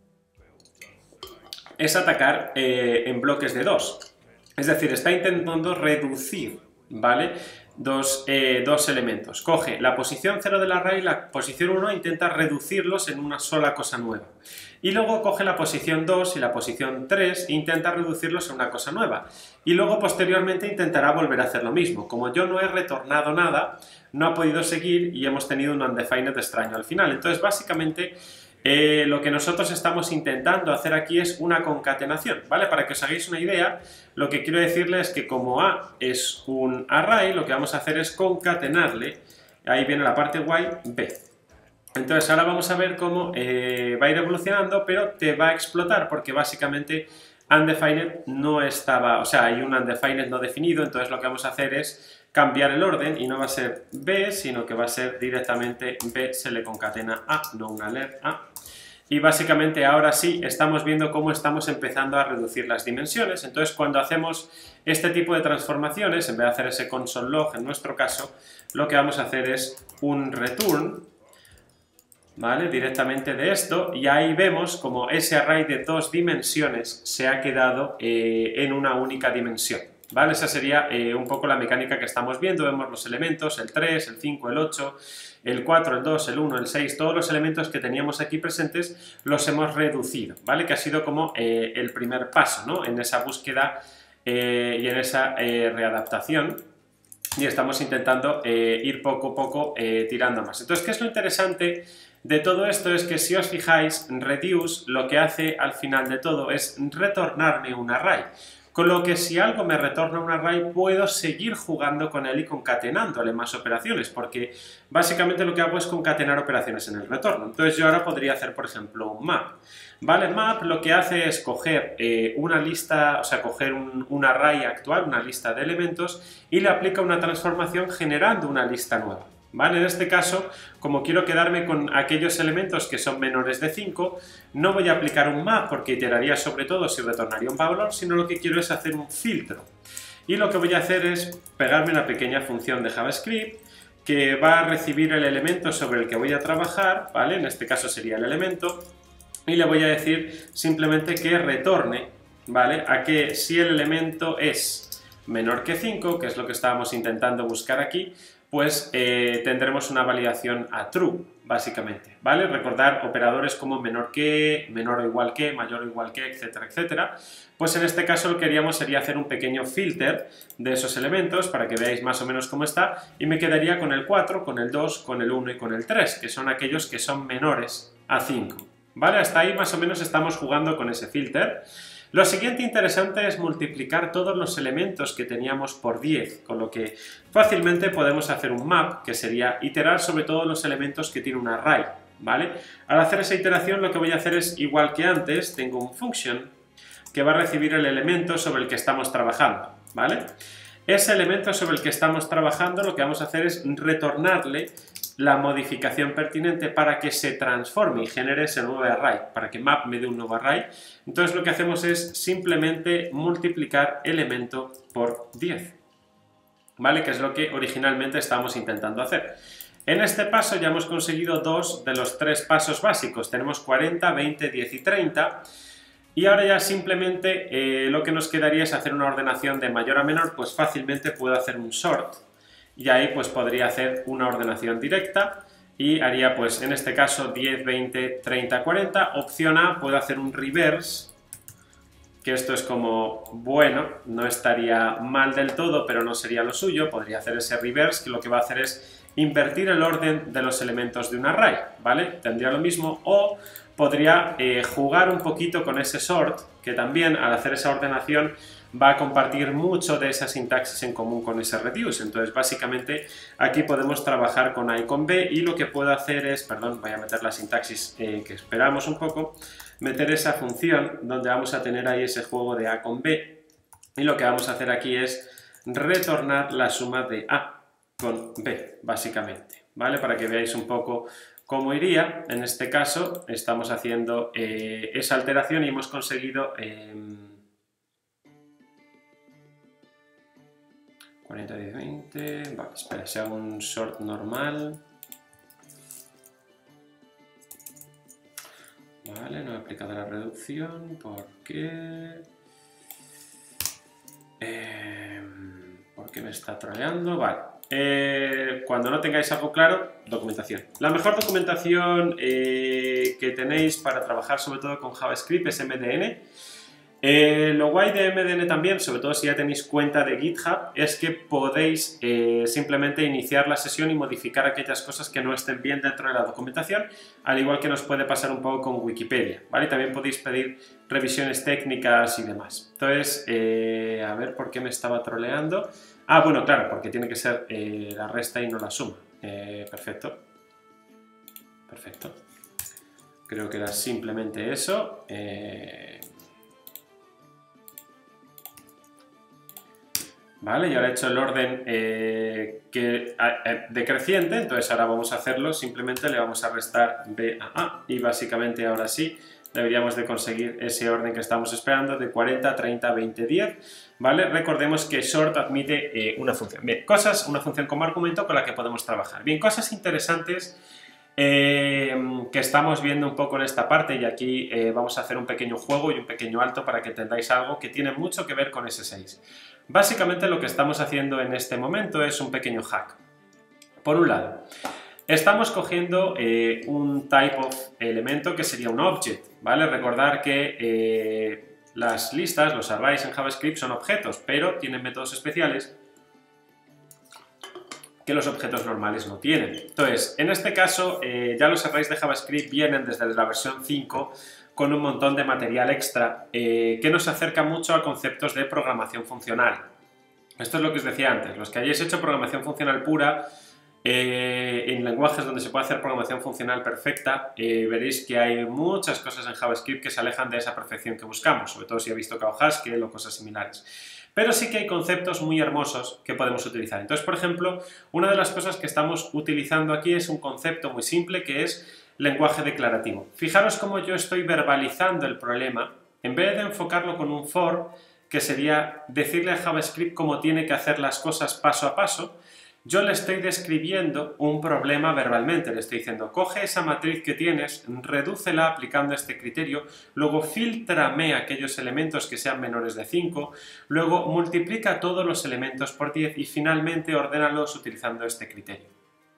es atacar en bloques de 2. Es decir, está intentando reducir, ¿vale? Dos elementos. Coge la posición 0 del array y la posición 1 e intenta reducirlos en una sola cosa nueva. Y luego coge la posición 2 y la posición 3 e intenta reducirlos en una cosa nueva. Y luego posteriormente intentará volver a hacer lo mismo. Como yo no he retornado nada, no ha podido seguir y hemos tenido un undefined extraño al final. Entonces, básicamente, lo que nosotros estamos intentando hacer aquí es una concatenación, ¿vale? Para que os hagáis una idea, lo que quiero decirles es que como A es un array, lo que vamos a hacer es concatenarle, ahí viene la parte guay, B. Entonces ahora vamos a ver cómo va a ir evolucionando, pero te va a explotar porque básicamente undefined no estaba, o sea, hay un undefined no definido, entonces lo que vamos a hacer es cambiar el orden y no va a ser B, sino que va a ser directamente B se le concatena A, no un alert A. Y básicamente ahora sí estamos viendo cómo estamos empezando a reducir las dimensiones. Entonces cuando hacemos este tipo de transformaciones, en vez de hacer ese console log en nuestro caso, lo que vamos a hacer es un return, ¿vale? Directamente de esto, y ahí vemos como ese array de 2 dimensiones se ha quedado en una única dimensión, ¿vale? Esa sería un poco la mecánica que estamos viendo. Vemos los elementos, el 3, el 5, el 8, el 4, el 2, el 1, el 6, todos los elementos que teníamos aquí presentes los hemos reducido, ¿vale? Que ha sido como el primer paso, ¿no? En esa búsqueda y en esa readaptación. Y estamos intentando ir poco a poco tirando más. Entonces, ¿qué es lo interesante de todo esto? Es que si os fijáis, reduce lo que hace al final de todo es retornarme un array. Con lo que si algo me retorna un array, puedo seguir jugando con él y concatenándole más operaciones, porque básicamente lo que hago es concatenar operaciones en el retorno. Entonces yo ahora podría hacer, por ejemplo, un map. ¿Vale? Map lo que hace es coger una lista, o sea, coger un array actual, una lista de elementos, y le aplica una transformación generando una lista nueva. ¿Vale? En este caso, como quiero quedarme con aquellos elementos que son menores de 5, no voy a aplicar un map porque iteraría sobre todo si retornaría un valor, sino lo que quiero es hacer un filtro. Y lo que voy a hacer es pegarme una pequeña función de JavaScript que va a recibir el elemento sobre el que voy a trabajar, ¿vale? En este caso sería el elemento, y le voy a decir simplemente que retorne, ¿vale? A que si el elemento es menor que 5, que es lo que estábamos intentando buscar aquí, pues tendremos una validación a true, básicamente, ¿vale? Recordar operadores como menor que, menor o igual que, mayor o igual que, etcétera, etcétera. Pues en este caso lo que haríamos sería hacer un pequeño filter de esos elementos para que veáis más o menos cómo está, y me quedaría con el 4, con el 2, con el 1 y con el 3, que son aquellos que son menores a 5, ¿vale? Hasta ahí más o menos estamos jugando con ese filter. Lo siguiente interesante es multiplicar todos los elementos que teníamos por 10, con lo que fácilmente podemos hacer un map, que sería iterar sobre todos los elementos que tiene un array, ¿vale? Al hacer esa iteración lo que voy a hacer es, igual que antes, tengo un function que va a recibir el elemento sobre el que estamos trabajando, ¿vale? Ese elemento sobre el que estamos trabajando lo que vamos a hacer es retornarle la modificación pertinente para que se transforme y genere ese nuevo array, para que map me dé un nuevo array. Entonces lo que hacemos es simplemente multiplicar elemento por 10, ¿vale? Que es lo que originalmente estábamos intentando hacer. En este paso ya hemos conseguido 2 de los 3 pasos básicos. Tenemos 40, 20, 10 y 30. Y ahora ya simplemente lo que nos quedaría es hacer una ordenación de mayor a menor, pues fácilmente puedo hacer un sort. Y ahí pues podría hacer una ordenación directa y haría pues en este caso 10, 20, 30, 40. Opción A, puedo hacer un reverse, que esto es como, bueno, no estaría mal del todo, pero no sería lo suyo. Podría hacer ese reverse, que lo que va a hacer es invertir el orden de los elementos de un array, ¿vale? Tendría lo mismo, o podría jugar un poquito con ese sort, que también al hacer esa ordenación va a compartir mucho de esa sintaxis en común con ese reduce. Entonces básicamente aquí podemos trabajar con A y con B, y lo que puedo hacer es, perdón, voy a meter la sintaxis que esperamos un poco, meter esa función donde vamos a tener ahí ese juego de A con B, y lo que vamos a hacer aquí es retornar la suma de A con B, básicamente, ¿vale? Para que veáis un poco cómo iría. En este caso estamos haciendo esa alteración y hemos conseguido 40, 10, 20... Vale, espera, si hago un sort normal... Vale, no he aplicado la reducción, ¿por qué? ¿Por qué me está troleando? Vale, cuando no tengáis algo claro, documentación. La mejor documentación que tenéis para trabajar sobre todo con JavaScript es MDN. Lo guay de MDN también, sobre todo si ya tenéis cuenta de GitHub, es que podéis simplemente iniciar la sesión y modificar aquellas cosas que no estén bien dentro de la documentación, al igual que nos puede pasar un poco con Wikipedia, ¿vale? También podéis pedir revisiones técnicas y demás. Entonces, a ver por qué me estaba troleando. Ah, bueno, claro, porque tiene que ser la resta y no la suma. Perfecto. Perfecto. Creo que era simplemente eso. Vale, y ahora he hecho el orden decreciente, entonces ahora vamos a hacerlo, simplemente le vamos a restar B a A y básicamente ahora sí deberíamos de conseguir ese orden que estamos esperando de 40, 30, 20, 10, ¿vale? Recordemos que sort admite una función. Bien, una función como argumento con la que podemos trabajar. Bien, cosas interesantes que estamos viendo un poco en esta parte y aquí vamos a hacer un pequeño juego y un pequeño alto para que entendáis algo que tiene mucho que ver con S6. Básicamente lo que estamos haciendo en este momento es un pequeño hack. Por un lado, estamos cogiendo un type of elemento que sería un object, ¿vale? Recordar que las listas, los arrays en JavaScript son objetos, pero tienen métodos especiales que los objetos normales no tienen. Entonces, en este caso, ya los arrays de JavaScript vienen desde la versión 5 con un montón de material extra que nos acerca mucho a conceptos de programación funcional. Esto es lo que os decía antes. Los que hayáis hecho programación funcional pura, en lenguajes donde se puede hacer programación funcional perfecta, veréis que hay muchas cosas en JavaScript que se alejan de esa perfección que buscamos, sobre todo si habéis tocado Haskell o cosas similares. Pero sí que hay conceptos muy hermosos que podemos utilizar. Entonces, por ejemplo, una de las cosas que estamos utilizando aquí es un concepto muy simple que es lenguaje declarativo. Fijaros cómo yo estoy verbalizando el problema, en vez de enfocarlo con un for, que sería decirle a JavaScript cómo tiene que hacer las cosas paso a paso, yo le estoy describiendo un problema verbalmente, le estoy diciendo, coge esa matriz que tienes, redúcela aplicando este criterio, luego fíltrame aquellos elementos que sean menores de 5, luego multiplica todos los elementos por 10 y finalmente ordénalos utilizando este criterio.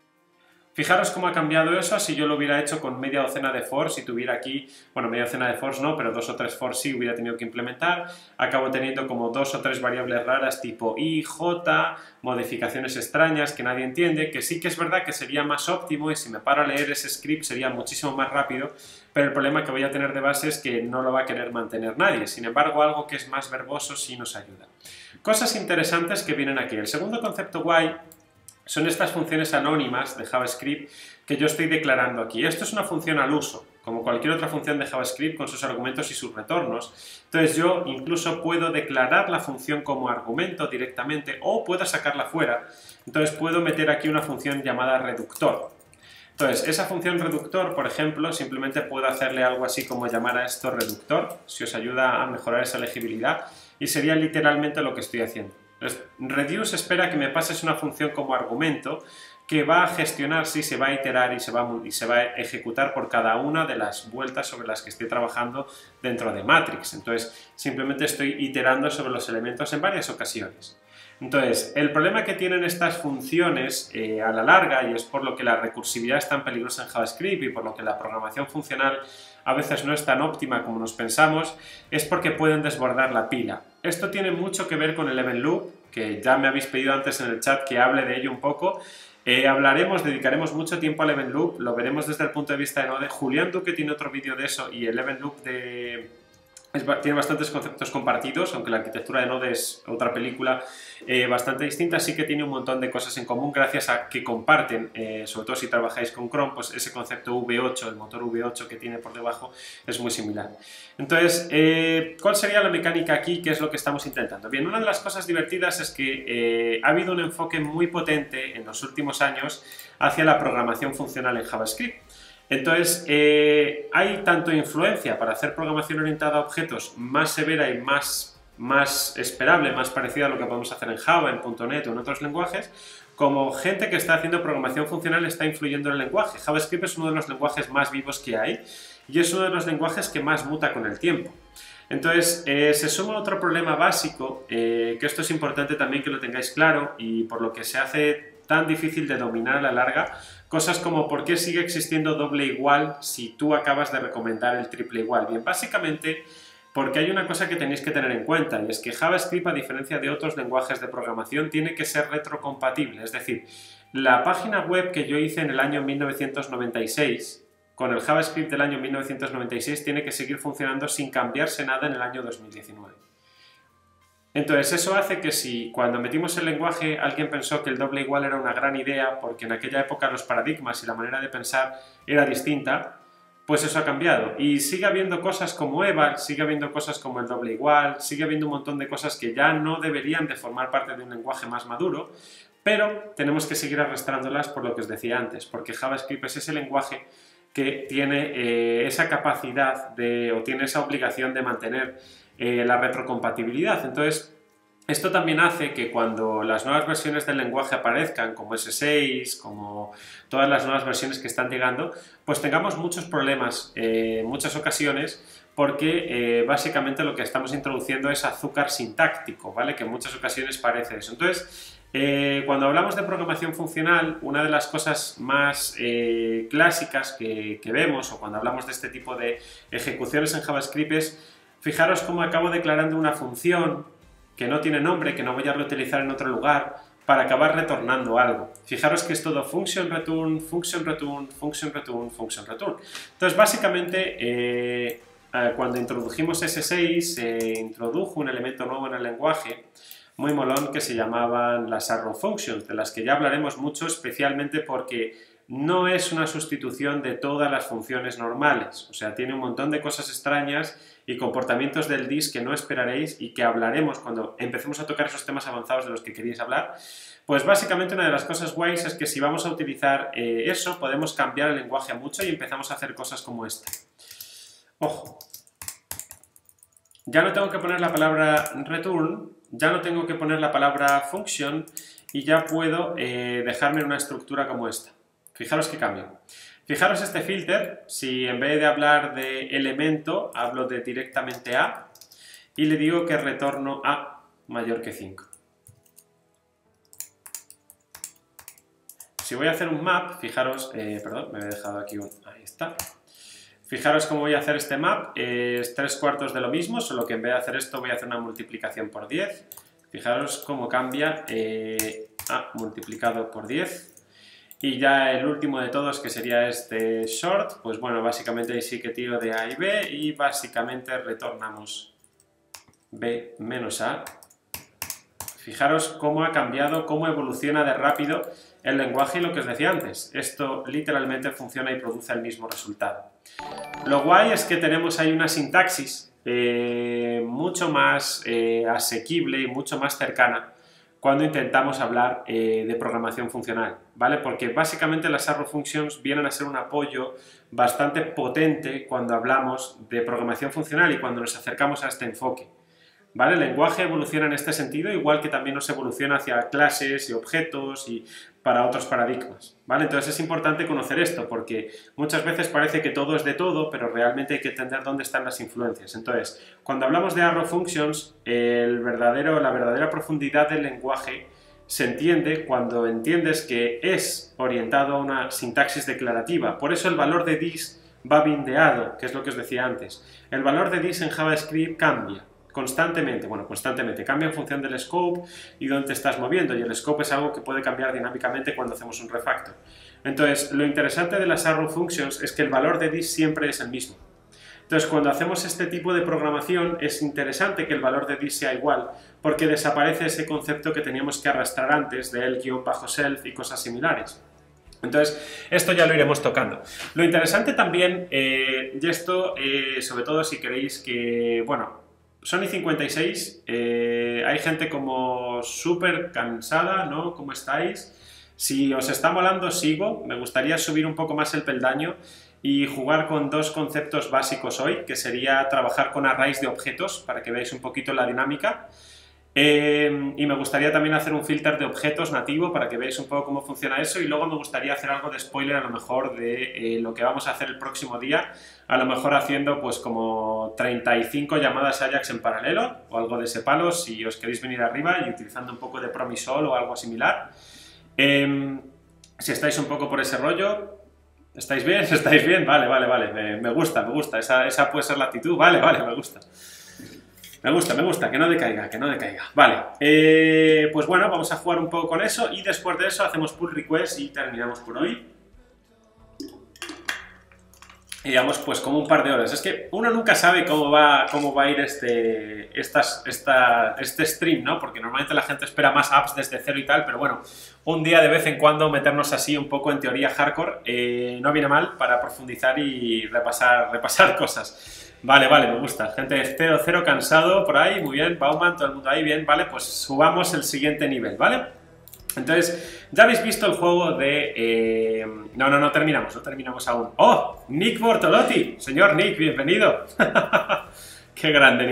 Fijaros cómo ha cambiado eso si yo lo hubiera hecho con media docena de fors, si tuviera aquí, bueno, media docena de fors no, pero 2 o 3 fors sí hubiera tenido que implementar. Acabo teniendo como 2 o 3 variables raras tipo i, j, modificaciones extrañas que nadie entiende, que sí que es verdad que sería más óptimo y si me paro a leer ese script sería muchísimo más rápido, pero el problema que voy a tener de base es que no lo va a querer mantener nadie. Sin embargo, algo que es más verboso sí nos ayuda. Cosas interesantes que vienen aquí. El segundo concepto guay son estas funciones anónimas de JavaScript que yo estoy declarando aquí. Esto es una función al uso, como cualquier otra función de JavaScript con sus argumentos y sus retornos. Entonces yo incluso puedo declarar la función como argumento directamente o puedo sacarla fuera. Entonces puedo meter aquí una función llamada reductor. Entonces esa función reductor, por ejemplo, simplemente puedo hacerle algo así como llamar a esto reductor, si os ayuda a mejorar esa legibilidad, y sería literalmente lo que estoy haciendo. Reduce espera que me pases una función como argumento que va a gestionar si se va a iterar y se va a ejecutar por cada una de las vueltas sobre las que estoy trabajando dentro de Matrix. Entonces, simplemente estoy iterando sobre los elementos en varias ocasiones. Entonces, el problema que tienen estas funciones a la larga, y es por lo que la recursividad es tan peligrosa en JavaScript y por lo que la programación funcional a veces no es tan óptima como nos pensamos, es porque pueden desbordar la pila. Esto tiene mucho que ver con el event loop, que ya me habéis pedido antes en el chat que hable de ello un poco. Dedicaremos mucho tiempo al event loop, lo veremos desde el punto de vista de Node. Julián Duque tiene otro vídeo de eso y el event loop de tiene bastantes conceptos compartidos, aunque la arquitectura de Node es otra película bastante distinta. Sí que tiene un montón de cosas en común gracias a que comparten, sobre todo si trabajáis con Chrome, pues ese concepto V8, el motor V8 que tiene por debajo es muy similar. Entonces, ¿cuál sería la mecánica aquí? ¿Qué es lo que estamos intentando? Bien, una de las cosas divertidas es que ha habido un enfoque muy potente en los últimos años hacia la programación funcional en JavaScript. Entonces, hay tanto influencia para hacer programación orientada a objetos más severa y más esperable, más parecida a lo que podemos hacer en Java, en .NET o en otros lenguajes, como gente que está haciendo programación funcional está influyendo en el lenguaje. JavaScript es uno de los lenguajes más vivos que hay y es uno de los lenguajes que más muta con el tiempo. Entonces, se suma otro problema básico, que esto es importante también que lo tengáis claro y por lo que se hace tan difícil de dominar a la larga, cosas como por qué sigue existiendo doble igual si tú acabas de recomendar el triple igual. Bien, básicamente porque hay una cosa que tenéis que tener en cuenta y es que JavaScript, a diferencia de otros lenguajes de programación, tiene que ser retrocompatible. Es decir, la página web que yo hice en el año 1996, con el JavaScript del año 1996, tiene que seguir funcionando sin cambiarse nada en el año 2019. Entonces eso hace que si cuando metimos el lenguaje alguien pensó que el doble igual era una gran idea porque en aquella época los paradigmas y la manera de pensar era distinta, pues eso ha cambiado. Y sigue habiendo cosas como eval, sigue habiendo cosas como el doble igual, sigue habiendo un montón de cosas que ya no deberían de formar parte de un lenguaje más maduro, pero tenemos que seguir arrastrándolas por lo que os decía antes, porque JavaScript es ese lenguaje que tiene esa capacidad o tiene esa obligación de mantener la retrocompatibilidad. Entonces, esto también hace que cuando las nuevas versiones del lenguaje aparezcan, como S6, como todas las nuevas versiones que están llegando, pues tengamos muchos problemas en muchas ocasiones, porque básicamente lo que estamos introduciendo es azúcar sintáctico, ¿vale? Que en muchas ocasiones parece eso. Entonces, cuando hablamos de programación funcional, una de las cosas más clásicas que vemos, o cuando hablamos de este tipo de ejecuciones en JavaScript es, fijaros cómo acabo declarando una función que no tiene nombre, que no voy a reutilizar en otro lugar, para acabar retornando algo. Fijaros que es todo function return, function return, function return, function return. Entonces, básicamente, cuando introdujimos S6, se introdujo un elemento nuevo en el lenguaje, muy molón, que se llamaban las arrow functions, de las que ya hablaremos mucho, especialmente porque no es una sustitución de todas las funciones normales. O sea, tiene un montón de cosas extrañas y comportamientos del dis que no esperaréis y que hablaremos cuando empecemos a tocar esos temas avanzados de los que queréis hablar. Pues básicamente una de las cosas guays es que si vamos a utilizar eso, podemos cambiar el lenguaje mucho y empezamos a hacer cosas como esta. Ojo, ya no tengo que poner la palabra return, ya no tengo que poner la palabra function y ya puedo dejarme una estructura como esta. Fijaros qué cambio. Fijaros este filter, si en vez de hablar de elemento, hablo de directamente a, y le digo que retorno a mayor que 5. Si voy a hacer un map, fijaros, perdón, me he dejado aquí un, ahí está. Fijaros cómo voy a hacer este map, es 3/4 de lo mismo, solo que en vez de hacer esto voy a hacer una multiplicación por 10. Fijaros cómo cambia a multiplicado por 10. Y ya el último de todos, que sería este short, pues bueno, básicamente ahí sí que tiro de A y B y básicamente retornamos B menos A. Fijaros cómo ha cambiado, cómo evoluciona de rápido el lenguaje y lo que os decía antes. Esto literalmente funciona y produce el mismo resultado. Lo guay es que tenemos ahí una sintaxis mucho más asequible y mucho más cercana cuando intentamos hablar de programación funcional, ¿vale? Porque básicamente las arrow functions vienen a ser un apoyo bastante potente cuando hablamos de programación funcional y cuando nos acercamos a este enfoque, ¿vale? El lenguaje evoluciona en este sentido, igual que también nos evoluciona hacia clases y objetos y para otros paradigmas, ¿vale? Entonces es importante conocer esto, porque muchas veces parece que todo es de todo, pero realmente hay que entender dónde están las influencias. Entonces, cuando hablamos de arrow functions, la verdadera profundidad del lenguaje se entiende cuando entiendes que es orientado a una sintaxis declarativa. Por eso el valor de this va bindeado, que es lo que os decía antes. El valor de this en JavaScript cambia constantemente, cambia en función del scope y dónde te estás moviendo, y el scope es algo que puede cambiar dinámicamente cuando hacemos un refactor. Entonces, lo interesante de las arrow functions es que el valor de this siempre es el mismo. Entonces, cuando hacemos este tipo de programación, es interesante que el valor de this sea igual, porque desaparece ese concepto que teníamos que arrastrar antes de el-self y cosas similares. Entonces, esto ya lo iremos tocando. Lo interesante también, y esto, sobre todo si queréis que, bueno, Sony 56, hay gente como súper cansada, ¿no? ¿Cómo estáis? Si os está molando, sigo. Me gustaría subir un poco más el peldaño y jugar con dos conceptos básicos hoy, que sería trabajar con arrays de objetos, para que veáis un poquito la dinámica. Y me gustaría también hacer un filter de objetos nativo para que veáis un poco cómo funciona eso, y luego me gustaría hacer algo de spoiler a lo mejor de lo que vamos a hacer el próximo día, a lo mejor haciendo pues como 35 llamadas Ajax en paralelo o algo de ese palo, si os queréis venir arriba, y utilizando un poco de Promisol o algo similar. Si estáis un poco por ese rollo, ¿estáis bien? ¿Estáis bien? Vale, vale, vale, me gusta, esa puede ser la actitud, vale, vale, me gusta. Me gusta, que no decaiga, que no decaiga. Vale, pues bueno, vamos a jugar un poco con eso y después de eso hacemos pull request y terminamos por hoy. Y llevamos pues como un par de horas. Es que uno nunca sabe cómo va a ir este stream, ¿no? Porque normalmente la gente espera más apps desde cero y tal, pero bueno, un día de vez en cuando meternos así un poco en teoría hardcore no viene mal para profundizar y repasar cosas. Vale, vale, me gusta. Gente, 0-0 cansado por ahí, muy bien. Bauman, todo el mundo ahí, bien, vale, pues subamos el siguiente nivel, ¿vale? Entonces, ya habéis visto el juego de... No terminamos aún. ¡Oh! Nick Bortolotti. Señor Nick, bienvenido. Qué grande,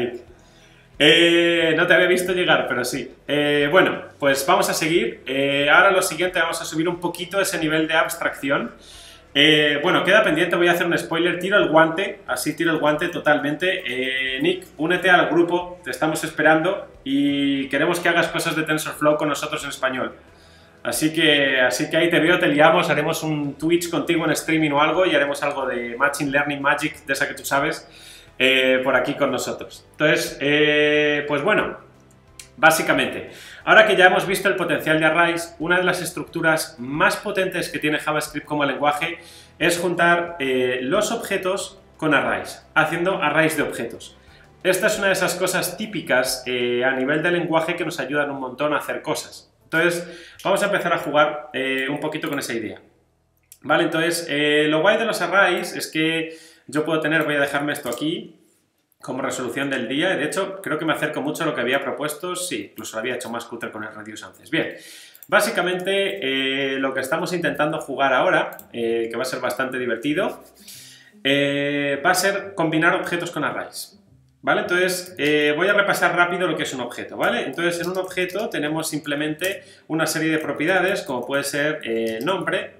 Nick. No te había visto llegar, pero sí. Bueno, pues vamos a seguir. Ahora lo siguiente, vamos a subir un poquito ese nivel de abstracción. Bueno, queda pendiente, voy a hacer un spoiler, tiro el guante, así tiro el guante totalmente. Nick, únete al grupo, te estamos esperando y queremos que hagas cosas de TensorFlow con nosotros en español. Así que ahí te veo, te liamos, haremos un Twitch contigo en streaming o algo y haremos algo de Machine Learning Magic, de esa que tú sabes, por aquí con nosotros. Entonces, pues bueno, básicamente, ahora que ya hemos visto el potencial de arrays, una de las estructuras más potentes que tiene JavaScript como lenguaje es juntar los objetos con arrays, haciendo arrays de objetos. Esta es una de esas cosas típicas a nivel de lenguaje que nos ayudan un montón a hacer cosas. Entonces, vamos a empezar a jugar un poquito con esa idea. Vale, entonces, lo guay de los arrays es que yo puedo tener, voy a dejarme esto aquí, como resolución del día, y de hecho creo que me acerco mucho a lo que había propuesto, sí, incluso lo había hecho más cutre con el reduce antes. Bien, básicamente lo que estamos intentando jugar ahora, que va a ser bastante divertido, va a ser combinar objetos con arrays. ¿Vale? Entonces voy a repasar rápido lo que es un objeto, ¿vale? Entonces en un objeto tenemos simplemente una serie de propiedades, como puede ser nombre.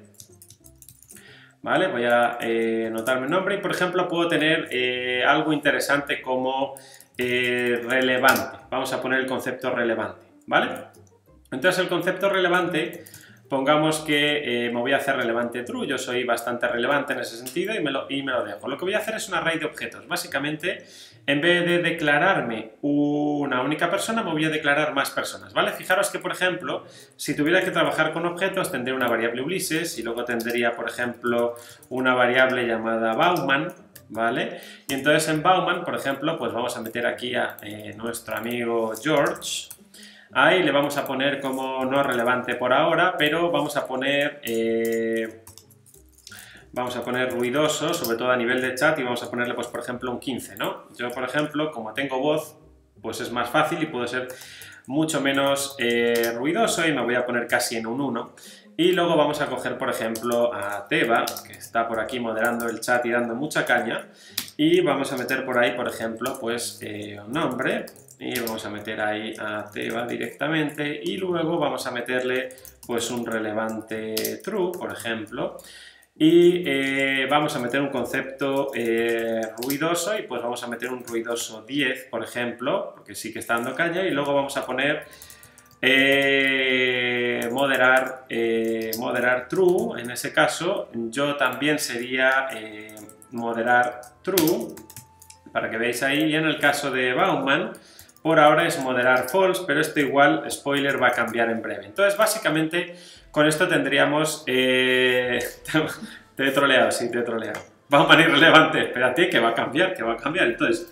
¿Vale? Voy a anotarme el nombre y, por ejemplo, puedo tener algo interesante como relevante. Vamos a poner el concepto relevante, ¿vale? Entonces, el concepto relevante, pongamos que me voy a hacer relevante true. Yo soy bastante relevante en ese sentido y me lo dejo. Lo que voy a hacer es un array de objetos. Básicamente, en vez de declararme una única persona, me voy a declarar más personas, ¿vale? Fijaros que, por ejemplo, si tuviera que trabajar con objetos, tendría una variable Ulises y luego tendría, por ejemplo, una variable llamada Bauman, ¿vale? Y entonces en Bauman, por ejemplo, pues vamos a meter aquí a nuestro amigo George. Ahí le vamos a poner como no relevante por ahora, pero vamos a poner ruidoso, sobre todo a nivel de chat, y vamos a ponerle, pues por ejemplo, un 15, ¿no? Yo, por ejemplo, como tengo voz, pues es más fácil y puedo ser mucho menos ruidoso y me voy a poner casi en un 1. Y luego vamos a coger, por ejemplo, a Teba, que está por aquí moderando el chat y dando mucha caña, y vamos a meter por ahí, por ejemplo, pues un nombre, y vamos a meter ahí a Teba directamente, y luego vamos a meterle pues un relevante true, por ejemplo, y vamos a meter un concepto ruidoso, y pues vamos a meter un ruidoso 10, por ejemplo, porque sí que está dando caña, y luego vamos a poner moderar true. En ese caso yo también sería moderar true, para que veáis ahí, y en el caso de Bauman por ahora es moderar false, pero esto igual, spoiler, va a cambiar en breve. Entonces básicamente con esto tendríamos te he troleado, sí, te he troleado. Bauman irrelevante, espérate, que va a cambiar, que va a cambiar. Entonces,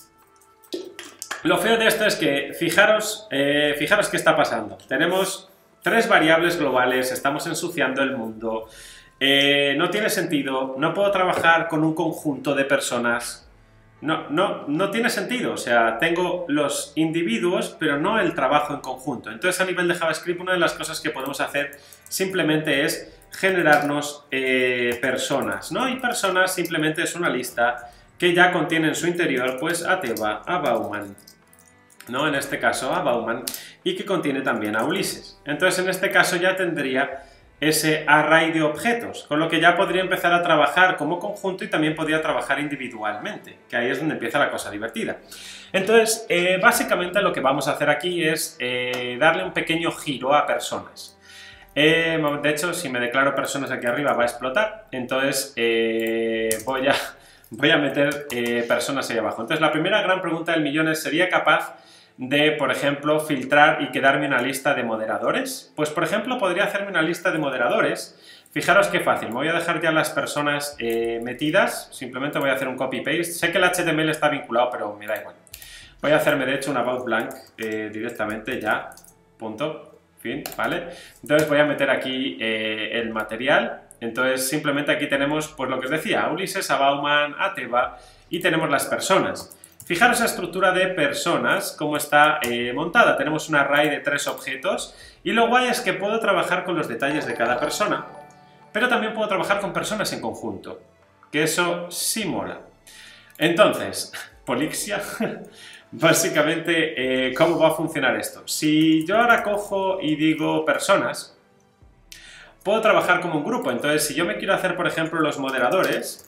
lo feo de esto es que, fijaros qué está pasando. Tenemos 3 variables globales, estamos ensuciando el mundo, no tiene sentido, no puedo trabajar con un conjunto de personas. No tiene sentido, o sea, tengo los individuos, pero no el trabajo en conjunto. Entonces, a nivel de JavaScript, una de las cosas que podemos hacer simplemente es generarnos personas, ¿no? Y personas simplemente es una lista que ya contiene en su interior, pues, a Teba, a Bauman, ¿no? En este caso, a Bauman, y que contiene también a Ulises. Entonces, en este caso ya tendría ese array de objetos, con lo que ya podría empezar a trabajar como conjunto y también podría trabajar individualmente, que ahí es donde empieza la cosa divertida. Entonces, básicamente lo que vamos a hacer aquí es darle un pequeño giro a personas. De hecho, si me declaro personas aquí arriba va a explotar, entonces voy a meter personas ahí abajo. Entonces, la primera gran pregunta del millón es, ¿sería capaz de, por ejemplo, filtrar y quedarme una lista de moderadores? Pues, por ejemplo, podría hacerme una lista de moderadores. Fijaros qué fácil, me voy a dejar ya las personas metidas, simplemente voy a hacer un copy-paste. Sé que el HTML está vinculado, pero me da igual. Voy a hacerme, de hecho, un about blank directamente ya, punto, fin, ¿vale? Entonces voy a meter aquí el material. Entonces, simplemente aquí tenemos, pues lo que os decía, a Ulises, a Bauman, a Teba, y tenemos las personas. Fijaros la estructura de personas, cómo está montada. Tenemos un array de 3 objetos y lo guay es que puedo trabajar con los detalles de cada persona, pero también puedo trabajar con personas en conjunto, que eso sí mola. Entonces, Polixia, básicamente, ¿cómo va a funcionar esto? Si yo ahora cojo y digo personas, puedo trabajar como un grupo. Entonces, si yo me quiero hacer, por ejemplo, los moderadores,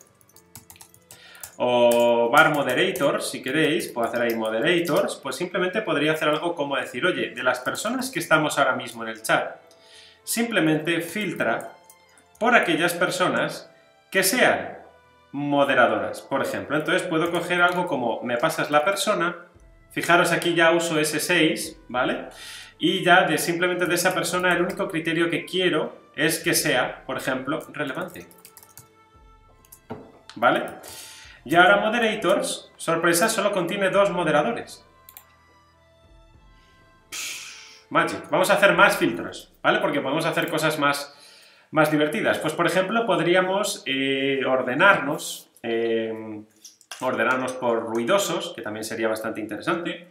o var moderators, si queréis, puedo hacer ahí moderators, pues simplemente podría hacer algo como decir, oye, de las personas que estamos ahora mismo en el chat, simplemente filtra por aquellas personas que sean moderadoras, por ejemplo. Entonces puedo coger algo como, me pasas la persona, fijaros aquí ya uso ese 6, ¿vale? Y ya simplemente de esa persona el único criterio que quiero es que sea, por ejemplo, relevante, ¿vale? Y ahora moderators, sorpresa, solo contiene 2 moderadores. Magic. Vamos a hacer más filtros, ¿vale? Porque podemos hacer cosas más divertidas. Pues, por ejemplo, podríamos ordenarnos por ruidosos, que también sería bastante interesante.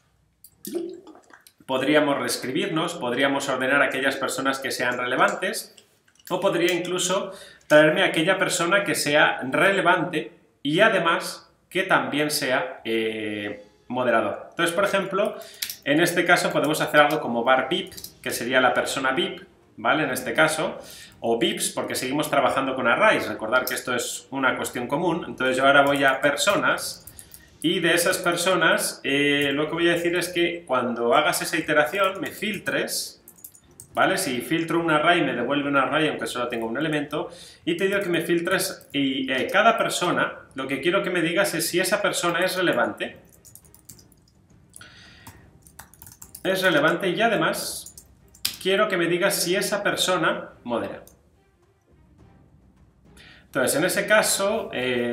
Podríamos reescribirnos, podríamos ordenar a aquellas personas que sean relevantes, o podría incluso traerme a aquella persona que sea relevante y además que también sea moderador. Entonces, por ejemplo, en este caso podemos hacer algo como var VIP, que sería la persona VIP, ¿vale? En este caso, o VIPs, porque seguimos trabajando con arrays. Recordar que esto es una cuestión común. Entonces yo ahora voy a personas y de esas personas lo que voy a decir es que cuando hagas esa iteración me filtres, ¿vale? Si filtro un array me devuelve un array aunque solo tengo un elemento y te digo que me filtres y cada persona, lo que quiero que me digas es si esa persona es relevante. Es relevante y además quiero que me digas si esa persona modera. Entonces, en ese caso,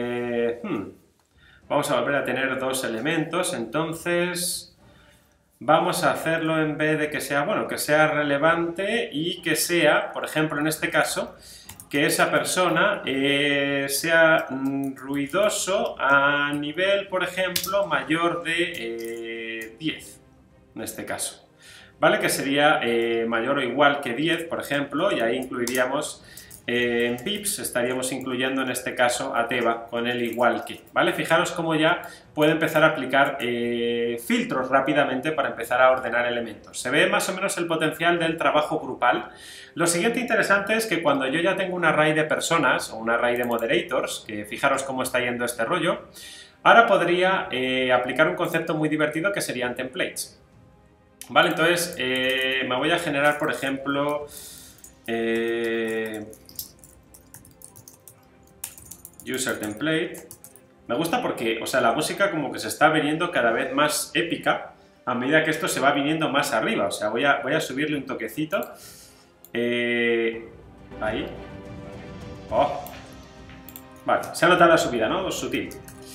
vamos a volver a tener 2 elementos, entonces vamos a hacerlo en vez de que sea, bueno, que sea relevante y que sea, por ejemplo, en este caso, que esa persona sea ruidoso a nivel, por ejemplo, mayor de 10, en este caso, ¿vale? Que sería mayor o igual que 10, por ejemplo, y ahí incluiríamos en pips, estaríamos incluyendo en este caso a Teba con el igual que, ¿vale? Fijaros cómo ya puede empezar a aplicar filtros rápidamente para empezar a ordenar elementos. Se ve más o menos el potencial del trabajo grupal. Lo siguiente interesante es que cuando yo ya tengo un array de personas o un array de moderators, que fijaros cómo está yendo este rollo, ahora podría aplicar un concepto muy divertido que serían templates. Vale, entonces me voy a generar, por ejemplo, user template. Me gusta porque, o sea, la música como que se está viniendo cada vez más épica a medida que esto se va viniendo más arriba. O sea, voy a subirle un toquecito. Ahí. Oh. Vale, se ha notado la subida, ¿no? Sutil.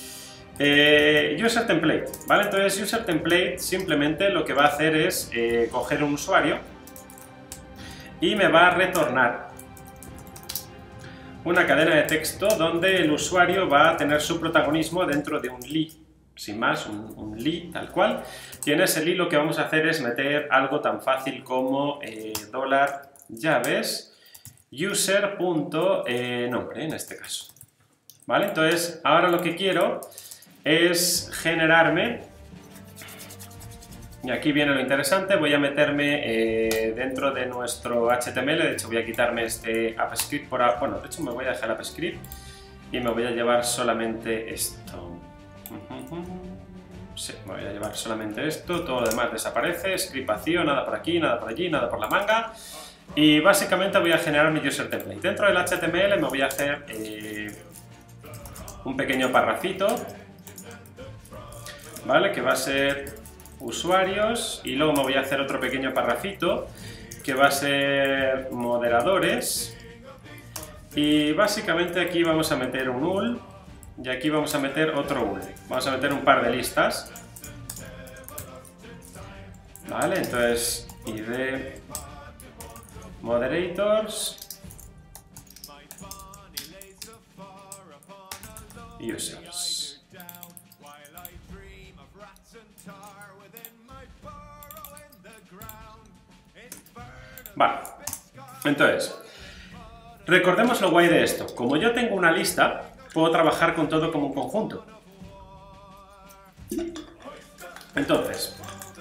User template, ¿vale? Entonces user template simplemente lo que va a hacer es coger un usuario y me va a retornar una cadena de texto donde el usuario va a tener su protagonismo dentro de un li, sin más, un li tal cual. Y en ese li lo que vamos a hacer es meter algo tan fácil como $llaves user.nombre en este caso, ¿vale? Entonces ahora lo que quiero es generarme, y aquí viene lo interesante, voy a meterme dentro de nuestro HTML, de hecho voy a quitarme este AppScript por ahora, bueno, de hecho me voy a dejar AppScript y me voy a llevar solamente esto. Sí, me voy a llevar solamente esto, todo lo demás desaparece, script vacío, nada por aquí, nada por allí, nada por la manga, y básicamente voy a generar mi user template. Dentro del HTML me voy a hacer un pequeño parrafito, ¿vale? Que va a ser usuarios, y luego me voy a hacer otro pequeño parrafito que va a ser moderadores, y básicamente aquí vamos a meter un ul y aquí vamos a meter otro ul, vamos a meter un par de listas, ¿vale? Entonces id moderators users. Vale, entonces, recordemos lo guay de esto. Como yo tengo una lista, puedo trabajar con todo como un conjunto. Entonces,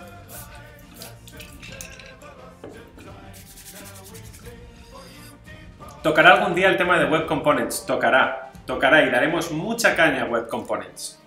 ¿tocará algún día el tema de Web Components? Tocará y daremos mucha caña a Web Components.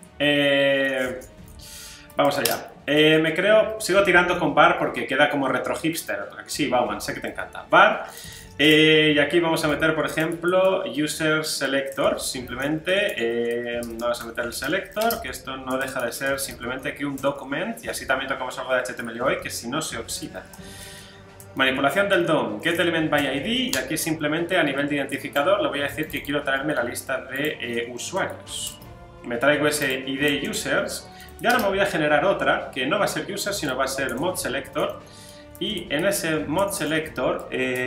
Vamos allá. Sigo tirando con var porque queda como retro hipster. Sí, Bauman, sé que te encanta. Var. Y aquí vamos a meter, por ejemplo, user selector. Simplemente vamos a meter el selector, que esto no deja de ser simplemente aquí un document. Y así también tocamos algo de HTML hoy, que si no se oxida. Manipulación del DOM, getElementById, y aquí simplemente a nivel de identificador le voy a decir que quiero traerme la lista de usuarios. Me traigo ese id users. Y ahora me voy a generar otra, que no va a ser user, sino va a ser modSelector. Y en ese modSelector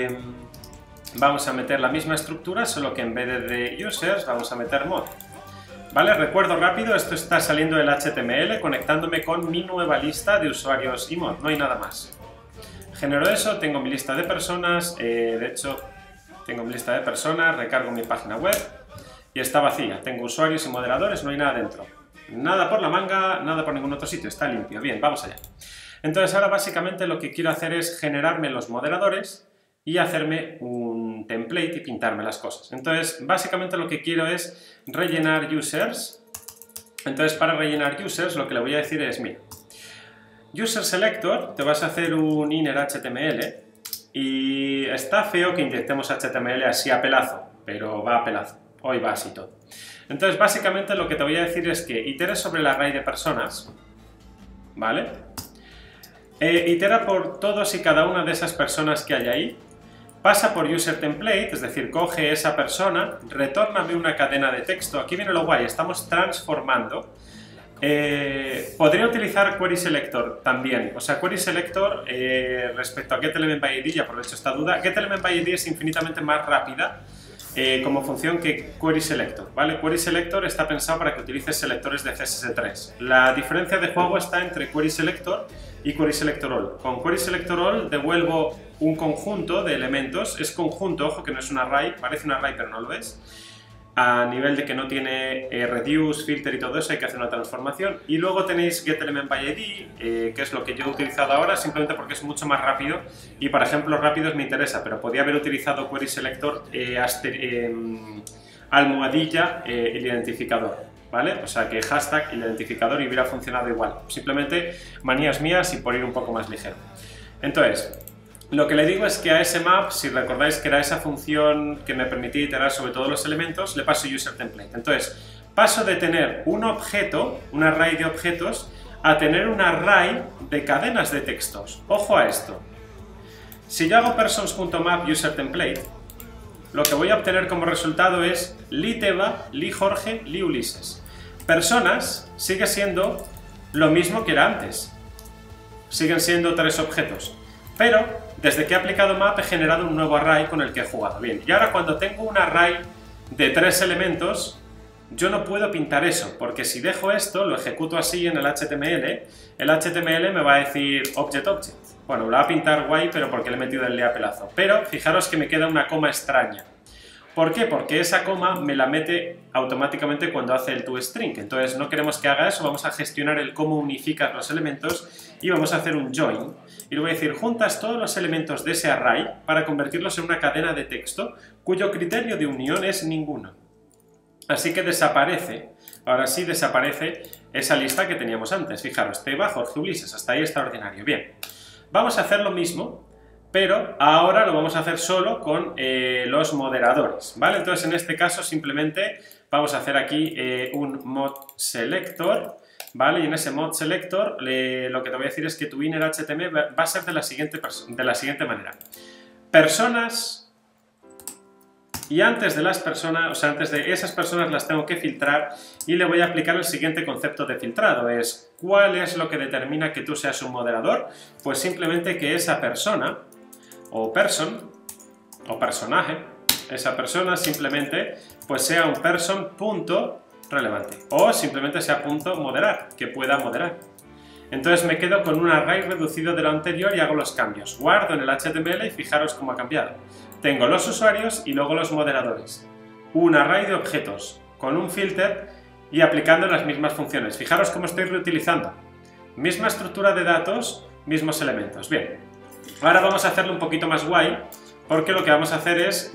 vamos a meter la misma estructura, solo que en vez de users vamos a meter mod. ¿Vale? Recuerdo rápido, esto está saliendo del HTML, conectándome con mi nueva lista de usuarios y mod, no hay nada más. Genero eso, tengo mi lista de personas, de hecho, tengo mi lista de personas, recargo mi página web y está vacía. Tengo usuarios y moderadores, no hay nada dentro. Nada por la manga, nada por ningún otro sitio, está limpio. Bien, vamos allá. Entonces ahora básicamente lo que quiero hacer es generarme los moderadores y hacerme un template y pintarme las cosas. Entonces básicamente lo que quiero es rellenar users. Entonces para rellenar users lo que le voy a decir es, mira, user selector, te vas a hacer un inner HTML y está feo que inyectemos HTML así a pelazo, pero va a pelazo, hoy va así todo. Entonces básicamente lo que te voy a decir es que iteres sobre el array de personas, ¿vale? Itera por todos y cada una de esas personas que hay ahí, pasa por user template, es decir, coge esa persona, retórname una cadena de texto, aquí viene lo guay, estamos transformando. Podría utilizar query selector también, o sea, query selector respecto a getElementById, y aprovecho esta duda, getElementById es infinitamente más rápida como función que query selector, ¿vale? Query selector está pensado para que utilices selectores de CSS3. La diferencia de juego está entre query selector y query selector all. Con query selector all devuelvo un conjunto de elementos, es conjunto, ojo que no es un array, parece un array pero no lo es. A nivel de que no tiene reduce, filter y todo eso, hay que hacer una transformación. Y luego tenéis getElementById, que es lo que yo he utilizado ahora, simplemente porque es mucho más rápido y para ejemplos rápidos me interesa, pero podía haber utilizado query selector almohadilla el identificador, ¿vale? O sea que hashtag el identificador y hubiera funcionado igual. Simplemente manías mías y por ir un poco más ligero. Entonces, lo que le digo es que a ese map, si recordáis que era esa función que me permitía iterar sobre todos los elementos, le paso user template. Entonces, paso de tener un objeto, un array de objetos, a tener un array de cadenas de textos. Ojo a esto. Si yo hago persons.map user template, lo que voy a obtener como resultado es li Teba, li Jorge, li Ulises. Personas sigue siendo lo mismo que era antes. Siguen siendo 3 objetos. Pero, desde que he aplicado map he generado un nuevo array con el que he jugado. Bien, y ahora cuando tengo un array de 3 elementos, yo no puedo pintar eso, porque si dejo esto, lo ejecuto así en el HTML me va a decir object. Bueno, lo va a pintar guay, pero porque le he metido el leapelazo. Pero fijaros que me queda una coma extraña. ¿Por qué? Porque esa coma me la mete automáticamente cuando hace el toString. Entonces no queremos que haga eso, vamos a gestionar el cómo unificas los elementos y vamos a hacer un join. Y le voy a decir, juntas todos los elementos de ese array para convertirlos en una cadena de texto cuyo criterio de unión es ninguno. Así que desaparece, ahora sí desaparece esa lista que teníamos antes. Fijaros, Teba, Jorge, Ulises, hasta ahí extraordinario. Bien, vamos a hacer lo mismo, pero ahora lo vamos a hacer solo con los moderadores, ¿vale? Entonces en este caso simplemente vamos a hacer aquí un mod selector, ¿vale? Y en ese mod selector lo que te voy a decir es que tu inner HTML va a ser de la siguiente manera. Personas... Y antes de las personas, o sea, antes de esas personas las tengo que filtrar y le voy a aplicar el siguiente concepto de filtrado. Es, ¿cuál es lo que determina que tú seas un moderador? Pues simplemente que esa persona, o person, o personaje, esa persona simplemente pues sea un person.relevante. O simplemente sea punto moderar, que pueda moderar. Entonces me quedo con un array reducido de lo anterior y hago los cambios. Guardo en el HTML y fijaros cómo ha cambiado. Tengo los usuarios y luego los moderadores. Un array de objetos con un filter y aplicando las mismas funciones. Fijaros cómo estoy reutilizando. Misma estructura de datos, mismos elementos. Bien, ahora vamos a hacerlo un poquito más guay porque lo que vamos a hacer es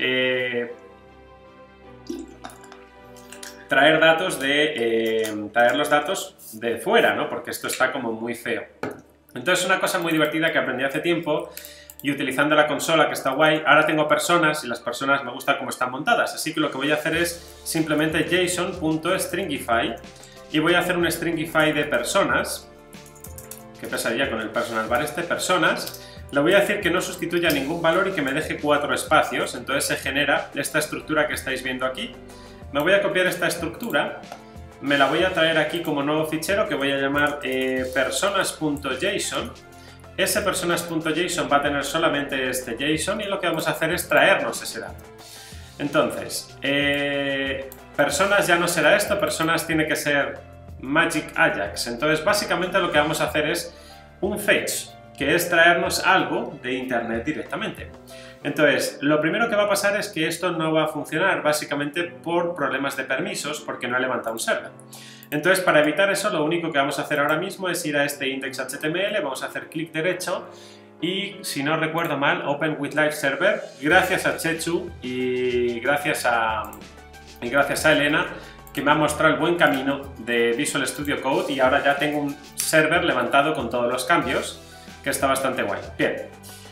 traer los datos de fuera, ¿no? Porque esto está como muy feo. Entonces una cosa muy divertida que aprendí hace tiempo y utilizando la consola, que está guay, ahora tengo personas y las personas me gusta cómo están montadas, así que lo que voy a hacer es simplemente json.stringify y voy a hacer un stringify de personas, que pasaría con el personal var personas, le voy a decir que no sustituya ningún valor y que me deje 4 espacios, entonces se genera esta estructura que estáis viendo aquí. Me voy a copiar esta estructura, me la voy a traer aquí como nuevo fichero que voy a llamar personas.json. Ese personas.json va a tener solamente este JSON y lo que vamos a hacer es traernos ese dato. Entonces, personas ya no será esto, personas tiene que ser Magic Ajax. Entonces, básicamente lo que vamos a hacer es un fetch, que es traernos algo de internet directamente. Entonces, lo primero que va a pasar es que esto no va a funcionar, básicamente por problemas de permisos, porque no he levantado un server. Entonces, para evitar eso, lo único que vamos a hacer ahora mismo es ir a este index.html, vamos a hacer clic derecho y, si no recuerdo mal, Open with Live Server, gracias a Chechu y gracias a Elena, que me ha mostrado el buen camino de Visual Studio Code y ahora ya tengo un server levantado con todos los cambios, que está bastante guay. Bien.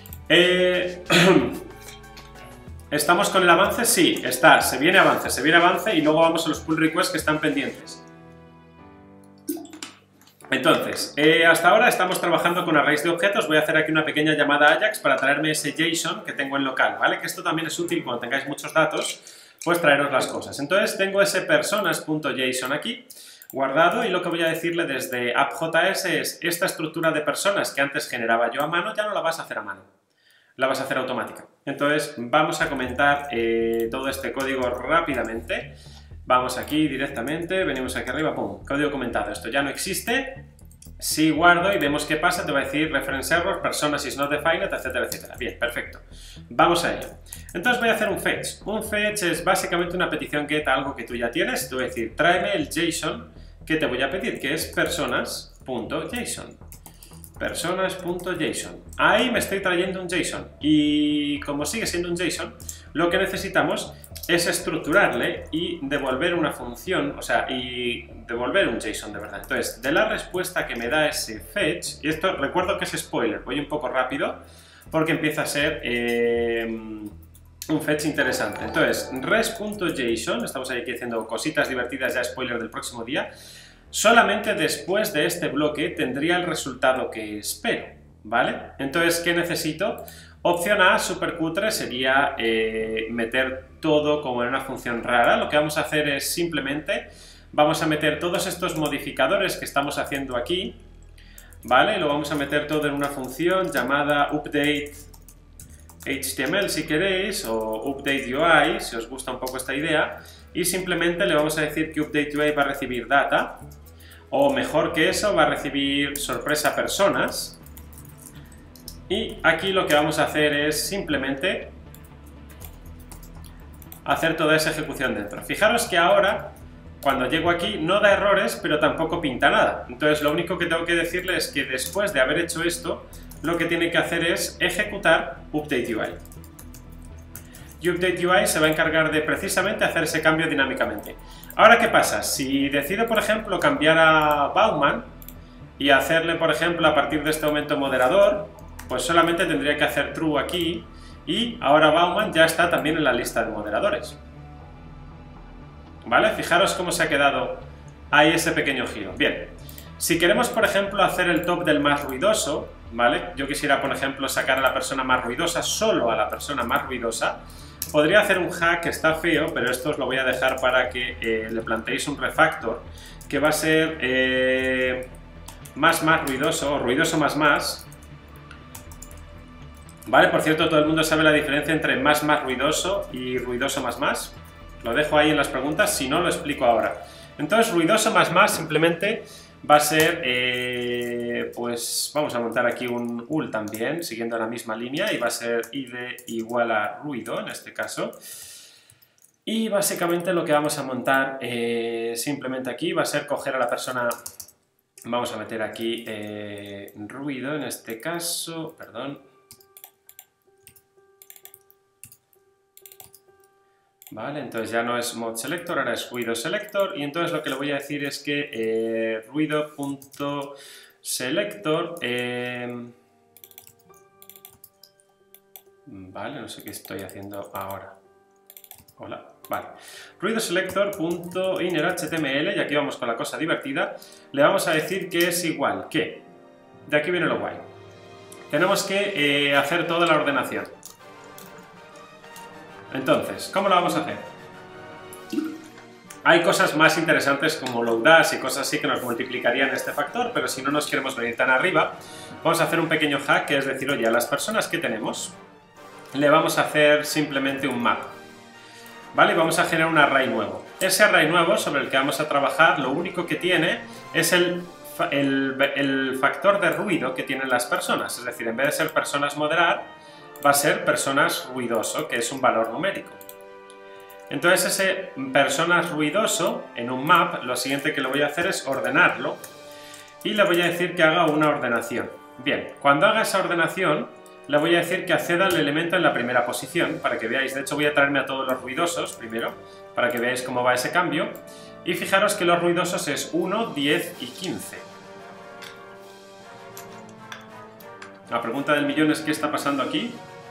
¿Estamos con el avance? Sí, está. Se viene avance y luego vamos a los pull requests que están pendientes. Entonces, hasta ahora estamos trabajando con arrays de objetos. Voy a hacer aquí una pequeña llamada Ajax para traerme ese JSON que tengo en local, ¿vale? Que esto también es útil cuando tengáis muchos datos, pues traeros las cosas. Entonces tengo ese personas.json aquí guardado y lo que voy a decirle desde app.js es esta estructura de personas que antes generaba yo a mano, ya no la vas a hacer a mano, la vas a hacer automática. Entonces vamos a comentar todo este código rápidamente. Vamos aquí directamente, venimos aquí arriba, pum, código comentado. Esto ya no existe. Si guardo y vemos qué pasa, te va a decir reference error, personas is not defined, etcétera, etcétera. Bien, perfecto. Vamos a ello. Entonces voy a hacer un fetch. Un fetch es básicamente una petición get a algo que tú ya tienes. Te voy a decir, tráeme el JSON que te voy a pedir, que es personas.json. Personas.json. Ahí me estoy trayendo un JSON. Y como sigue siendo un JSON, lo que necesitamos es estructurarle y devolver una función, o sea, y devolver un JSON de verdad. Entonces, de la respuesta que me da ese fetch, y esto recuerdo que es spoiler, voy un poco rápido porque empieza a ser un fetch interesante. Entonces, res.json, estamos aquí haciendo cositas divertidas, ya spoiler del próximo día, solamente después de este bloque tendría el resultado que espero, ¿vale? Entonces, ¿qué necesito? Opción A, super cutre, sería meter todo como en una función rara. Lo que vamos a hacer es simplemente, vamos a meter todos estos modificadores que estamos haciendo aquí, ¿vale? Lo vamos a meter todo en una función llamada update HTML si queréis, o update UI si os gusta un poco esta idea, y simplemente le vamos a decir que update UI va a recibir data, o mejor que eso, va a recibir sorpresa personas, y aquí lo que vamos a hacer es simplemente hacer toda esa ejecución dentro. Fijaros que ahora, cuando llego aquí, no da errores, pero tampoco pinta nada. Entonces lo único que tengo que decirle es que después de haber hecho esto, lo que tiene que hacer es ejecutar Update UI. Y Update UI se va a encargar de precisamente hacer ese cambio dinámicamente. Ahora, ¿qué pasa? Si decido, por ejemplo, cambiar a Bauman y hacerle, por ejemplo, a partir de este momento moderador, pues solamente tendría que hacer true aquí y ahora Bauman ya está también en la lista de moderadores. ¿Vale? Fijaros cómo se ha quedado ahí ese pequeño giro. Bien, si queremos, por ejemplo, hacer el top del más ruidoso, ¿vale? Yo quisiera, por ejemplo, sacar a la persona más ruidosa, solo a la persona más ruidosa. Podría hacer un hack que está feo, pero esto os lo voy a dejar para que le planteéis un refactor, que va a ser más ruidoso, o ruidoso más. ¿Vale? Por cierto, todo el mundo sabe la diferencia entre más ruidoso y ruidoso más. Lo dejo ahí en las preguntas, si no lo explico ahora. Entonces, ruidoso más simplemente va a ser, pues vamos a montar aquí un ul también, siguiendo la misma línea, y va a ser id igual a ruido en este caso. Y básicamente lo que vamos a montar simplemente aquí va a ser coger a la persona, vamos a meter aquí ruido en este caso, perdón. Vale, entonces ya no es mod selector, ahora es ruido selector, y entonces lo que le voy a decir es que ruido.selector, vale, no sé qué estoy haciendo ahora. Hola, vale. Ruido selector.innerHTML, y aquí vamos con la cosa divertida, le vamos a decir que es igual que, de aquí viene lo guay, tenemos que hacer toda la ordenación. Entonces, ¿cómo lo vamos a hacer? Hay cosas más interesantes como load-dash y cosas así que nos multiplicarían este factor, pero si no nos queremos venir tan arriba, vamos a hacer un pequeño hack, que es decir, oye, a las personas que tenemos le vamos a hacer simplemente un map, ¿vale? Y vamos a generar un array nuevo. Ese array nuevo sobre el que vamos a trabajar, lo único que tiene es el factor de ruido que tienen las personas, es decir, en vez de ser personas moderar, va a ser personas ruidoso, que es un valor numérico. Entonces ese personas ruidoso en un map, lo siguiente que le voy a hacer es ordenarlo y le voy a decir que haga una ordenación. Bien, cuando haga esa ordenación le voy a decir que acceda al elemento en la primera posición, para que veáis. De hecho voy a traerme a todos los ruidosos primero, para que veáis cómo va ese cambio, y fijaros que los ruidosos es 1, 10 y 15. La pregunta del millón es ¿qué está pasando aquí?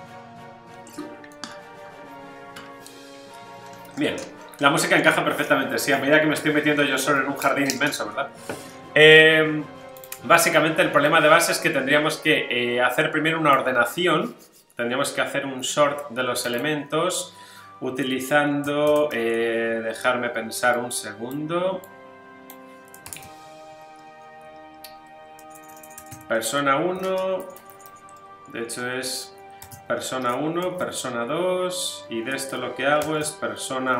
Bien, la música encaja perfectamente, sí, a medida que me estoy metiendo yo solo en un jardín inmenso, ¿verdad? Básicamente el problema de base es que tendríamos que hacer primero una ordenación, tendríamos que hacer un sort de los elementos utilizando, dejarme pensar un segundo, persona 1, de hecho es persona 1, persona 2, y de esto lo que hago es persona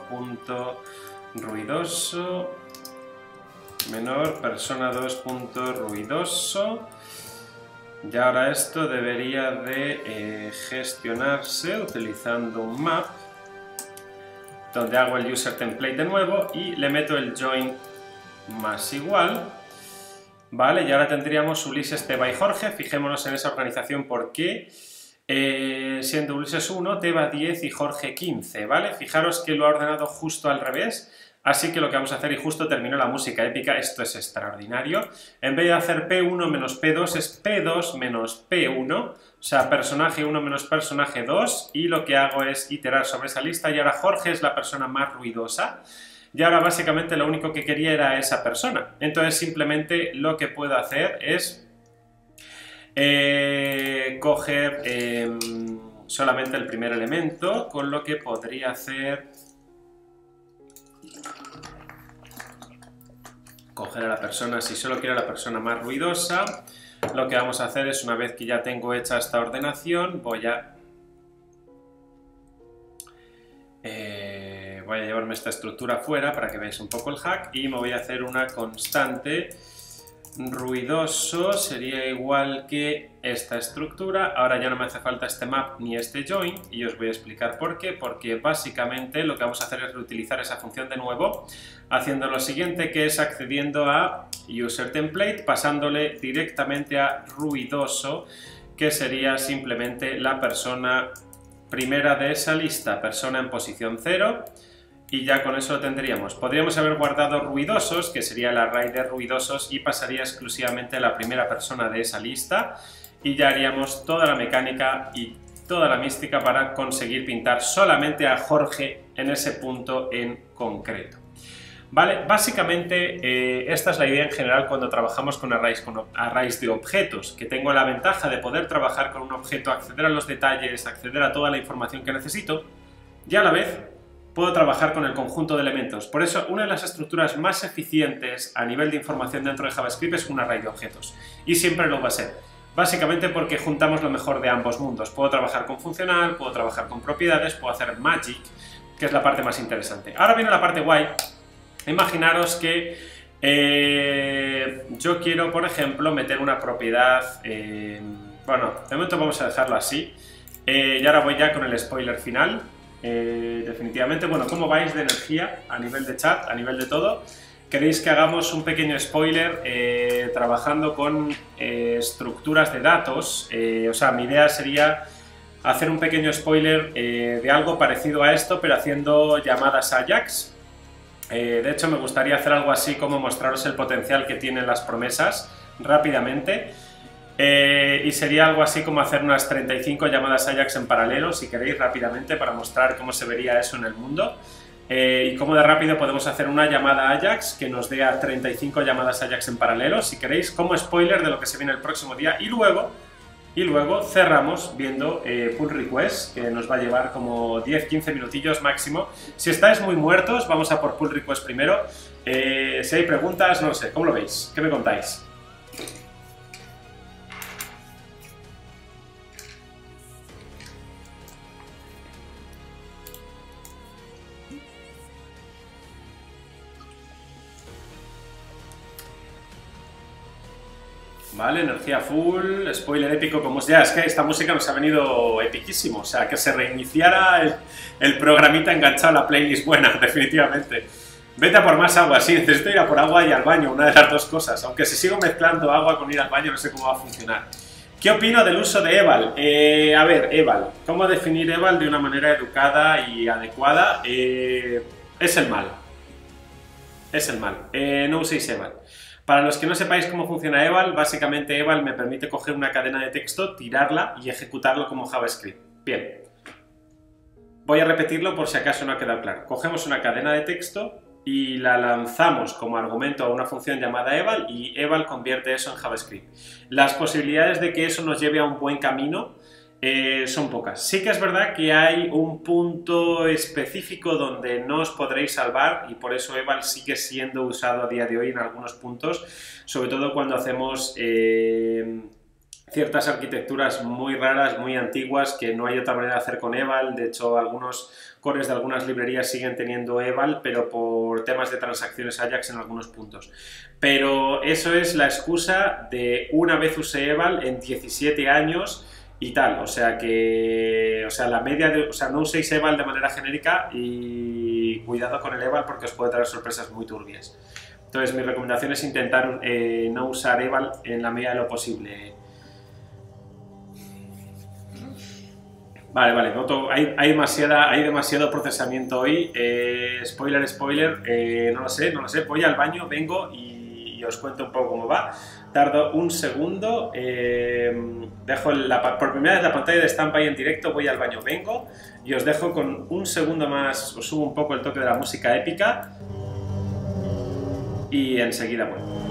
1.ruidoso menor persona 2.ruidoso, y ahora esto debería de gestionarse utilizando un map, donde hago el user template de nuevo y le meto el join más igual. Vale, y ahora tendríamos Ulises, Teba y Jorge. Fijémonos en esa organización porque siendo Ulises 1, Teba 10 y Jorge 15, ¿vale? Fijaros que lo ha ordenado justo al revés, así que lo que vamos a hacer, y justo terminó la música épica, esto es extraordinario, en vez de hacer P1 menos P2 es P2 menos P1, o sea, personaje 1 menos personaje 2, y lo que hago es iterar sobre esa lista, y ahora Jorge es la persona más ruidosa, y ahora básicamente lo único que quería era esa persona. Entonces simplemente lo que puedo hacer es coger solamente el primer elemento, con lo que podría hacer... coger a la persona, si solo quiero a la persona más ruidosa, lo que vamos a hacer es, una vez que ya tengo hecha esta ordenación, voy a llevarme esta estructura fuera para que veáis un poco el hack y me voy a hacer una constante. Ruidoso sería igual que esta estructura. Ahora ya no me hace falta este map ni este join y os voy a explicar por qué. Porque básicamente lo que vamos a hacer es reutilizar esa función de nuevo, haciendo lo siguiente, que es accediendo a user template, pasándole directamente a ruidoso, que sería simplemente la persona primera de esa lista, persona en posición 0. Y ya con eso lo tendríamos. Podríamos haber guardado ruidosos, que sería el array de ruidosos, y pasaría exclusivamente a la primera persona de esa lista, y ya haríamos toda la mecánica y toda la mística para conseguir pintar solamente a Jorge en ese punto en concreto. Vale, básicamente esta es la idea en general cuando trabajamos con arrays de objetos, que tengo la ventaja de poder trabajar con un objeto, acceder a los detalles, acceder a toda la información que necesito, y a la vez puedo trabajar con el conjunto de elementos. Por eso, una de las estructuras más eficientes a nivel de información dentro de JavaScript es un array de objetos. Y siempre lo va a ser. Básicamente porque juntamos lo mejor de ambos mundos. Puedo trabajar con funcional, puedo trabajar con propiedades, puedo hacer magic, que es la parte más interesante. Ahora viene la parte guay. Imaginaros que yo quiero, por ejemplo, meter una propiedad... bueno, de momento vamos a dejarlo así. Y ahora voy ya con el spoiler final. Definitivamente, bueno, ¿cómo vais de energía a nivel de chat, a nivel de todo? ¿Queréis que hagamos un pequeño spoiler trabajando con estructuras de datos? O sea, mi idea sería hacer un pequeño spoiler de algo parecido a esto, pero haciendo llamadas Ajax. De hecho, me gustaría hacer algo así como mostraros el potencial que tienen las promesas rápidamente. Y sería algo así como hacer unas 35 llamadas Ajax en paralelo, si queréis, rápidamente, para mostrar cómo se vería eso en el mundo. Y cómo de rápido podemos hacer una llamada Ajax que nos dé a 35 llamadas Ajax en paralelo, si queréis, como spoiler de lo que se viene el próximo día. Y luego cerramos viendo pull request, que nos va a llevar como 10-15 minutillos máximo. Si estáis muy muertos, vamos a por pull request primero. Si hay preguntas, no lo sé, ¿cómo lo veis? ¿Qué me contáis? Vale, energía full, spoiler épico, como ya, es que esta música nos ha venido epiquísimo, o sea, que se reiniciara el programita enganchado a la playlist buena, definitivamente. Vete a por más agua, sí, necesito ir a por agua y al baño, una de las dos cosas, aunque si sigo mezclando agua con ir al baño no sé cómo va a funcionar. ¿Qué opino del uso de eval? A ver, eval, ¿cómo definir eval de una manera educada y adecuada? Es el mal. Es el mal, no uséis eval. Para los que no sepáis cómo funciona eval, básicamente eval me permite coger una cadena de texto, tirarla y ejecutarlo como JavaScript. Bien. Voy a repetirlo por si acaso no ha quedado claro. Cogemos una cadena de texto y la lanzamos como argumento a una función llamada eval y eval convierte eso en JavaScript. Las posibilidades de que eso nos lleve a un buen camino son pocas. Sí que es verdad que hay un punto específico donde no os podréis salvar y por eso eval sigue siendo usado a día de hoy en algunos puntos, sobre todo cuando hacemos ciertas arquitecturas muy raras, muy antiguas, que no hay otra manera de hacer con eval. De hecho, algunos cores de algunas librerías siguen teniendo eval, pero por temas de transacciones Ajax en algunos puntos. Pero eso es la excusa de una vez usé eval en 17 años y tal, o sea que, la media de, no uséis eval de manera genérica y cuidado con el eval porque os puede traer sorpresas muy turbias. Entonces mi recomendación es intentar no usar eval en la medida de lo posible. Vale, noto, hay demasiado procesamiento hoy. Spoiler, no lo sé, voy al baño, vengo y os cuento un poco cómo va. Tardo un segundo, dejo por primera vez la pantalla de estampa ahí en directo, voy al baño, vengo y os dejo con un segundo más, os subo un poco el toque de la música épica y enseguida vuelvo.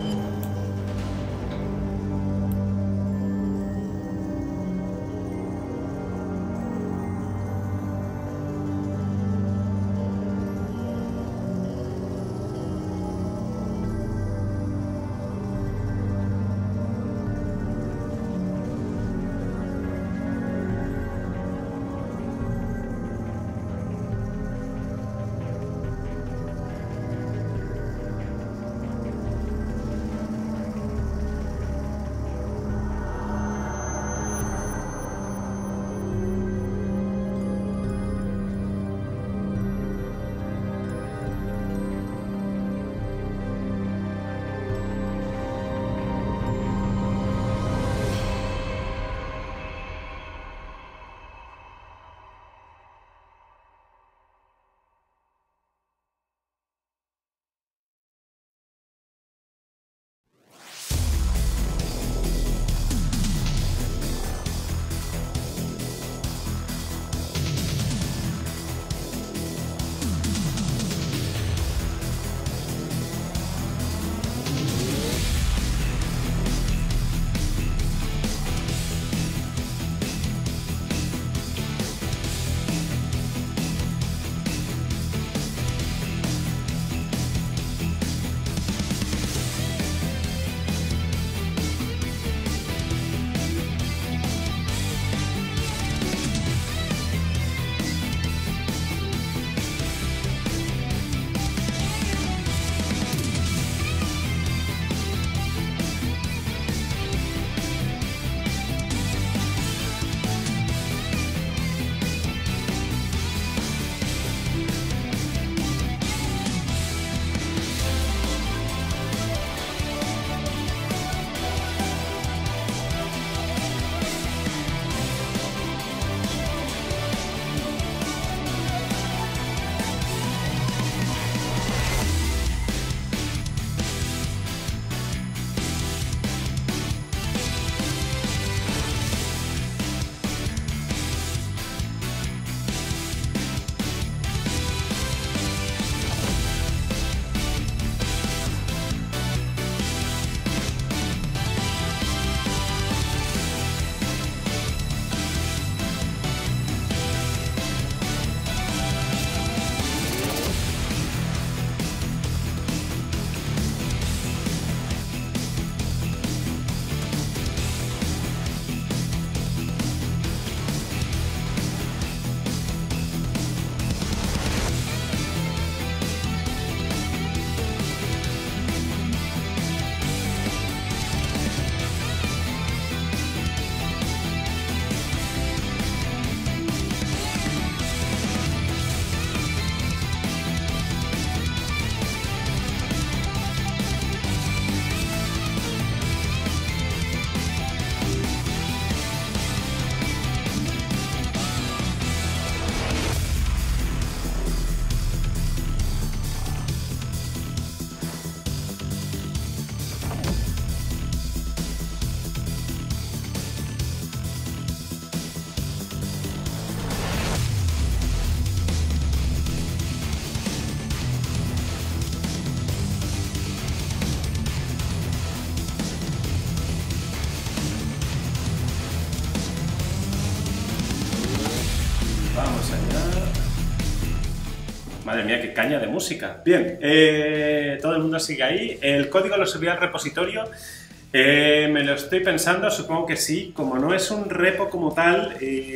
Madre mía, qué caña de música. Bien, todo el mundo sigue ahí. ¿El código lo subí al repositorio? Me lo estoy pensando, supongo que sí. Como no es un repo como tal,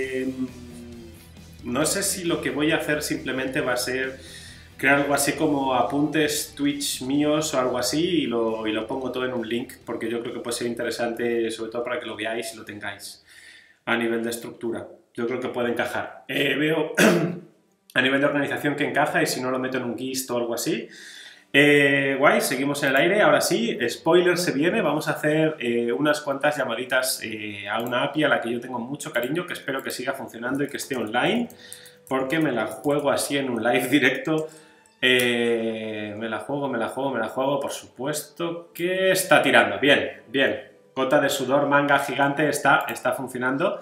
no sé si lo que voy a hacer simplemente va a ser crear algo así como apuntes Twitch míos o algo así y lo pongo todo en un link, porque yo creo que puede ser interesante, sobre todo para que lo veáis y lo tengáis a nivel de estructura. Yo creo que puede encajar. Veo a nivel de organización que encaja, y si no lo meto en un GIST o algo así. Guay, seguimos en el aire. Ahora sí, spoiler se viene. Vamos a hacer unas cuantas llamaditas a una API a la que yo tengo mucho cariño, que espero que siga funcionando y que esté online, porque me la juego así en un live directo. Me la juego, por supuesto que está tirando. Bien, bien. Gota de sudor, manga gigante, está funcionando.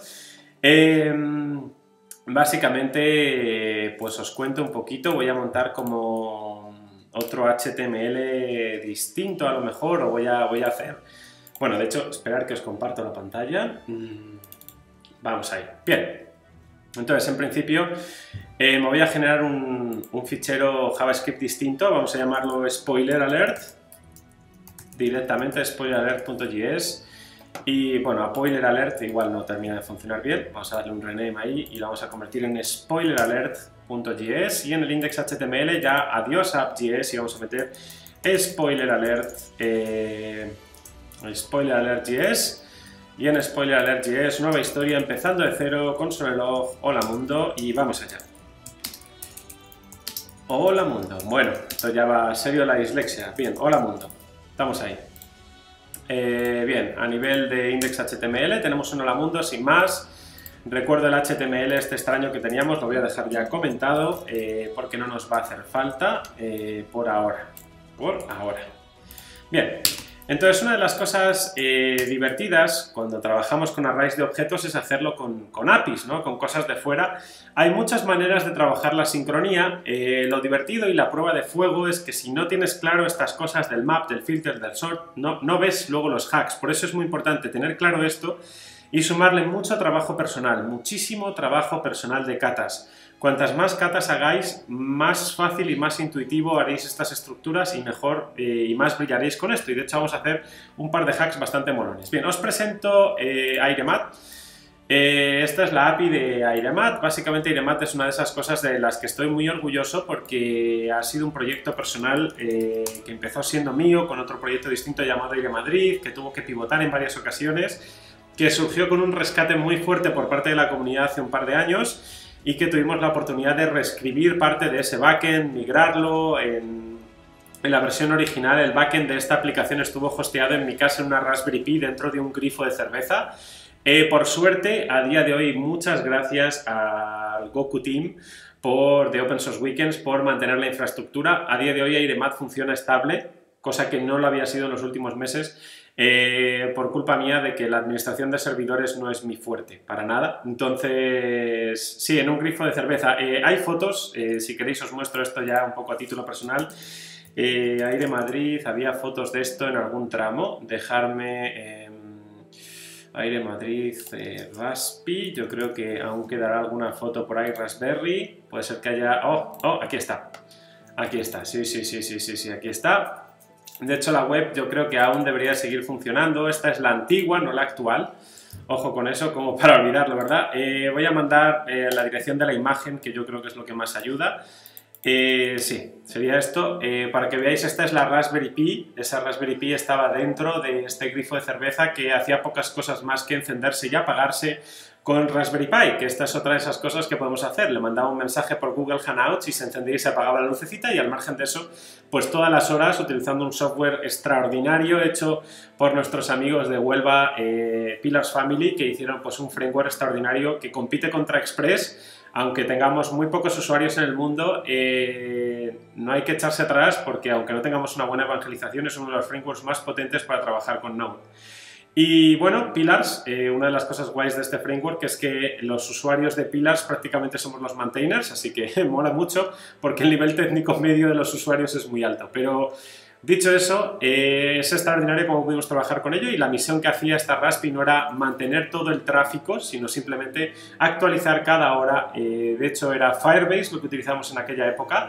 Básicamente, pues os cuento un poquito. Voy a montar como otro HTML distinto a lo mejor, o voy a hacer... Bueno, de hecho, esperar que os comparto la pantalla. Vamos ahí. Bien. Entonces, en principio, me voy a generar un fichero JavaScript distinto. Vamos a llamarlo spoiler alert. Directamente spoileralert.js. Y bueno, a spoiler alert igual no termina de funcionar bien. Vamos a darle un rename ahí y lo vamos a convertir en spoileralert.js. Y en el index.html ya adiós a app.js y vamos a meter spoileralert.js. Y en spoileralert.js, nueva historia, empezando de cero, console log, hola mundo, y vamos allá. Hola mundo. Bueno, esto ya va serio la dislexia. Bien, hola mundo. Estamos ahí. Bien, a nivel de index.html tenemos un hola mundo sin más. Recuerdo el HTML este extraño que teníamos, lo voy a dejar ya comentado porque no nos va a hacer falta por ahora. Bien, entonces una de las cosas divertidas cuando trabajamos con arrays de objetos es hacerlo con APIs, ¿no? Con cosas de fuera. Hay muchas maneras de trabajar la sincronía. Lo divertido y la prueba de fuego es que si no tienes claro estas cosas del map, del filter, del sort, no ves luego los hacks. Por eso es muy importante tener claro esto y sumarle mucho trabajo personal, muchísimo trabajo personal de catas. Cuantas más catas hagáis, más fácil y más intuitivo haréis estas estructuras y mejor y más brillaréis con esto. Y de hecho vamos a hacer un par de hacks bastante molones. Bien, os presento Airemat. Esta es la API de Airemat. Básicamente Airemat es una de esas cosas de las que estoy muy orgulloso porque ha sido un proyecto personal que empezó siendo mío con otro proyecto distinto llamado Aire Madrid, que tuvo que pivotar en varias ocasiones, que surgió con un rescate muy fuerte por parte de la comunidad hace un par de años y que tuvimos la oportunidad de reescribir parte de ese backend, migrarlo. En la versión original el backend de esta aplicación estuvo hosteado en mi casa en una Raspberry Pi dentro de un grifo de cerveza. Por suerte, a día de hoy, muchas gracias al Goku Team de Open Source Weekends por mantener la infraestructura. A día de hoy Airemat funciona estable, cosa que no lo había sido en los últimos meses, por culpa mía de que la administración de servidores no es mi fuerte, para nada. Entonces, sí, en un grifo de cerveza. Hay fotos, si queréis os muestro esto ya un poco a título personal. Aire Madrid, había fotos de esto en algún tramo. Dejarme... Aire Madrid, Raspi, yo creo que aún quedará alguna foto por ahí, Raspberry, puede ser que haya... ¡Oh! Aquí está, sí, aquí está. De hecho la web yo creo que aún debería seguir funcionando, esta es la antigua, no la actual, ojo con eso, como para olvidarlo, ¿verdad? Voy a mandar la dirección de la imagen, que yo creo que es lo que más ayuda. Sí, sería esto. Para que veáis, esta es la Raspberry Pi. Esa Raspberry Pi estaba dentro de este grifo de cerveza que hacía pocas cosas más que encenderse y apagarse con Raspberry Pi, que esta es otra de esas cosas que podemos hacer. Le mandaba un mensaje por Google Hangouts y se encendía y se apagaba la lucecita, y al margen de eso, pues todas las horas utilizando un software extraordinario hecho por nuestros amigos de Huelva, Pillars Family, que hicieron pues un framework extraordinario que compite contra Express. Aunque tengamos muy pocos usuarios en el mundo, no hay que echarse atrás porque aunque no tengamos una buena evangelización, es uno de los frameworks más potentes para trabajar con Node. Y bueno, Pillars, una de las cosas guays de este framework es que los usuarios de Pillars prácticamente somos los maintainers, así que mola mucho porque el nivel técnico medio de los usuarios es muy alto. Pero dicho eso, es extraordinario cómo pudimos trabajar con ello, y la misión que hacía esta Raspi no era mantener todo el tráfico, sino simplemente actualizar cada hora. De hecho, era Firebase lo que utilizamos en aquella época.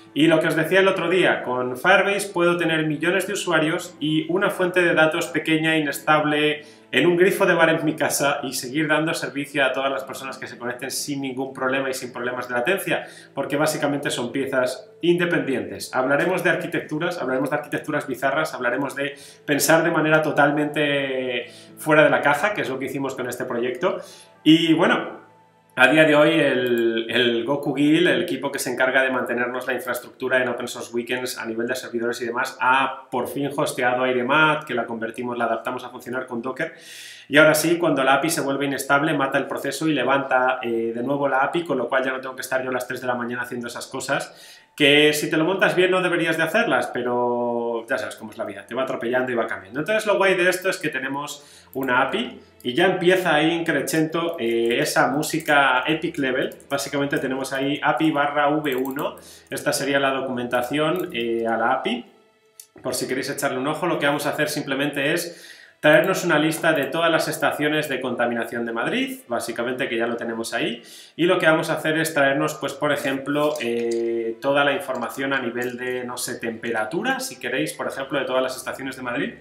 Y lo que os decía el otro día, con Firebase puedo tener millones de usuarios y una fuente de datos pequeña, inestable, en un grifo de bar en mi casa y seguir dando servicio a todas las personas que se conecten sin ningún problema y sin problemas de latencia, porque básicamente son piezas independientes. Hablaremos de arquitecturas bizarras, hablaremos de pensar de manera totalmente fuera de la caja, que es lo que hicimos con este proyecto. Y bueno, a día de hoy el Goku Guild, el equipo que se encarga de mantenernos la infraestructura en Open Source Weekends a nivel de servidores y demás, ha por fin hosteado Airemat, que la adaptamos a funcionar con Docker. Y ahora sí, cuando la API se vuelve inestable, mata el proceso y levanta de nuevo la API, con lo cual ya no tengo que estar yo a las 3 de la mañana haciendo esas cosas, que si te lo montas bien no deberías de hacerlas, pero ya sabes cómo es la vida, te va atropellando y va cambiando. Entonces lo guay de esto es que tenemos una API y ya empieza ahí increchendo esa música epic level. Básicamente tenemos ahí API /v1, esta sería la documentación a la API. Por si queréis echarle un ojo, lo que vamos a hacer simplemente es traernos una lista de todas las estaciones de contaminación de Madrid, básicamente, que ya lo tenemos ahí, y lo que vamos a hacer es traernos, pues por ejemplo, toda la información a nivel de, no sé, temperatura, si queréis, por ejemplo, de todas las estaciones de Madrid.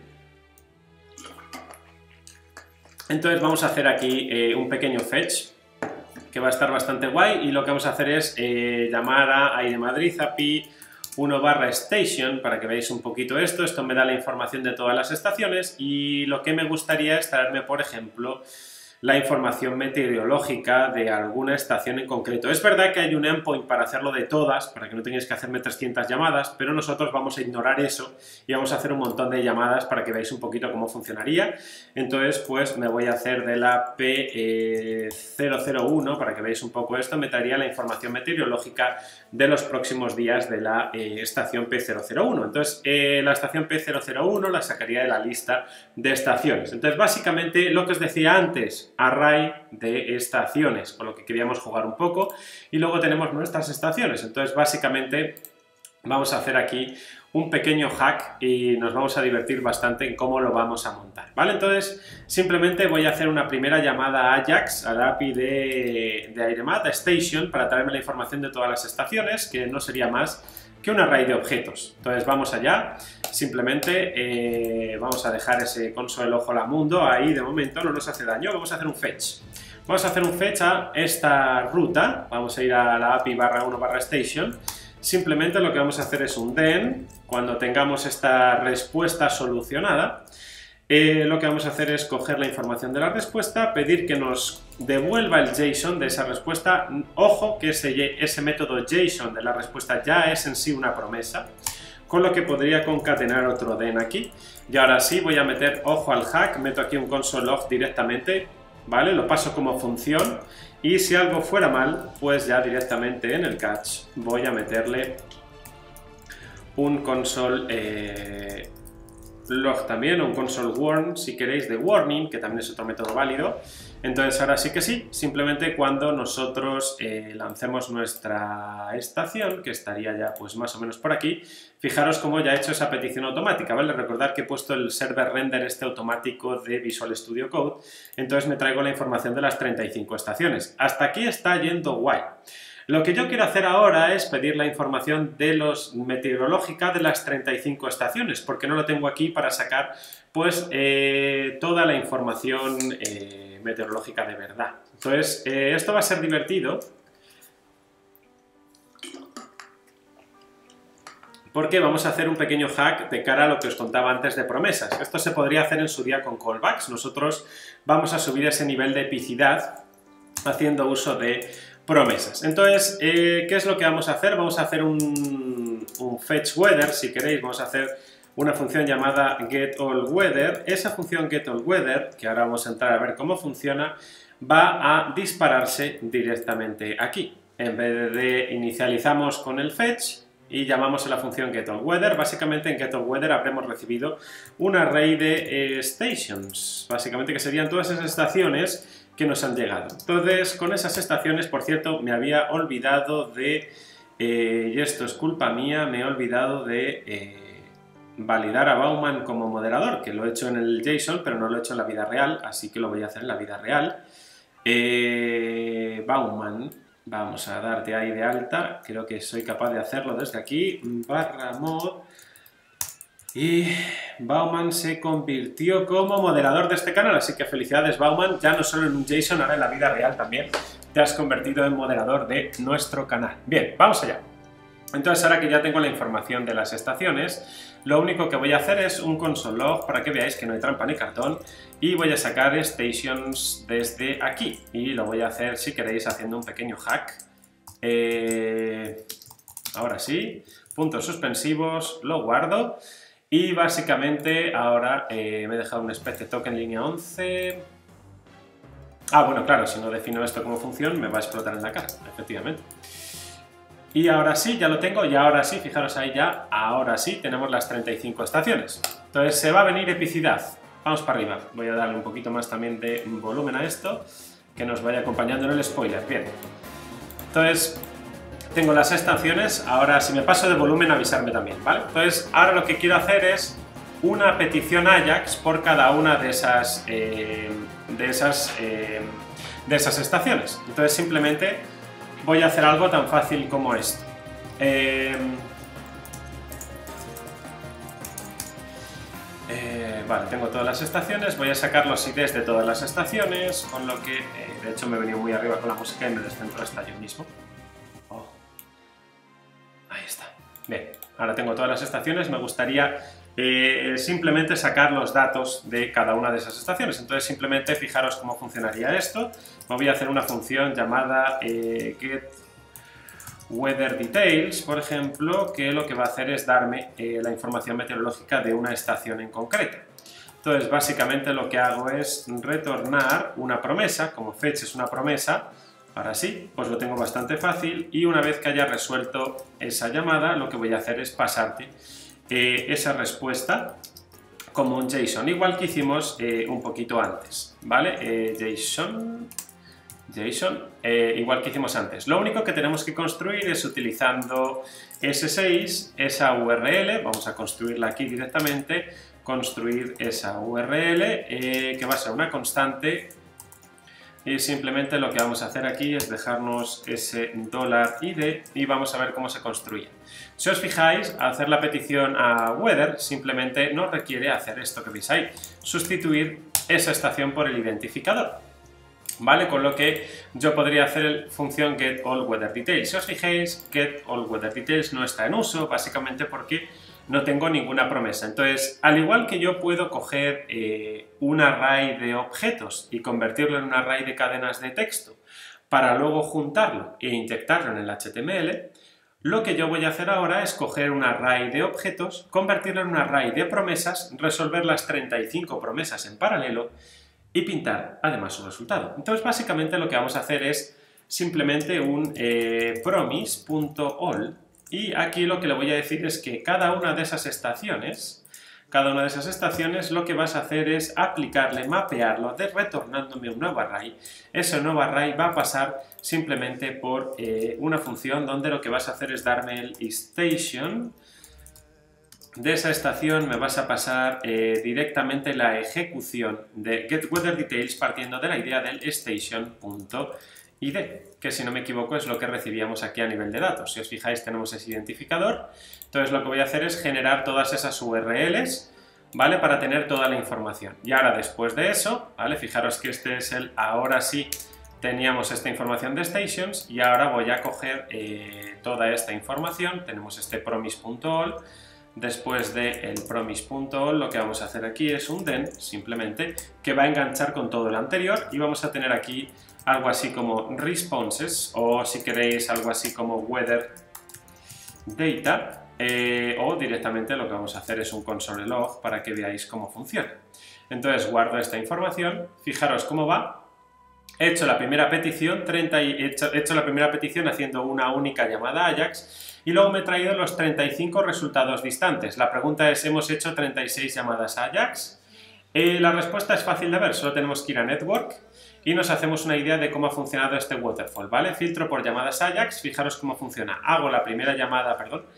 Entonces vamos a hacer aquí un pequeño fetch, que va a estar bastante guay, y lo que vamos a hacer es llamar a Airemadrid API 1/station para que veáis un poquito esto. Esto me da la información de todas las estaciones y lo que me gustaría es traerme, por ejemplo, la información meteorológica de alguna estación en concreto. Es verdad que hay un endpoint para hacerlo de todas, para que no tengáis que hacerme 300 llamadas, pero nosotros vamos a ignorar eso y vamos a hacer un montón de llamadas para que veáis un poquito cómo funcionaría. Entonces, pues me voy a hacer de la P001, para que veáis un poco esto, me traería la información meteorológica de los próximos días de la estación P001. Entonces, la estación P001 la sacaría de la lista de estaciones. Entonces, básicamente, lo que os decía antes, array de estaciones, con lo que queríamos jugar un poco, y luego tenemos nuestras estaciones. Entonces básicamente vamos a hacer aquí un pequeño hack y nos vamos a divertir bastante en cómo lo vamos a montar, ¿vale? Entonces simplemente voy a hacer una primera llamada a Ajax, a la API de Airemat, a Station, para traerme la información de todas las estaciones, que no sería más que un array de objetos. Entonces vamos allá, simplemente vamos a dejar ese console ojo la mundo ahí de momento, no nos hace daño. Vamos a hacer un fetch. Vamos a hacer un fetch a esta ruta, vamos a ir a la API /1/station. Simplemente lo que vamos a hacer es un then, cuando tengamos esta respuesta solucionada, lo que vamos a hacer es coger la información de la respuesta, pedir que nos devuelva el JSON de esa respuesta. Ojo que ese método JSON de la respuesta ya es en sí una promesa, con lo que podría concatenar otro then aquí. Y ahora sí voy a meter, ojo al hack, meto aquí un console log directamente, ¿vale? Lo paso como función y si algo fuera mal, pues ya directamente en el catch voy a meterle un console log también, o un console warn, si queréis, de warning, que también es otro método válido. Entonces ahora sí que sí, simplemente cuando nosotros lancemos nuestra estación, que estaría ya pues más o menos por aquí, fijaros cómo ya he hecho esa petición automática, ¿vale? Recordad que he puesto el server render este automático de Visual Studio Code, entonces me traigo la información de las 35 estaciones. Hasta aquí está yendo guay. Lo que yo quiero hacer ahora es pedir la información de los meteorológica de las 35 estaciones, porque no lo tengo aquí para sacar pues toda la información meteorológica de verdad. Entonces, esto va a ser divertido porque vamos a hacer un pequeño hack de cara a lo que os contaba antes de promesas. Esto se podría hacer en su día con callbacks. Nosotros vamos a subir ese nivel de epicidad haciendo uso de promesas. Entonces, ¿qué es lo que vamos a hacer? Vamos a hacer un fetch weather, si queréis. Vamos a hacer una función llamada getAllWeather. Esa función getAllWeather, que ahora vamos a entrar a ver cómo funciona, va a dispararse directamente aquí. En vez de inicializamos con el fetch y llamamos a la función getAllWeather. Básicamente en getAllWeather habremos recibido un array de stations, básicamente que serían todas esas estaciones que nos han llegado. Entonces, con esas estaciones, por cierto, me había olvidado de, y esto es culpa mía, me he olvidado de validar a Bauman como moderador, que lo he hecho en el JSON, pero no lo he hecho en la vida real, así que lo voy a hacer en la vida real. Bauman, Vamos a darte ahí de alta, creo que soy capaz de hacerlo desde aquí, /mod, y Bauman se convirtió como moderador de este canal, así que felicidades Bauman, ya no solo en un JSON, ahora en la vida real también te has convertido en moderador de nuestro canal. Bien, vamos allá. Entonces ahora que ya tengo la información de las estaciones, lo único que voy a hacer es un console log para que veáis que no hay trampa ni cartón y voy a sacar stations desde aquí y lo voy a hacer, si queréis, haciendo un pequeño hack. Ahora sí, puntos suspensivos, lo guardo y básicamente ahora me he dejado un expected token línea 11. Ah, bueno, claro, si no defino esto como función me va a explotar en la cara, efectivamente. Y ahora sí, ya lo tengo, y ahora sí, fijaros ahí ya, ahora sí tenemos las 35 estaciones. Entonces se va a venir epicidad. Vamos para arriba. Voy a darle un poquito más también de volumen a esto, que nos vaya acompañando en el spoiler. Bien. Entonces, tengo las estaciones. Ahora, si me paso de volumen, avisarme también, ¿vale? Entonces, ahora lo que quiero hacer es una petición Ajax por cada una de esas estaciones. Entonces, simplemente voy a hacer algo tan fácil como esto. Vale, tengo todas las estaciones, voy a sacar los IDs de todas las estaciones, con lo que, de hecho, me he venido muy arriba con la música y me descentro hasta yo mismo. Oh. Ahí está. Bien, ahora tengo todas las estaciones, me gustaría simplemente sacar los datos de cada una de esas estaciones. Entonces, simplemente fijaros cómo funcionaría esto. Me voy a hacer una función llamada getWeatherDetails, por ejemplo, que lo que va a hacer es darme la información meteorológica de una estación en concreto. Entonces, básicamente lo que hago es retornar una promesa, como fetch es una promesa. Ahora sí, pues lo tengo bastante fácil y una vez que haya resuelto esa llamada, lo que voy a hacer es pasarte esa respuesta como un JSON, igual que hicimos un poquito antes, ¿vale? JSON, igual que hicimos antes. Lo único que tenemos que construir es utilizando S6, esa URL, vamos a construirla aquí directamente, construir esa URL, que va a ser una constante. Y simplemente lo que vamos a hacer aquí es dejarnos ese $id y vamos a ver cómo se construye. Si os fijáis, al hacer la petición a weather simplemente nos requiere hacer esto que veis ahí, sustituir esa estación por el identificador. ¿Vale? Con lo que yo podría hacer la función getAllWeatherDetails. Si os fijáis, getAllWeatherDetails no está en uso, básicamente porque no tengo ninguna promesa. Entonces, al igual que yo puedo coger un array de objetos y convertirlo en un array de cadenas de texto para luego juntarlo e inyectarlo en el HTML, lo que yo voy a hacer ahora es coger un array de objetos, convertirlo en un array de promesas, resolver las 35 promesas en paralelo y pintar además su resultado. Entonces, básicamente lo que vamos a hacer es simplemente un promise.all. Y aquí lo que le voy a decir es que cada una de esas estaciones lo que vas a hacer es aplicarle, mapearlo, retornándome un nuevo array. Ese nuevo array va a pasar simplemente por una función donde lo que vas a hacer es darme el station. De esa estación me vas a pasar directamente la ejecución de getWeatherDetails partiendo de la idea del station.id, que si no me equivoco es lo que recibíamos aquí a nivel de datos. Si os fijáis tenemos ese identificador, entonces lo que voy a hacer es generar todas esas URLs, ¿vale? Para tener toda la información. Y ahora después de eso, ¿vale? Fijaros que este es ahora sí teníamos esta información de stations y ahora voy a coger toda esta información, tenemos este promise.all. Después del promise.all lo que vamos a hacer aquí es un then, simplemente, que va a enganchar con todo lo anterior y vamos a tener aquí algo así como responses o si queréis algo así como weather data o directamente lo que vamos a hacer es un console log para que veáis cómo funciona. Entonces guardo esta información, fijaros cómo va. He hecho la primera petición, haciendo una única llamada Ajax y luego me he traído los 35 resultados distantes. La pregunta es, ¿hemos hecho 36 llamadas a Ajax? La respuesta es fácil de ver, solo tenemos que ir a Network y nos hacemos una idea de cómo ha funcionado este waterfall, ¿vale? Filtro por llamadas Ajax, fijaros cómo funciona. Hago la primera llamada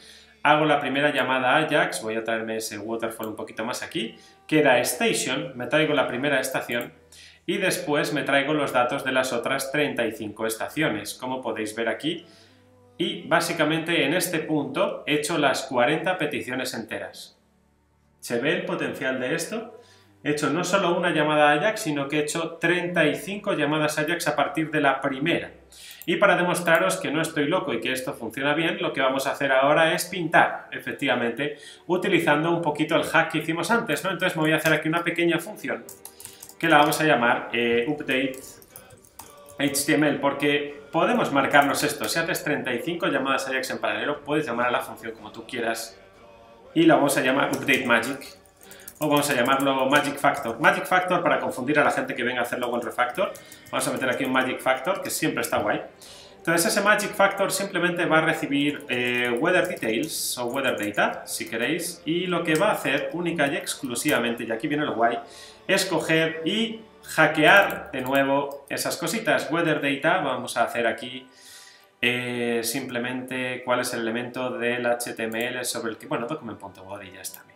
a Ajax, voy a traerme ese waterfall un poquito más aquí, que era Station, me traigo la primera estación y después me traigo los datos de las otras 35 estaciones, como podéis ver aquí, y básicamente en este punto he hecho las 40 peticiones enteras. ¿Se ve el potencial de esto? He hecho no solo una llamada a Ajax, sino que he hecho 35 llamadas a Ajax a partir de la primera. Y para demostraros que no estoy loco y que esto funciona bien, lo que vamos a hacer ahora es pintar, efectivamente, utilizando un poquito el hack que hicimos antes, ¿no? Entonces me voy a hacer aquí una pequeña función que la vamos a llamar update HTML, porque podemos marcarnos esto. Si haces 35 llamadas a Ajax en paralelo, puedes llamar a la función como tú quieras y la vamos a llamar update magic. O vamos a llamarlo Magic Factor. Magic Factor para confundir a la gente que venga a hacer luego el refactor. Vamos a meter aquí un Magic Factor, que siempre está guay. Entonces ese Magic Factor simplemente va a recibir Weather Details o Weather Data, si queréis, y lo que va a hacer única y exclusivamente, y aquí viene lo guay, es coger y hackear de nuevo esas cositas. Weather Data, vamos a hacer aquí simplemente cuál es el elemento del HTML sobre el que... Bueno, document.body ya está.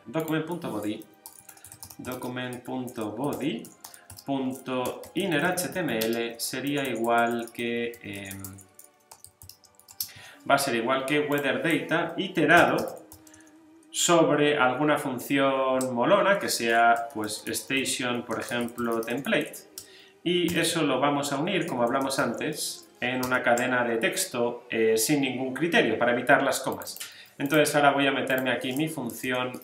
Document.body.innerHTML sería igual que... va a ser igual que WeatherData iterado sobre alguna función molona, que sea pues station, por ejemplo, template, y eso lo vamos a unir, como hablamos antes, en una cadena de texto sin ningún criterio, para evitar las comas. Entonces ahora voy a meterme aquí mi función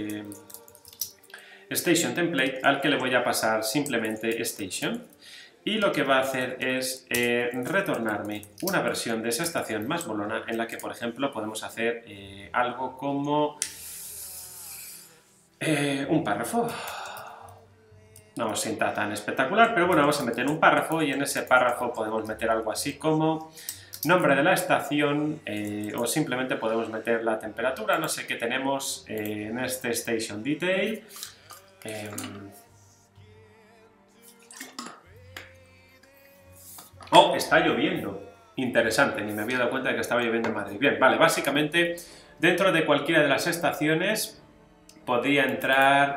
station template, al que le voy a pasar simplemente station, y lo que va a hacer es retornarme una versión de esa estación más molona, en la que, por ejemplo, podemos hacer algo como un párrafo. No os sienta tan espectacular, pero bueno, vamos a meter un párrafo, y en ese párrafo podemos meter algo así como nombre de la estación, o simplemente podemos meter la temperatura, no sé qué tenemos en este station detail. Oh, está lloviendo. Interesante, ni me había dado cuenta de que estaba lloviendo en Madrid. Bien, vale, básicamente dentro de cualquiera de las estaciones podría entrar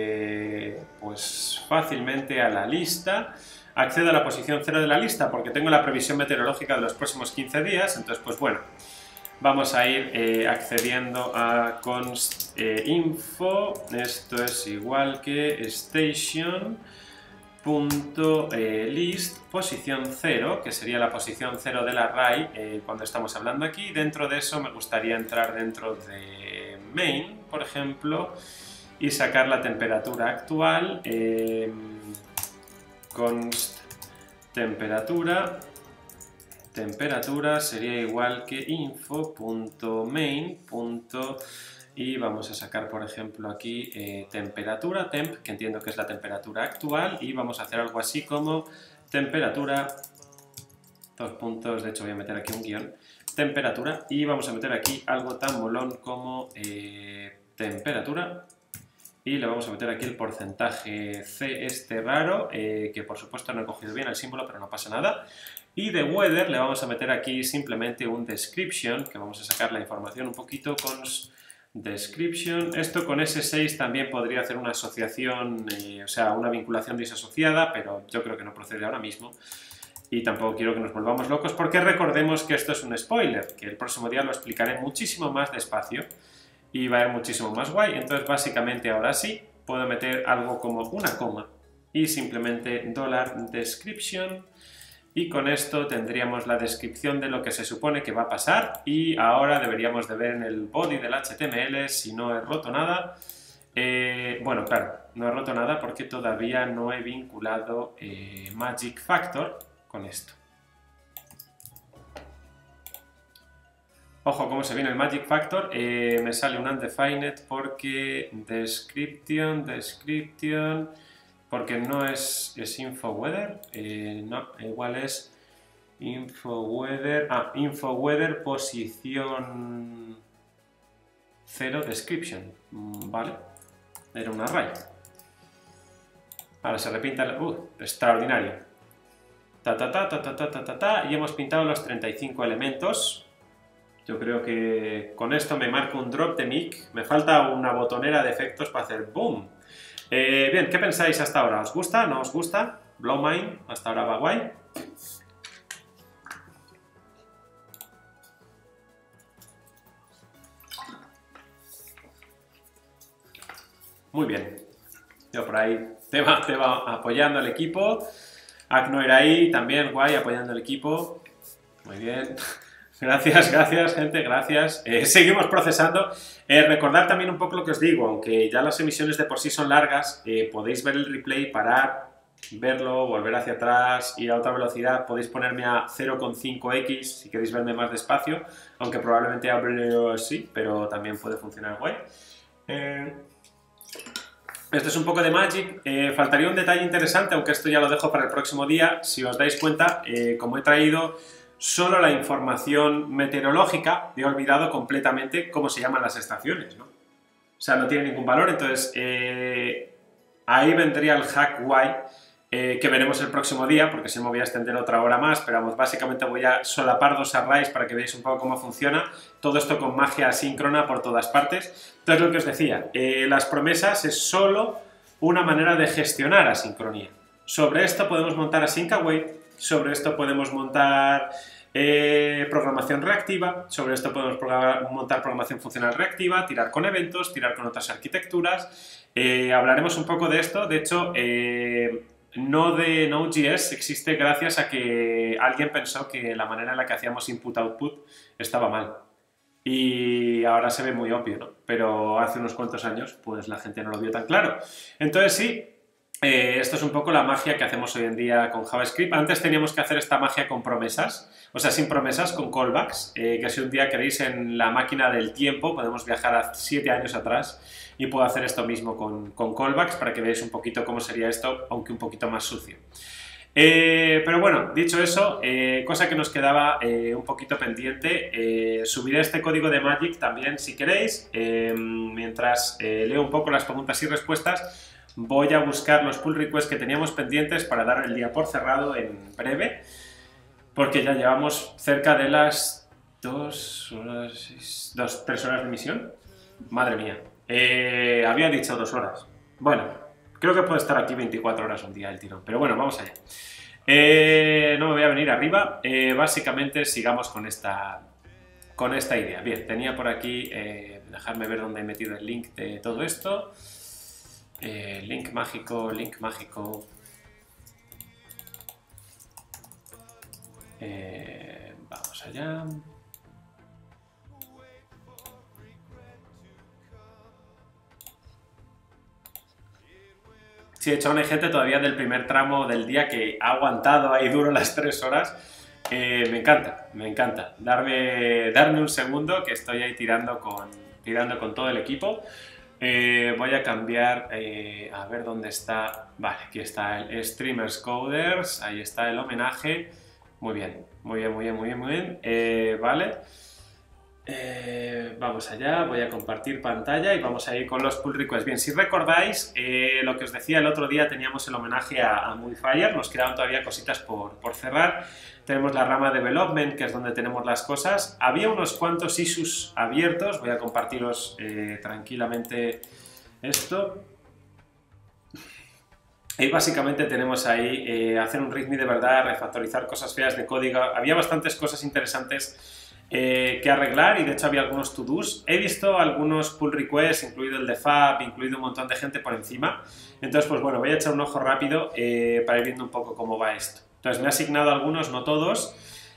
pues fácilmente a la lista. Accedo a la posición 0 de la lista porque tengo la previsión meteorológica de los próximos 15 días, entonces pues bueno, vamos a ir accediendo a const info, esto es igual que station.list posición 0, que sería la posición 0 del array cuando estamos hablando aquí. Dentro de eso me gustaría entrar dentro de main, por ejemplo, y sacar la temperatura actual, const temperatura sería igual que info.main. Y vamos a sacar, por ejemplo, aquí temperatura, temp, que entiendo que es la temperatura actual, y vamos a hacer algo así como temperatura, dos puntos, de hecho voy a meter aquí un guión, temperatura, y vamos a meter aquí algo tan molón como temperatura, y le vamos a meter aquí el porcentaje C este raro, que por supuesto no he cogido bien el símbolo, pero no pasa nada. Y de weather le vamos a meter aquí simplemente un description, que vamos a sacar la información un poquito con description. Esto con S6 también podría hacer una asociación, o sea, una vinculación disasociada, pero yo creo que no procede ahora mismo. Y tampoco quiero que nos volvamos locos, porque recordemos que esto es un spoiler, que el próximo día lo explicaré muchísimo más despacio y va a ir muchísimo más guay. Entonces básicamente ahora sí puedo meter algo como una coma y simplemente $description, y con esto tendríamos la descripción de lo que se supone que va a pasar, y ahora deberíamos de ver en el body del HTML si no he roto nada. Bueno, claro, no he roto nada porque todavía no he vinculado Magic Factor con esto. Ojo cómo se viene el Magic Factor, me sale un undefined porque description, porque no es InfoWeather, no, igual es InfoWeather, InfoWeather posición 0 description, vale, era un array. Ahora se repinta el... extraordinario. Y hemos pintado los 35 elementos. Yo creo que con esto me marco un drop de mic. Me falta una botonera de efectos para hacer boom. Bien, ¿qué pensáis hasta ahora? ¿Os gusta? ¿No os gusta? Blow Mine, hasta ahora va guay. Muy bien. Yo por ahí te va apoyando el equipo. Agnoir ahí, también guay, apoyando el equipo. Muy bien. Gracias, gracias, gente, gracias. Seguimos procesando. Recordad también un poco lo que os digo, aunque ya las emisiones de por sí son largas, podéis ver el replay, parar, verlo, volver hacia atrás, ir a otra velocidad. Podéis ponerme a 0,5x si queréis verme más despacio, aunque probablemente hable así, pero también puede funcionar guay. Esto es un poco de Magic. Faltaría un detalle interesante, aunque esto ya lo dejo para el próximo día. Si os dais cuenta, como he traído solo la información meteorológica, he olvidado completamente cómo se llaman las estaciones, ¿no? O sea, no tiene ningún valor, entonces ahí vendría el hack guay que veremos el próximo día, porque si no me voy a extender otra hora más, pero vamos, básicamente voy a solapar dos arrays para que veáis un poco cómo funciona, todo esto con magia asíncrona por todas partes. Entonces, lo que os decía, las promesas es solo una manera de gestionar asincronía. Sobre esto podemos montar async await, sobre esto podemos montar programación reactiva, sobre esto podemos montar programación funcional reactiva, tirar con eventos, tirar con otras arquitecturas. Hablaremos un poco de esto, de hecho, Node.js existe gracias a que alguien pensó que la manera en la que hacíamos input-output estaba mal. Y ahora se ve muy obvio, ¿no? Pero hace unos cuantos años, pues la gente no lo vio tan claro. Entonces sí, esto es un poco la magia que hacemos hoy en día con JavaScript. Antes teníamos que hacer esta magia con promesas, o sea, sin promesas, con callbacks, que si un día queréis en la máquina del tiempo, podemos viajar a 7 años atrás y puedo hacer esto mismo con callbacks para que veáis un poquito cómo sería esto, aunque un poquito más sucio. Pero bueno, dicho eso, cosa que nos quedaba un poquito pendiente, subiré este código de Magic también si queréis, mientras leo un poco las preguntas y respuestas. Voy a buscar los pull requests que teníamos pendientes para dar el día por cerrado en breve, porque ya llevamos cerca de las 3 horas de emisión. Madre mía, había dicho 2 horas. Bueno, creo que puede estar aquí 24 horas un día el tirón, pero bueno, vamos allá. No me voy a venir arriba, básicamente sigamos con esta idea. Bien, tenía por aquí, dejarme ver dónde he metido el link de todo esto. Link mágico, vamos allá. Sí, de hecho aún hay gente todavía del primer tramo del día que ha aguantado ahí duro las 3 horas. Me encanta. Darme un segundo que estoy ahí tirando con todo el equipo. Voy a cambiar, a ver dónde está. Vale, aquí está el Streamers Coders, ahí está el homenaje. Muy bien. Vale. Vamos allá, voy a compartir pantalla y vamos a ir con los pull requests. Bien, si recordáis, lo que os decía el otro día, teníamos el homenaje a Movify, nos quedaban todavía cositas por cerrar. Tenemos la rama de Development, que es donde tenemos las cosas. Había unos cuantos issues abiertos, voy a compartiros tranquilamente esto. Y básicamente tenemos ahí hacer un README de verdad, refactorizar cosas feas de código. Había bastantes cosas interesantes que arreglar y de hecho había algunos to-dos. He visto algunos pull requests, incluido el de Fab, incluido un montón de gente por encima. Entonces, pues bueno, voy a echar un ojo rápido para ir viendo un poco cómo va esto. Entonces, me he asignado algunos, no todos.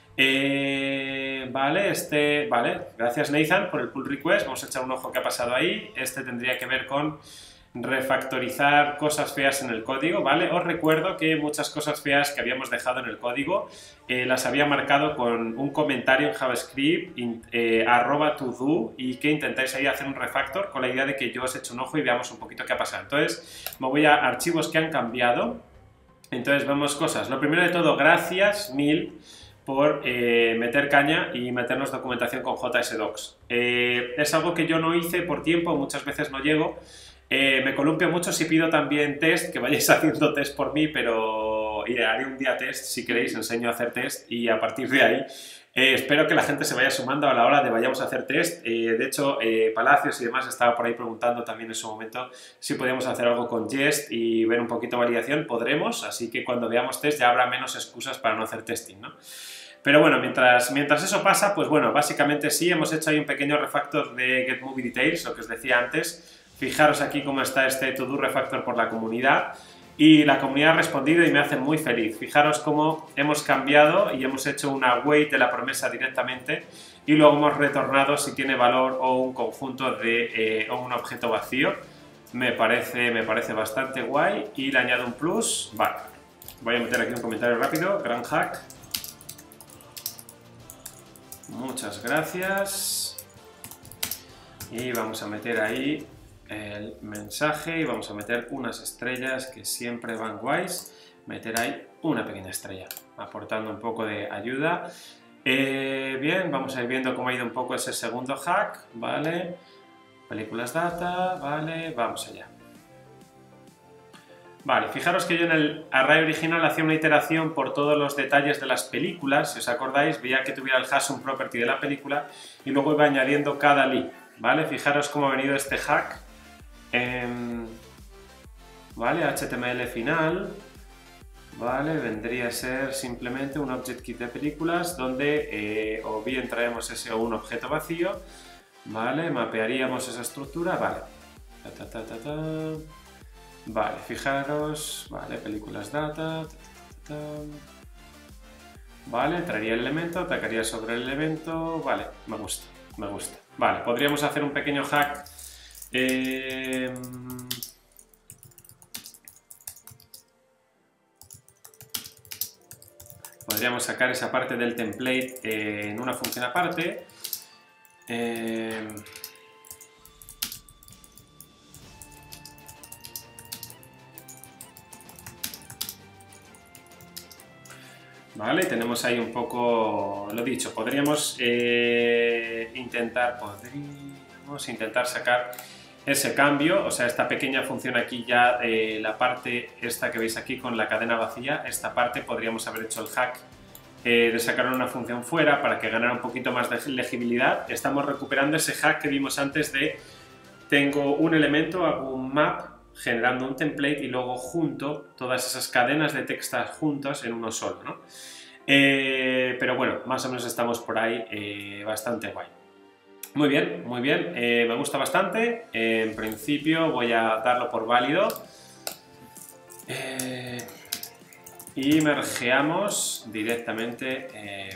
Vale, gracias Nathan por el pull request. Vamos a echar un ojo qué ha pasado ahí. Este tendría que ver con refactorizar cosas feas en el código, ¿vale? Os recuerdo que muchas cosas feas que habíamos dejado en el código las había marcado con un comentario en JavaScript @todo y que intentáis ahí hacer un refactor con la idea de que yo os eche un ojo y veamos un poquito qué ha pasado. Entonces, me voy a archivos que han cambiado. Entonces, vemos cosas. Lo primero de todo, gracias mil por meter caña y meternos documentación con JSDocs. Es algo que yo no hice por tiempo, muchas veces no llego. Me columpio mucho si pido también test, que vayáis haciendo test por mí, pero haré un día test, si queréis, enseño a hacer test y a partir de ahí espero que la gente se vaya sumando a la hora de vayamos a hacer test. De hecho, Palacios y demás estaba por ahí preguntando también en su momento si podíamos hacer algo con Jest y ver un poquito validación. Podremos, así que cuando veamos test ya habrá menos excusas para no hacer testing, ¿no? Pero bueno, mientras eso pasa, pues bueno, básicamente sí, hemos hecho ahí un pequeño refactor de Get Movie Details, lo que os decía antes. Fijaros aquí cómo está este To-Do refactor por la comunidad. Y la comunidad ha respondido y me hace muy feliz. Fijaros cómo hemos cambiado y hemos hecho una wait de la promesa directamente y luego hemos retornado si tiene valor o un conjunto de o un objeto vacío. Me parece bastante guay y le añado un plus. Vale, voy a meter aquí un comentario rápido. Gran hack. Muchas gracias. Y vamos a meter ahí el mensaje y vamos a meter unas estrellas que siempre van guays. Meter ahí una pequeña estrella, aportando un poco de ayuda. Bien, vamos a ir viendo cómo ha ido un poco ese segundo hack, ¿vale? Películas data, ¿vale? Vamos allá. Vale, fijaros que yo en el array original hacía una iteración por todos los detalles de las películas. Si os acordáis, veía que tuviera el hash un property de la película y luego iba añadiendo cada lib, ¿vale? Fijaros cómo ha venido este hack. Vale, HTML final, vale, vendría a ser simplemente un object kit de películas donde o bien traemos ese o un objeto vacío, vale, mapearíamos esa estructura, vale, vale, fijaros, vale, películas data, vale, traería el elemento, atacaría sobre el elemento, vale, me gusta, vale, podríamos hacer un pequeño hack. Podríamos sacar esa parte del template en una función aparte. Vale, tenemos ahí un poco lo dicho. Podríamos intentar sacar ese cambio, o sea, esta pequeña función aquí ya, la parte esta que veis aquí con la cadena vacía, esta parte podríamos haber hecho el hack de sacar una función fuera para que ganara un poquito más de legibilidad. Estamos recuperando ese hack que vimos antes de tengo un elemento, hago un map generando un template y luego junto todas esas cadenas de textos juntas en uno solo, ¿no? Pero bueno, más o menos estamos por ahí, bastante guay. Muy bien, me gusta bastante. En principio voy a darlo por válido. Y mergeamos directamente.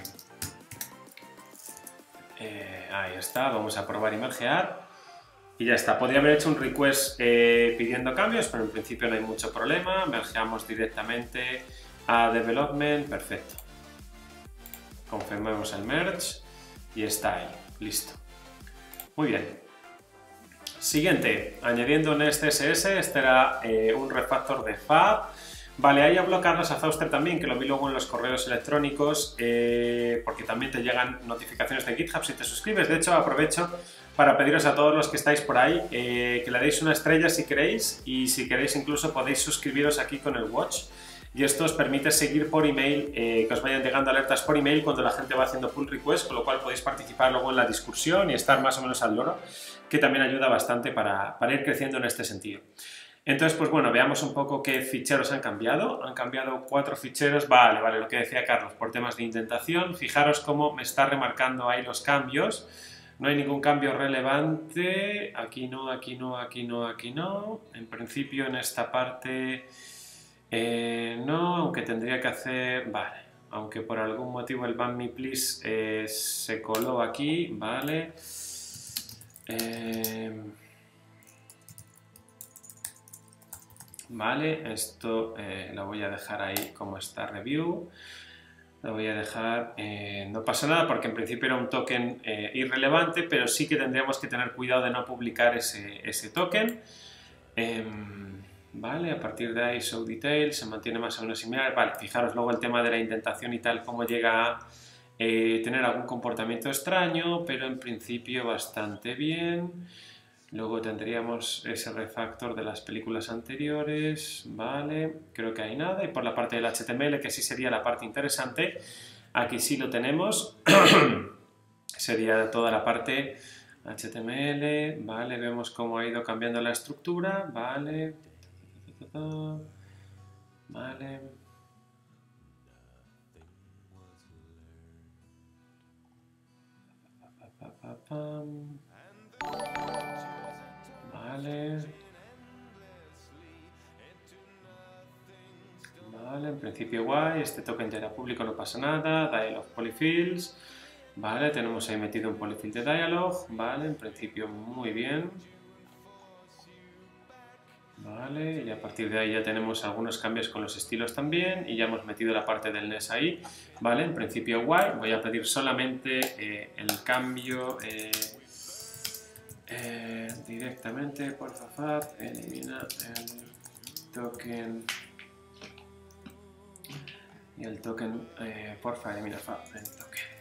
Ahí está, vamos a probar y mergear. Y ya está, podría haber hecho un request pidiendo cambios, pero en principio no hay mucho problema. Mergeamos directamente a development, perfecto. Confirmemos el merge y está ahí, listo. Muy bien. Siguiente, añadiendo Nest CSS, este era un refactor de Fab. Vale, ahí hablo Carlos Azauster también, que lo vi luego en los correos electrónicos, porque también te llegan notificaciones de GitHub si te suscribes. De hecho, aprovecho para pediros a todos los que estáis por ahí que le deis una estrella si queréis, y si queréis incluso podéis suscribiros aquí con el watch. Y esto os permite seguir por email, que os vayan llegando alertas por email cuando la gente va haciendo pull request, con lo cual podéis participar luego en la discusión y estar más o menos al loro, que también ayuda bastante para ir creciendo en este sentido. Entonces, pues bueno, veamos un poco qué ficheros han cambiado. Han cambiado 4 ficheros, vale, lo que decía Carlos, por temas de indentación. Fijaros cómo me está remarcando ahí los cambios. No hay ningún cambio relevante, aquí no, aquí no, aquí no, aquí no. En principio en esta parte no, aunque tendría que hacer, vale, aunque por algún motivo el ban me please se coló aquí, vale. Vale, esto lo voy a dejar ahí como está review. Lo voy a dejar, no pasa nada porque en principio era un token irrelevante, pero sí que tendríamos que tener cuidado de no publicar ese token. Vale, a partir de ahí show details se mantiene más o menos similar. Vale, fijaros luego el tema de la indentación y tal, cómo llega a tener algún comportamiento extraño, pero en principio bastante bien. Luego tendríamos ese refactor de las películas anteriores, vale, creo que hay nada. Y por la parte del HTML, que sí sería la parte interesante, aquí sí lo tenemos, sería toda la parte HTML, vale, vemos cómo ha ido cambiando la estructura, vale, vale. Vale. Vale, en principio guay, este token ya era público, no pasa nada, dialog polyfills, vale, tenemos ahí metido un polyfill de dialog, vale, en principio muy bien. Vale, y a partir de ahí ya tenemos algunos cambios con los estilos también y ya hemos metido la parte del NES ahí, vale, en principio guay, voy a pedir solamente el cambio directamente, por favor, elimina el token y el token, porfa, elimina el token.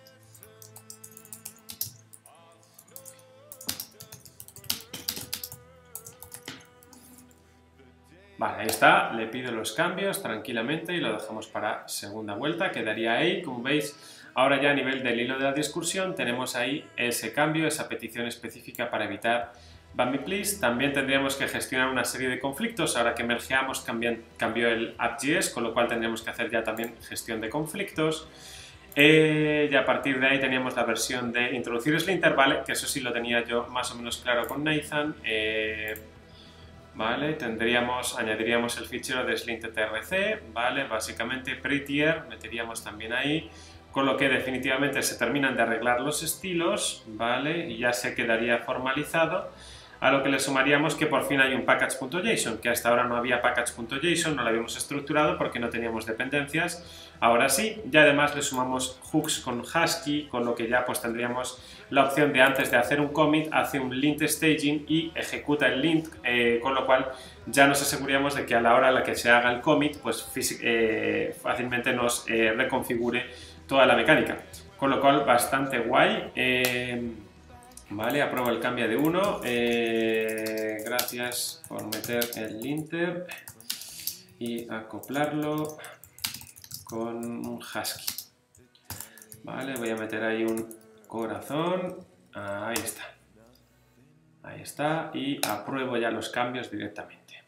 Vale, ahí está, le pido los cambios tranquilamente y lo dejamos para segunda vuelta, quedaría ahí, como veis, ahora ya a nivel del hilo de la discusión tenemos ahí ese cambio, esa petición específica para evitar Ban Me Please. También tendríamos que gestionar una serie de conflictos, ahora que mergeamos cambió el app.js, con lo cual tendríamos que hacer ya también gestión de conflictos. Y a partir de ahí teníamos la versión de introducir Slinter, ¿vale? Que eso sí lo tenía yo más o menos claro con Nathan. Vale, añadiríamos el fichero de slintertrc, vale, básicamente prettier meteríamos también ahí, con lo que definitivamente se terminan de arreglar los estilos, vale, y ya se quedaría formalizado, a lo que le sumaríamos que por fin hay un package.json, que hasta ahora no había package.json, no lo habíamos estructurado porque no teníamos dependencias, ahora sí, y además le sumamos hooks con Husky, con lo que ya pues tendríamos la opción de antes de hacer un commit, hace un lint staging y ejecuta el lint, con lo cual ya nos aseguraríamos de que a la hora en la que se haga el commit, pues fácilmente nos reconfigure toda la mecánica, con lo cual bastante guay. Vale, apruebo el cambio de 1, gracias por meter el linter y acoplarlo con un Husky. Vale, voy a meter ahí un corazón, ahí está, y apruebo ya los cambios directamente.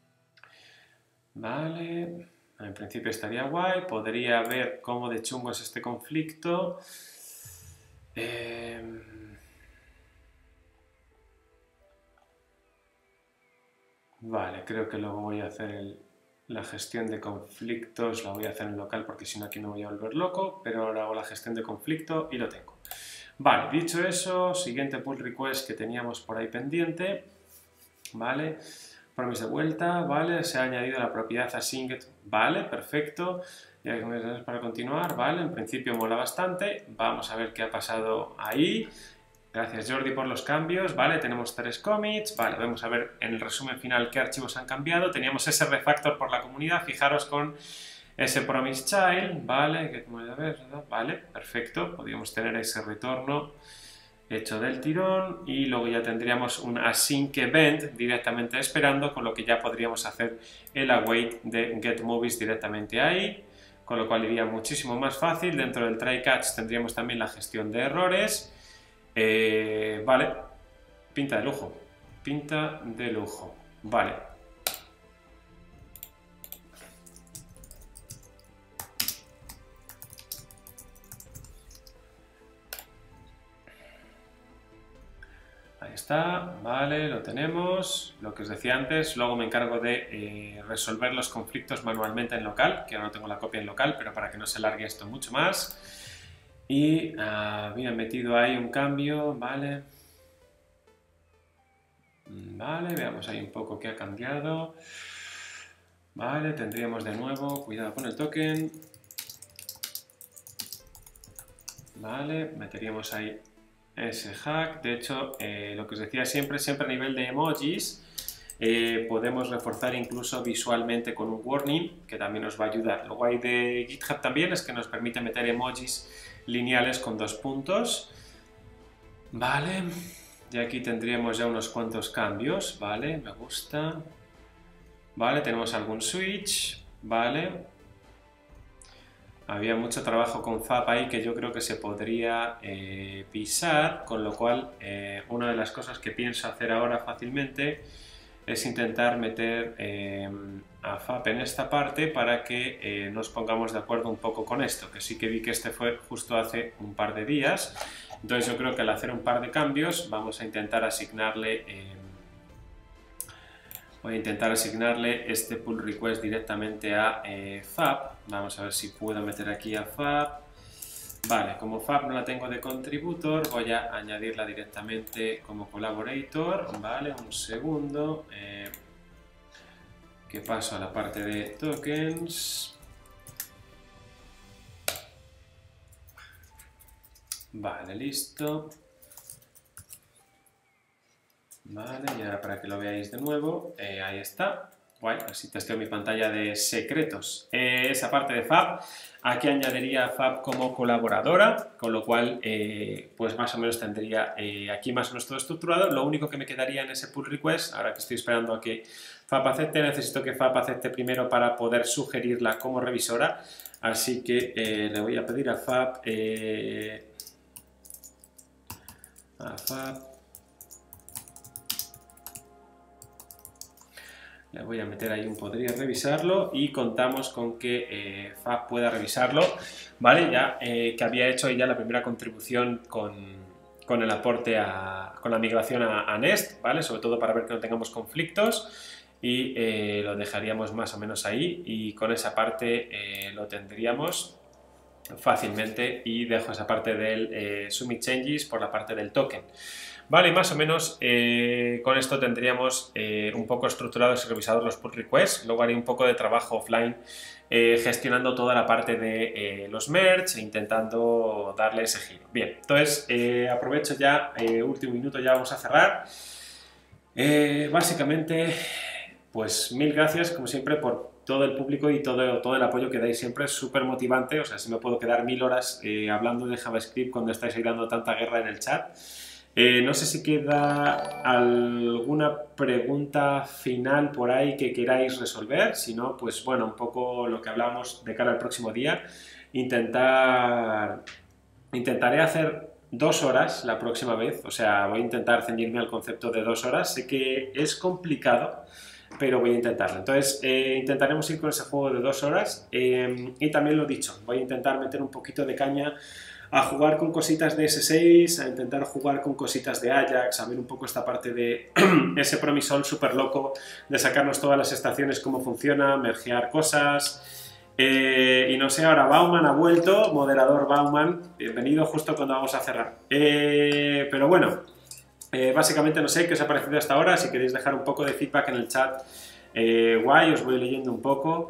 Vale, en principio estaría guay, podría ver cómo de chungo es este conflicto. Vale, creo que luego voy a hacer la gestión de conflictos, la voy a hacer en local porque si no aquí me voy a volver loco, pero ahora hago la gestión de conflicto y lo tengo. Vale, dicho eso, siguiente pull request que teníamos por ahí pendiente, vale, promise de vuelta, vale, se ha añadido la propiedad async, vale, perfecto, ya que para continuar, vale, en principio mola bastante, vamos a ver qué ha pasado ahí. Gracias Jordi por los cambios, vale, tenemos 3 commits, vale, vamos a ver en el resumen final qué archivos han cambiado, teníamos ese refactor por la comunidad, fijaros con ese promise child, vale, que como ya ves, vale, perfecto, podríamos tener ese retorno hecho del tirón y luego ya tendríamos un async event directamente esperando, con lo que ya podríamos hacer el await de getMovies directamente ahí, con lo cual iría muchísimo más fácil. Dentro del try catch tendríamos también la gestión de errores. Vale, pinta de lujo, vale. Ahí está, vale, lo tenemos, lo que os decía antes, luego me encargo de resolver los conflictos manualmente en local, que ahora no tengo la copia en local, pero para que no se alargue esto mucho más. Y había metido ahí un cambio, vale. Vale, veamos ahí un poco qué ha cambiado. Vale, tendríamos de nuevo, cuidado con el token. Vale, meteríamos ahí ese hack. De hecho, lo que os decía siempre a nivel de emojis, podemos reforzar incluso visualmente con un warning, que también nos va a ayudar. Lo guay de GitHub también es que nos permite meter emojis lineales con 2 puntos. Vale, Y aquí tendríamos ya unos cuantos cambios, ¿vale? Me gusta. Vale, tenemos algún switch, ¿vale? Había mucho trabajo con FAP ahí que yo creo que se podría pisar, con lo cual una de las cosas que pienso hacer ahora fácilmente es intentar meter a FAP en esta parte para que nos pongamos de acuerdo un poco con esto, que sí que vi que este fue justo hace un par de días. Entonces yo creo que al hacer un par de cambios vamos a intentar asignarle voy a intentar asignarle este pull request directamente a FAP. Vamos a ver si puedo meter aquí a FAP. Vale, como FAP no la tengo de contributor, voy a añadirla directamente como collaborator. Vale, un segundo. Que paso a la parte de tokens. Vale, listo. Vale, y ahora para que lo veáis de nuevo, ahí está. Guay, así testeo mi pantalla de secretos. Esa parte de FAP, aquí añadiría a FAP como colaboradora, con lo cual, pues más o menos tendría aquí más o menos todo estructurado. Lo único que me quedaría en ese pull request, ahora que estoy esperando a que FAP acepte, necesito que FAP acepte primero para poder sugerirla como revisora. Así que le voy a pedir a FAP, le voy a meter ahí un podría revisarlo y contamos con que FAP pueda revisarlo, ¿vale? Ya que había hecho ya la primera contribución con el aporte con la migración a Nest, ¿vale? Sobre todo para ver que no tengamos conflictos y lo dejaríamos más o menos ahí y con esa parte lo tendríamos fácilmente y dejo esa parte del submit changes por la parte del token. Vale, más o menos con esto tendríamos un poco estructurados y revisados los pull requests. Luego haré un poco de trabajo offline gestionando toda la parte de los merge e intentando darle ese giro. Bien, entonces aprovecho ya, último minuto, ya vamos a cerrar. Básicamente, pues mil gracias como siempre por todo el público y todo el apoyo que dais siempre, es súper motivante. O sea, si me puedo quedar 1000 horas hablando de JavaScript cuando estáis ahí dando tanta guerra en el chat. No sé si queda alguna pregunta final por ahí que queráis resolver, si no, pues bueno, un poco lo que hablamos de cara al próximo día. Intentaré hacer 2 horas la próxima vez, o sea, voy a intentar ceñirme al concepto de 2 horas. Sé que es complicado, pero voy a intentarlo. Entonces, intentaremos ir con ese juego de 2 horas y también lo dicho, voy a intentar meter un poquito de caña a jugar con cositas de S6, a intentar jugar con cositas de Ajax, a ver un poco esta parte de ese promisol súper loco, de sacarnos todas las estaciones, cómo funciona, mergear cosas. Y no sé, ahora Bauman ha vuelto, moderador Bauman, bienvenido justo cuando vamos a cerrar. Pero bueno, básicamente no sé qué os ha parecido hasta ahora, si queréis dejar un poco de feedback en el chat, guay, os voy leyendo un poco.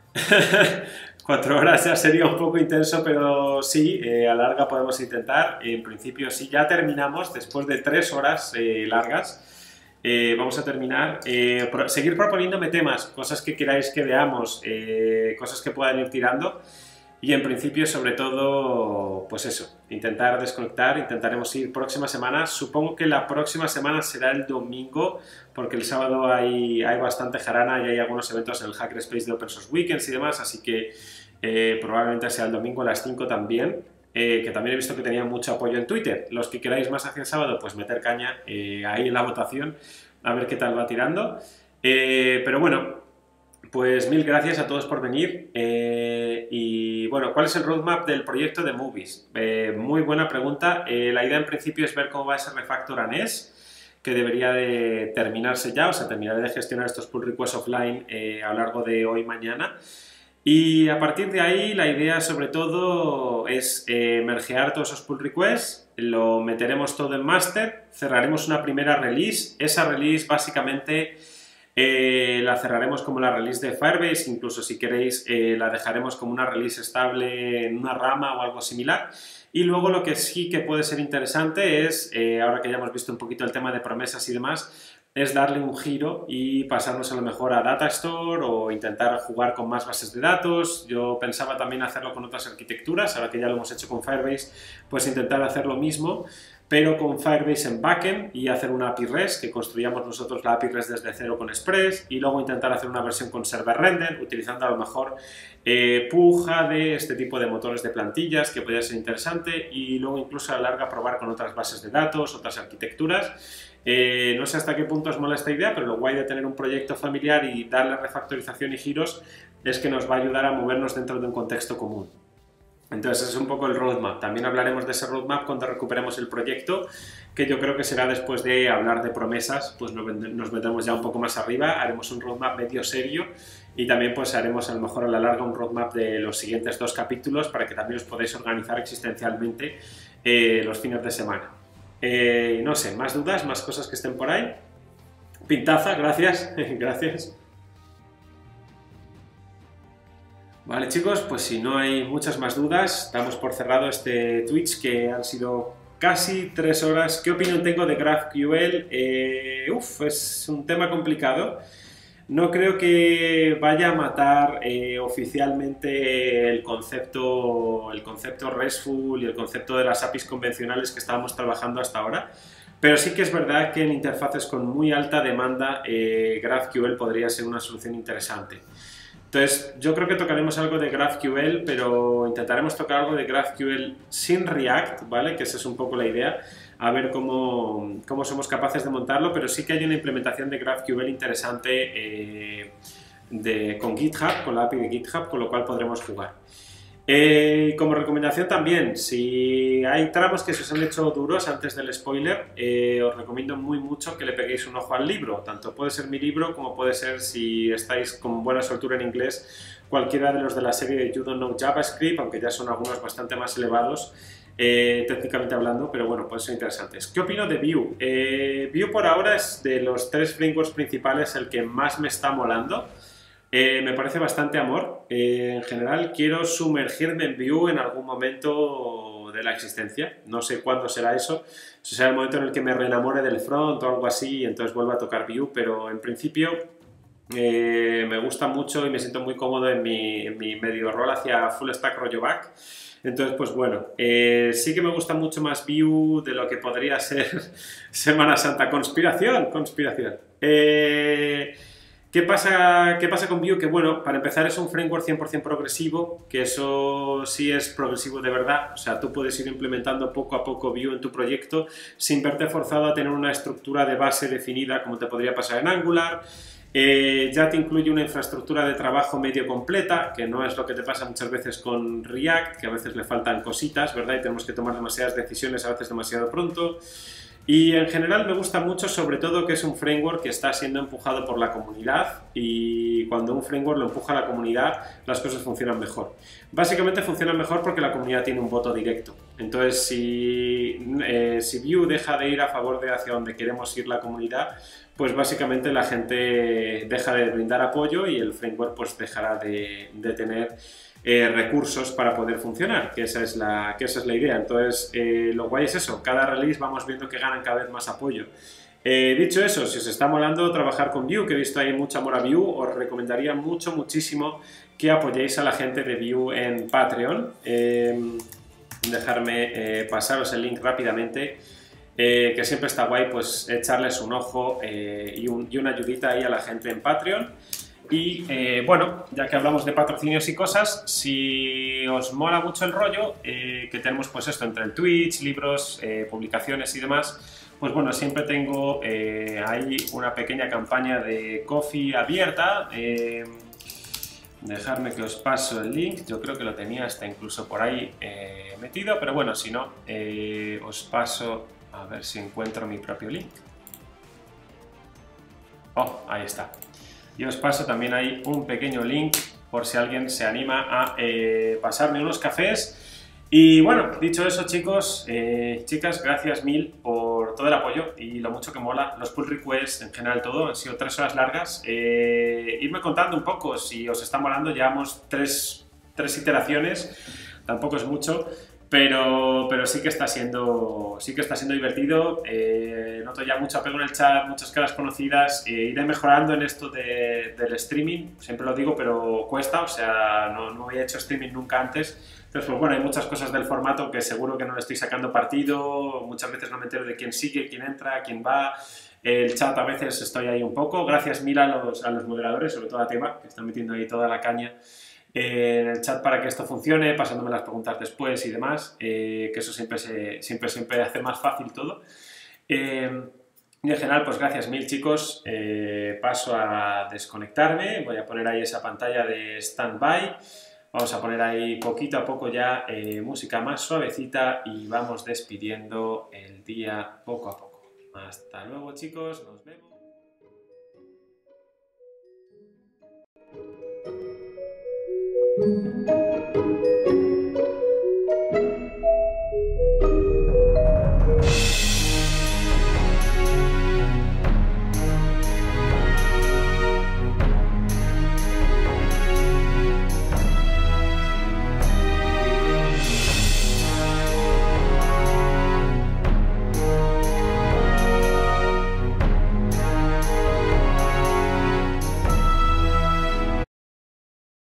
4 horas ya sería un poco intenso, pero sí, a larga podemos intentar. En principio, sí, ya terminamos después de 3 horas largas. Vamos a terminar. Seguir proponiéndome temas, cosas que queráis que veamos, cosas que puedan ir tirando. Y en principio, sobre todo, pues eso, intentar desconectar, intentaremos ir próxima semana. Supongo que la próxima semana será el domingo, porque el sábado hay bastante jarana y hay algunos eventos en el Hackerspace de Open Source Weekends y demás, así que probablemente sea el domingo a las 5 también, que también he visto que tenía mucho apoyo en Twitter. Los que queráis más hacia el sábado, pues meter caña ahí en la votación, a ver qué tal va tirando. Pero bueno, pues mil gracias a todos por venir y bueno, ¿cuál es el roadmap del proyecto de Movies? Muy buena pregunta. La idea en principio es ver cómo va ese refactor a NES, que debería de terminarse ya, o sea, terminaré de gestionar estos pull requests offline a lo largo de hoy y mañana. Y a partir de ahí la idea sobre todo es mergear todos esos pull requests, lo meteremos todo en master, cerraremos una primera release, esa release básicamente la cerraremos como la release de Firebase, incluso si queréis la dejaremos como una release estable en una rama o algo similar. Y luego lo que sí que puede ser interesante es, ahora que ya hemos visto un poquito el tema de promesas y demás, es darle un giro y pasarnos a lo mejor a Data Store o intentar jugar con más bases de datos. Yo pensaba también hacerlo con otras arquitecturas, ahora que ya lo hemos hecho con Firebase, pues intentar hacer lo mismo. pero con Firebase en backend y hacer una API REST, que construyamos nosotros la API REST desde cero con Express, y luego intentar hacer una versión con server render, utilizando a lo mejor Puja de este tipo de motores de plantillas, que podría ser interesante, y luego incluso a la larga probar con otras bases de datos, otras arquitecturas. No sé hasta qué punto os mola esta idea, pero lo guay de tener un proyecto familiar y darle refactorización y giros es que nos va a ayudar a movernos dentro de un contexto común. Entonces ese es un poco el roadmap. También hablaremos de ese roadmap cuando recuperemos el proyecto, que yo creo que será después de hablar de promesas, pues nos metemos ya un poco más arriba, haremos un roadmap medio serio y también pues haremos a lo mejor a la larga un roadmap de los siguientes 2 capítulos para que también os podáis organizar existencialmente los fines de semana. No sé, más dudas, más cosas que estén por ahí. Pintaza, gracias, gracias. Vale chicos, pues si no hay muchas más dudas, damos por cerrado este Twitch que han sido casi 3 horas. ¿Qué opinión tengo de GraphQL? Es un tema complicado. No creo que vaya a matar oficialmente el concepto RESTful y el concepto de las APIs convencionales que estábamos trabajando hasta ahora, pero sí que es verdad que en interfaces con muy alta demanda GraphQL podría ser una solución interesante. Entonces, yo creo que tocaremos algo de GraphQL, pero intentaremos tocar algo de GraphQL sin React, ¿vale? Que esa es un poco la idea, a ver cómo somos capaces de montarlo, pero sí que hay una implementación de GraphQL interesante con GitHub, con la API de GitHub, con lo cual podremos jugar. Como recomendación también, si hay tramos que se os han hecho duros antes del spoiler, os recomiendo mucho que le peguéis un ojo al libro. Tanto puede ser mi libro como puede ser, si estáis con buena soltura en inglés, cualquiera de los de la serie de You Don't Know JavaScript, aunque ya son algunos bastante más elevados técnicamente hablando, pero bueno, pueden ser interesantes. ¿Qué opino de Vue? Vue por ahora es de los 3 frameworks principales el que más me está molando. Me parece bastante amor. En general quiero sumergirme en Vue en algún momento de la existencia. No sé cuándo será eso. Si será el momento en el que me reenamore del front o algo así y entonces vuelva a tocar Vue, pero en principio me gusta mucho y me siento muy cómodo en mi medio rol hacia full stack rollo back. Entonces, pues bueno, sí que me gusta mucho más Vue de lo que podría ser Semana Santa. Conspiración. ¿Qué pasa con Vue? Que bueno, para empezar es un framework 100% progresivo, que eso sí es progresivo de verdad, o sea, tú puedes ir implementando poco a poco Vue en tu proyecto sin verte forzado a tener una estructura de base definida como te podría pasar en Angular. Ya te incluye una infraestructura de trabajo medio completa, que no es lo que te pasa muchas veces con React, que a veces le faltan cositas, ¿verdad? Y tenemos que tomar demasiadas decisiones a veces demasiado pronto. Y en general me gusta mucho, sobre todo, que es un framework que está siendo empujado por la comunidad y cuando un framework lo empuja a la comunidad, las cosas funcionan mejor. Básicamente funcionan mejor porque la comunidad tiene un voto directo. Entonces, si Vue deja de ir a favor de hacia donde queremos ir la comunidad, pues básicamente la gente deja de brindar apoyo y el framework pues dejará de tener recursos para poder funcionar, que esa es la idea. Entonces, lo guay es eso, cada release vamos viendo que ganan cada vez más apoyo. Dicho eso, si os está molando trabajar con Vue, que he visto ahí mucho amor a Vue, os recomendaría muchísimo que apoyéis a la gente de Vue en Patreon. Dejarme pasaros el link rápidamente, que siempre está guay pues echarles un ojo y una ayudita ahí a la gente en Patreon. Y bueno, ya que hablamos de patrocinios y cosas, si os mola mucho el rollo, que tenemos pues esto entre el Twitch, libros, publicaciones y demás, pues bueno, siempre tengo ahí una pequeña campaña de Ko-fi abierta. Dejadme que os paso el link, yo creo que lo tenía hasta incluso por ahí metido, pero bueno, si no, os paso, a ver si encuentro mi propio link. Oh, ahí está. Y os paso también ahí un pequeño link por si alguien se anima a pasarme unos cafés. Y bueno, dicho eso, chicos, chicas, gracias mil por todo el apoyo y lo mucho que mola. Los pull requests, en general todo, han sido 3 horas largas. Irme contando un poco si os está molando, llevamos tres iteraciones, tampoco es mucho. Pero sí que está siendo divertido. Noto ya mucho apego en el chat, muchas caras conocidas. Iré mejorando en esto del streaming, siempre lo digo, pero cuesta. O sea, no había hecho streaming nunca antes. Entonces, pues bueno, hay muchas cosas del formato que seguro que no le estoy sacando partido, muchas veces no me entero de quién sigue, quién entra, quién va, el chat a veces estoy ahí un poco, gracias mil a los moderadores, sobre todo a Teba, que están metiendo ahí toda la caña en el chat para que esto funcione, pasándome las preguntas después y demás, que eso siempre hace más fácil todo. Y en general, pues gracias mil chicos, paso a desconectarme, voy a poner ahí esa pantalla de standby, vamos a poner ahí poquito a poco ya música más suavecita y vamos despidiendo el día poco a poco. Hasta luego chicos, nos vemos.